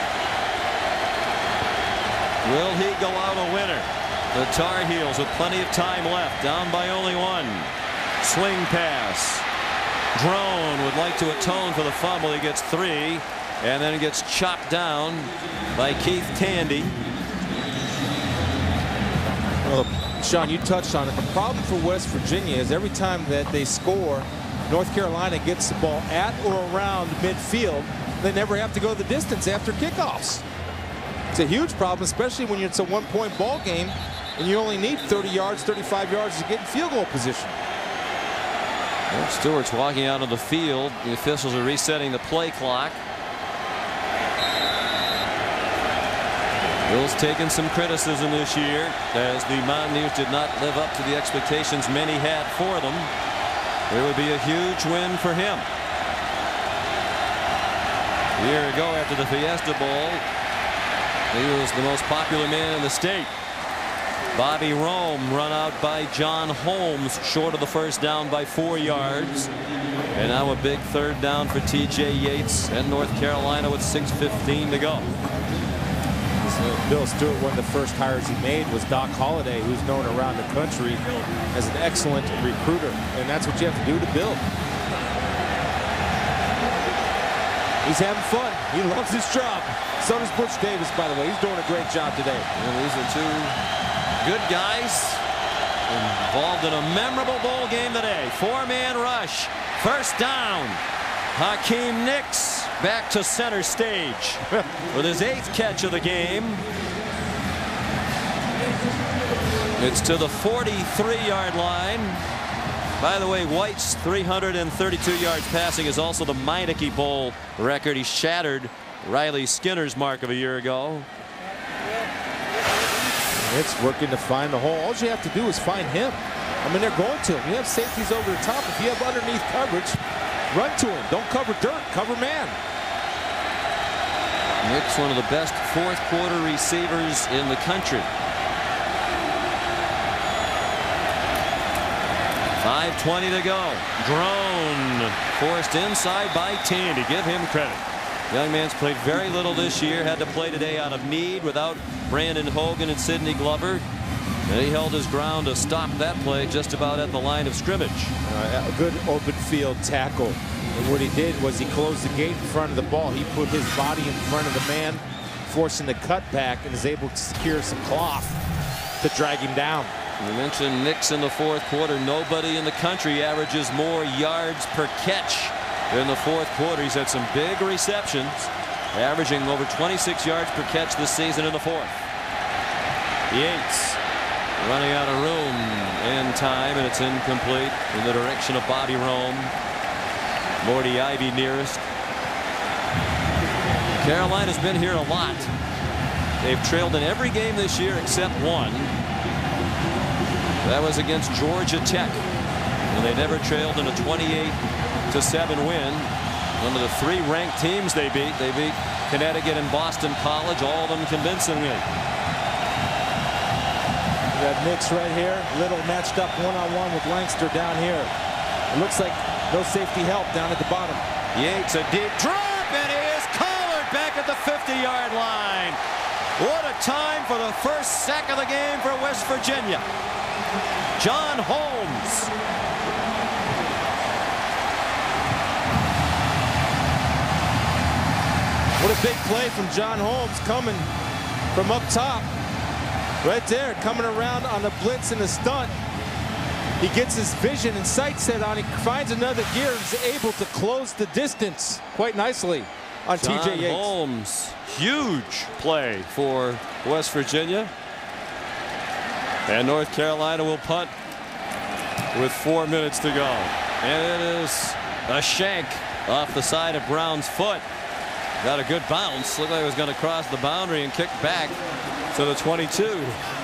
Will he go out a winner? The Tar Heels with plenty of time left, down by only one. Swing pass. Drone would like to atone for the fumble. He gets three. And then it gets chopped down by Keith Tandy. Well, Sean, you touched on it. The problem for West Virginia is every time that they score, North Carolina gets the ball at or around midfield. They never have to go the distance after kickoffs. It's a huge problem, especially when it's a one-point ball game and you only need thirty yards, thirty-five yards to get in field goal position. Well, Stewart's walking out of the field. The officials are resetting the play clock. Bill's taken some criticism this year as the Mountaineers did not live up to the expectations many had for them. It would be a huge win for him. A year ago after the Fiesta Bowl, he was the most popular man in the state. Bobby Rome run out by John Holmes short of the first down by four yards. And now a big third down for T J Yates and North Carolina with six fifteen to go. So Bill Stewart, one of the first hires he made was Doc Holliday, who's known around the country as an excellent recruiter. And that's what you have to do to build. He's having fun. He loves his job. So does Butch Davis, by the way. He's doing a great job today. And these are two good guys involved in a memorable bowl game today. Four-man rush. First down. Hakeem Nicks back to center stage with his eighth catch of the game. It's to the forty-three yard line. By the way, White's three hundred thirty-two yards passing is also the Meineke Bowl record. He shattered Riley Skinner's mark of a year ago. It's working to find the hole. All you have to do is find him. I mean, they're going to him. You have safeties over the top. If you have underneath coverage, run to him. Don't cover dirt. Cover man. Nick's one of the best fourth quarter receivers in the country. five twenty to go. Drone forced inside by Tandy. Give him credit. Young man's played very little this year. Had to play today out of need without Brandon Hogan and Sidney Glover. And he held his ground to stop that play just about at the line of scrimmage. Uh, a good open field tackle. And what he did was he closed the gate in front of the ball. He put his body in front of the man, forcing the cutback, and is able to secure some cloth to drag him down. We mentioned Nicks in the fourth quarter. Nobody in the country averages more yards per catch in the fourth quarter. He's had some big receptions, averaging over twenty-six yards per catch this season in the fourth. Yates running out of room and time, and it's incomplete in the direction of Bobby Rome. Morty Ivy nearest. Carolina's been here a lot. They've trailed in every game this year except one. That was against Georgia Tech, and they never trailed in a twenty-eight to seven win. One of the three ranked teams they beat. They beat Connecticut and Boston College, all of them convincingly. We got Nicks right here. Little matched up one-on-one with Langster down here. It looks like no safety help down at the bottom. Yates a deep drop, and he is collared back at the fifty yard line. What a time for the first sack of the game for West Virginia. John Holmes. What a big play from John Holmes, coming from up top. Right there, coming around on the blitz and the stunt. He gets his vision and sight set on. He finds another gear and is able to close the distance quite nicely on T J Yates. Holmes, huge play for West Virginia. And North Carolina will punt with four minutes to go. And it is a shank off the side of Brown's foot. Got a good bounce. Looked like it was going to cross the boundary and kick back to the twenty-two.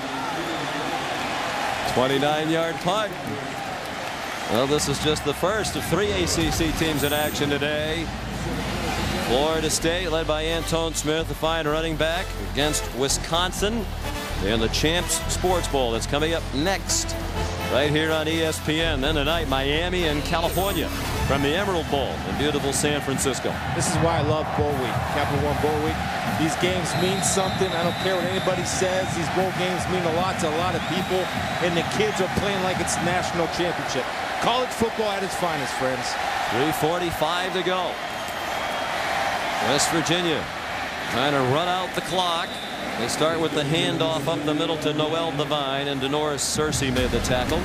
twenty-nine yard punt. Well, this is just the first of three A C C teams in action today. Florida State, led by Antone Smith, the fine running back, against Wisconsin in the Champs Sports Bowl. That's coming up next right here on E S P N. Then tonight, Miami and California from the Emerald Bowl in beautiful San Francisco. This is why I love Bowl Week, Capital One Bowl Week. These games mean something. I don't care what anybody says. These bowl games mean a lot to a lot of people, and the kids are playing like it's national championship. College football at its finest, friends. three forty-five to go. West Virginia trying to run out the clock. They start with the handoff up the middle to Noel Devine, and Denoris Searcy made the tackle.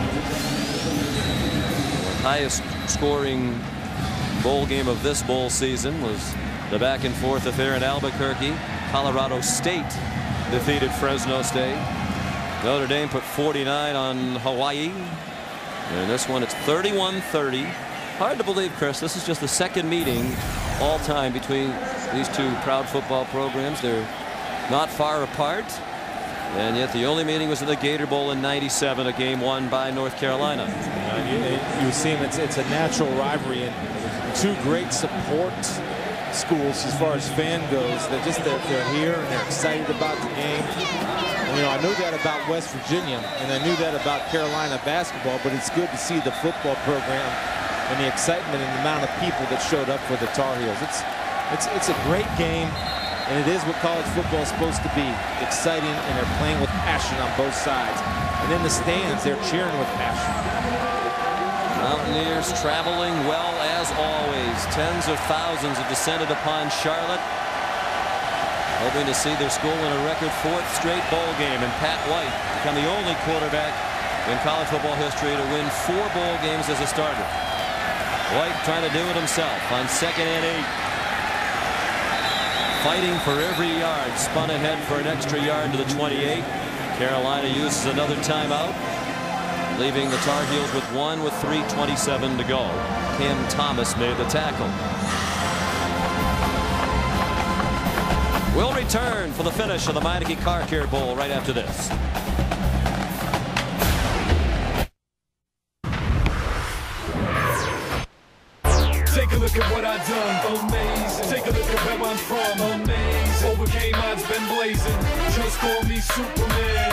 The highest scoring bowl game of this bowl season was the back and forth affair in Albuquerque. Colorado State defeated Fresno State. Notre Dame put forty-nine on Hawaii. And this one, it's thirty-one thirty. Hard to believe, Chris, this is just the second meeting all time between these two proud football programs. They're not far apart, and yet the only meeting was in the Gator Bowl in ninety-seven, a game won by North Carolina. Uh, you, you see, it's, it's a natural rivalry, and two great support schools as far as fan goes. They're just they're, they're here and they're excited about the game. And, you know, I knew that about West Virginia and I knew that about Carolina basketball, but it's good to see the football program and the excitement and the amount of people that showed up for the Tar Heels. It's it's it's a great game, and it is what college football is supposed to be: exciting, and they're playing with passion on both sides. And in the stands, they're cheering with passion. Mountaineers traveling well as always. Tens of thousands have descended upon Charlotte, hoping to see their school win a record fourth straight bowl game, and Pat White become the only quarterback in college football history to win four bowl games as a starter. White trying to do it himself on second and eight. Fighting for every yard. Spun ahead for an extra yard to the twenty-eight. Carolina uses another timeout, leaving the Tar Heels with one with three twenty-seven to go. Cam Thomas made the tackle. We'll return for the finish of the Meineke Car Care Bowl right after this. Take a look at what I've done, amazing. Take a look at where I'm from, amazing. Overcame odds, been blazing. Just call me Superman.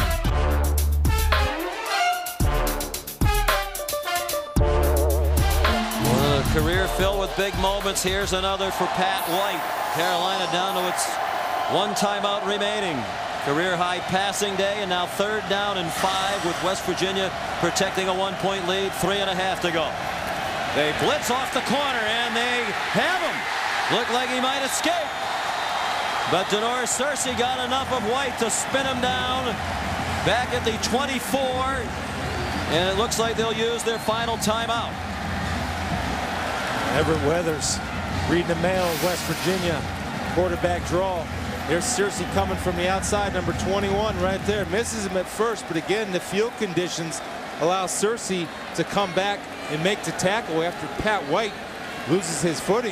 Well, a career filled with big moments. Here's another for Pat White. Carolina down to its one timeout remaining. Career high passing day, and now third down and five with West Virginia protecting a one-point lead. Three and a half to go. They blitz off the corner, and they have him. Looked like he might escape. But Denoris Searcy got enough of White to spin him down back at the twenty-four. And it looks like they'll use their final timeout. Everett Weathers reading the mail of West Virginia. Quarterback draw. There's Searcy coming from the outside, number twenty-one right there. Misses him at first, but again, the field conditions allow Searcy to come back and make the tackle after Pat White loses his footing.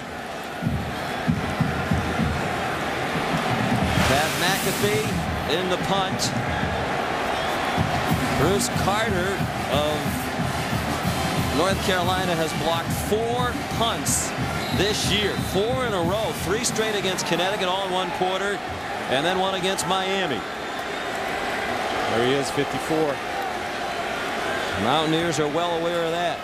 Pat McAfee in the punt. Bruce Carter of North Carolina has blocked four punts this year. Four in a row. Three straight against Connecticut, all in one quarter, and then one against Miami. There he is, fifty-four. Mountaineers are well aware of that.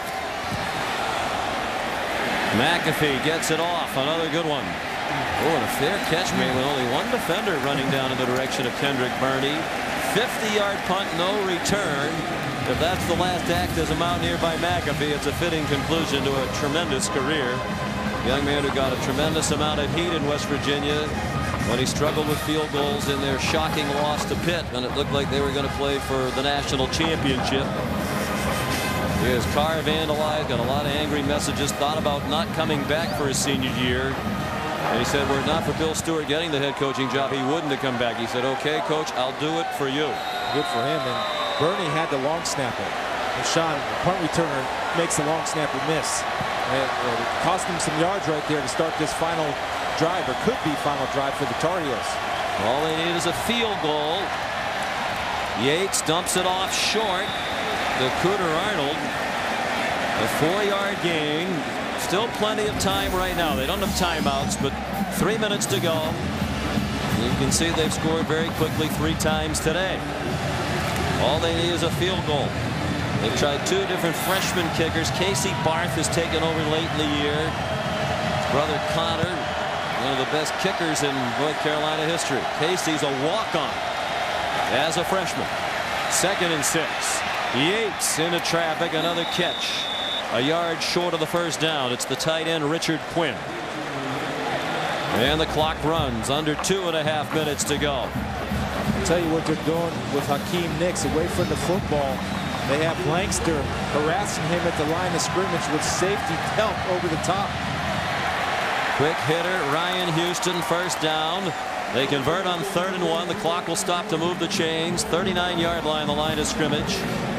McAfee gets it off. Another good one. Oh, and a fair catch made with only one defender running down in the direction of Kendrick Burney. fifty yard punt, no return. If that's the last act as a Mountaineer by McAfee, it's a fitting conclusion to a tremendous career. Young man who got a tremendous amount of heat in West Virginia when he struggled with field goals in their shocking loss to Pitt when it looked like they were going to play for the national championship. His car vandalized, got a lot of angry messages, thought about not coming back for his senior year. And he said, were it not for Bill Stewart getting the head coaching job, he wouldn't have come back. He said, okay, coach, I'll do it for you. Good for him. And Burney had the long snapper. And Sean, the punt returner, makes the long snapper miss. And it cost him some yards right there to start this final drive, or could be final drive for the Tar Heels. All they need is a field goal. Yates dumps it off short to Cooter Arnold. A four yard gain. Still plenty of time right now. They don't have timeouts, but three minutes to go. You can see they've scored very quickly three times today. All they need is a field goal. They've tried two different freshman kickers. Casey Barth has taken over late in the year. His brother Connor, one of the best kickers in North Carolina history. Casey's a walk-on as a freshman. Second and six. Yates into traffic. Another catch. A yard short of the first down. It's the tight end Richard Quinn. And the clock runs. Under two and a half minutes to go. I'll tell you what they're doing with Hakeem Nicks away from the football. They have Lankster harassing him at the line of scrimmage with safety help over the top. Quick hitter Ryan Houston, first down. They convert on third and one. The clock will stop to move the chains. thirty-nine yard line, the line of scrimmage.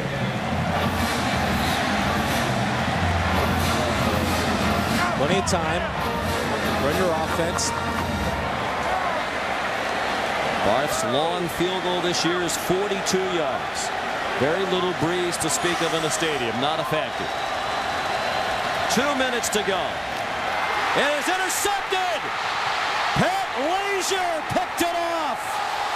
Plenty of time. Run your offense. Barth's long field goal this year is forty-two yards. Very little breeze to speak of in the stadium. Not a factor. Two minutes to go. It is intercepted. Pat Leisure picked it off.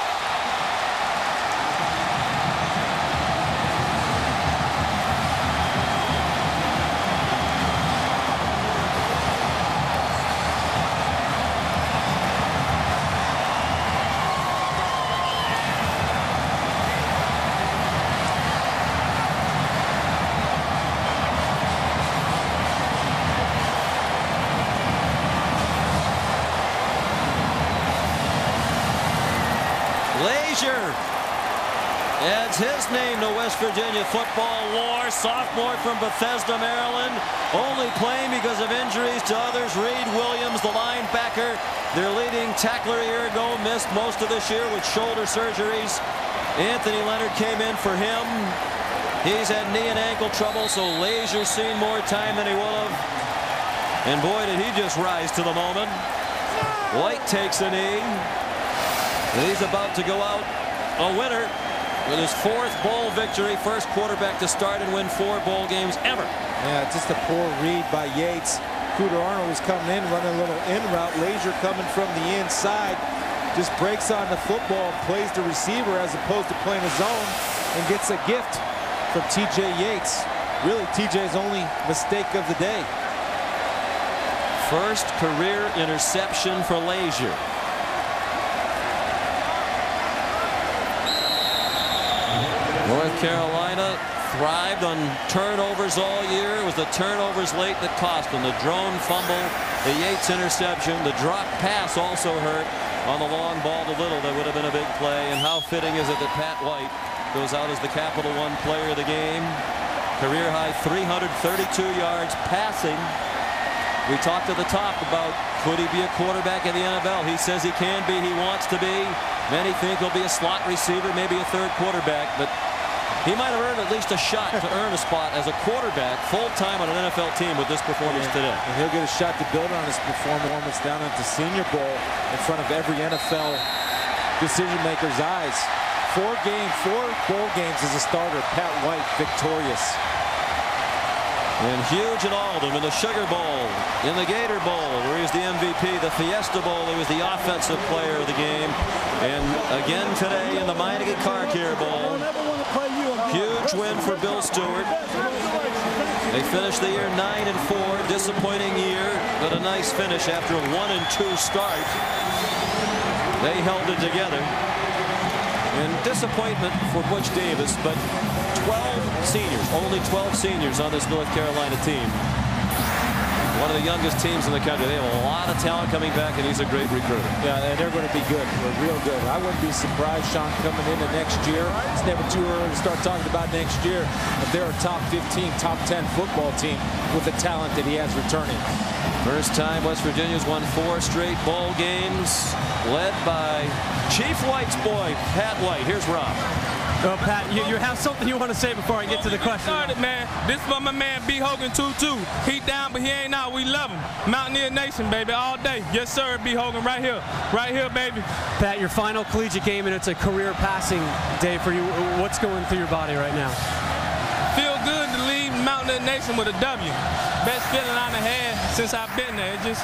Leisure adds his name to West Virginia football lore. Sophomore from Bethesda, Maryland. Only playing because of injuries to others. Reed Williams, the linebacker, their leading tackler a year ago, missed most of this year with shoulder surgeries. Anthony Leonard came in for him. He's had knee and ankle trouble, so Leisure's seen more time than he would have. And boy, did he just rise to the moment. White takes a knee. And he's about to go out a winner with his fourth bowl victory. First quarterback to start and win four bowl games ever. Yeah, just a poor read by Yates. Cooter Arnold was coming in, running a little in route. Leisure coming from the inside. Just breaks on the football and plays the receiver as opposed to playing his own, and gets a gift from T J Yates. Really, T J's only mistake of the day. First career interception for Leisure. North Carolina thrived on turnovers all year. It was the turnovers late that cost them. The drone fumble, the Yates interception, the drop pass also hurt on the long ball to Little. That would have been a big play. And how fitting is it that Pat White goes out as the Capital One player of the game. Career high three hundred thirty-two yards passing. We talked at the top about could he be a quarterback in the N F L. He says he can be. He wants to be. Many think he'll be a slot receiver, maybe a third quarterback, but he might have earned at least a shot to earn a spot as a quarterback full-time on an N F L team with this performance yeah. today. And he'll get a shot to build on his performance down at the Senior Bowl in front of every N F L decision-maker's eyes. Four game, four bowl games as a starter. Pat White victorious. And huge in all of them, in the Sugar Bowl, in the Gator Bowl, where he was the M V P, the Fiesta Bowl, he was the offensive player of the game, and again today in the Meineke Car Care Bowl. Huge win for Bill Stewart. They finished the year nine and four, disappointing year, but a nice finish after a one and two start. They held it together. And disappointment for Butch Davis, but twelve seniors, only twelve seniors on this North Carolina team. One of the youngest teams in the country. They have a lot of talent coming back, and he's a great recruiter. Yeah, and they're going to be good. They're real good. I wouldn't be surprised, Sean, coming into next year. It's never too early to start talking about next year. If they're a top fifteen, top ten football team with the talent that he has returning. First time West Virginia's won four straight bowl games, led by Chief White's boy, Pat White. Here's Rob. Well, Pat, you, you have something you want to say before I get to the question. Started, man. This is for my man B. Hogan two two. He down, but he ain't out. We love him. Mountaineer Nation, baby, all day. Yes, sir, B. Hogan, right here. Right here, baby. Pat, your final collegiate game, and it's a career passing day for you. What's going through your body right now? Feel good to leave Mountaineer Nation with a W. Best feeling I've had since I've been there. It just...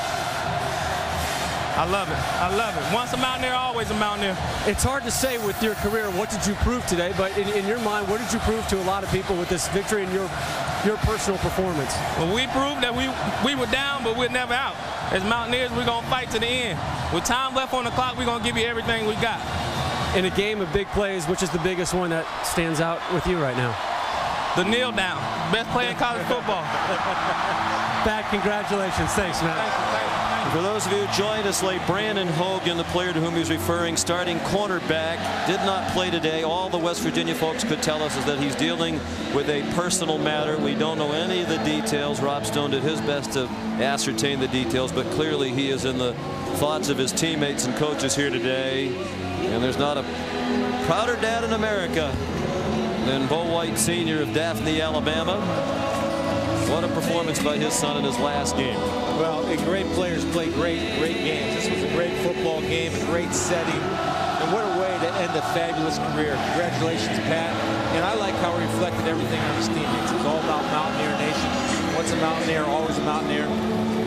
I love it. I love it. Once a Mountaineer, always a Mountaineer. It's hard to say with your career, what did you prove today? But in, in your mind, what did you prove to a lot of people with this victory and your your personal performance? Well, we proved that we, we were down, but we're never out. As Mountaineers, we're going to fight to the end. With time left on the clock, we're going to give you everything we got. In a game of big plays, which is the biggest one that stands out with you right now? The kneel down. Best player in college football. Pat, congratulations. Thanks, man. Thank you, thank you. For those of you who joined us late, Brandon Hogan, the player to whom he was referring, starting cornerback, did not play today. All the West Virginia folks could tell us is that he's dealing with a personal matter. We don't know any of the details. Rob Stone did his best to ascertain the details, but clearly he is in the thoughts of his teammates and coaches here today. And there's not a prouder dad in America than Bo White, Senior of Daphne, Alabama. What a performance by his son in his last game. Well, great players play great, great games. This was a great football game, a great setting. And what a way to end a fabulous career. Congratulations, Pat. And I like how he reflected everything on his teammates. It was all about Mountaineer Nation. Once a Mountaineer, always a Mountaineer.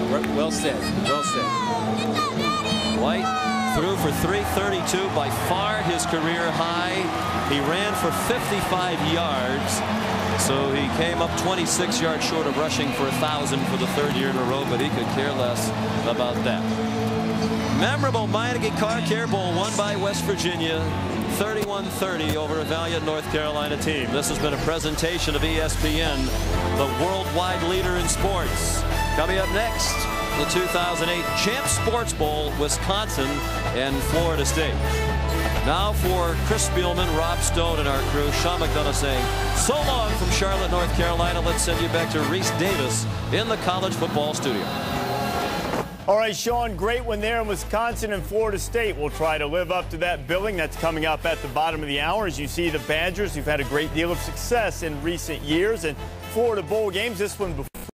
Well said. Well said. White threw for three thirty-two, by far his career high. He ran for fifty-five yards, so he came up twenty-six yards short of rushing for a thousand for the third year in a row, but he could care less about that. Memorable Meineke Car Care Bowl won by West Virginia, thirty-one thirty over a valiant North Carolina team. This has been a presentation of E S P N, the worldwide leader in sports. Coming up next, the two thousand eight Champ Sports Bowl, Wisconsin and Florida State. Now for Chris Spielman, Rob Stone, and our crew, Sean McDonough saying so long from Charlotte, North Carolina. Let's send you back to Reese Davis in the college football studio. All right, Sean, great one there in Wisconsin and Florida State. We'll try to live up to that billing. That's coming up at the bottom of the hour. As you see, the Badgers, who've had a great deal of success in recent years, and Florida Bowl games, this one before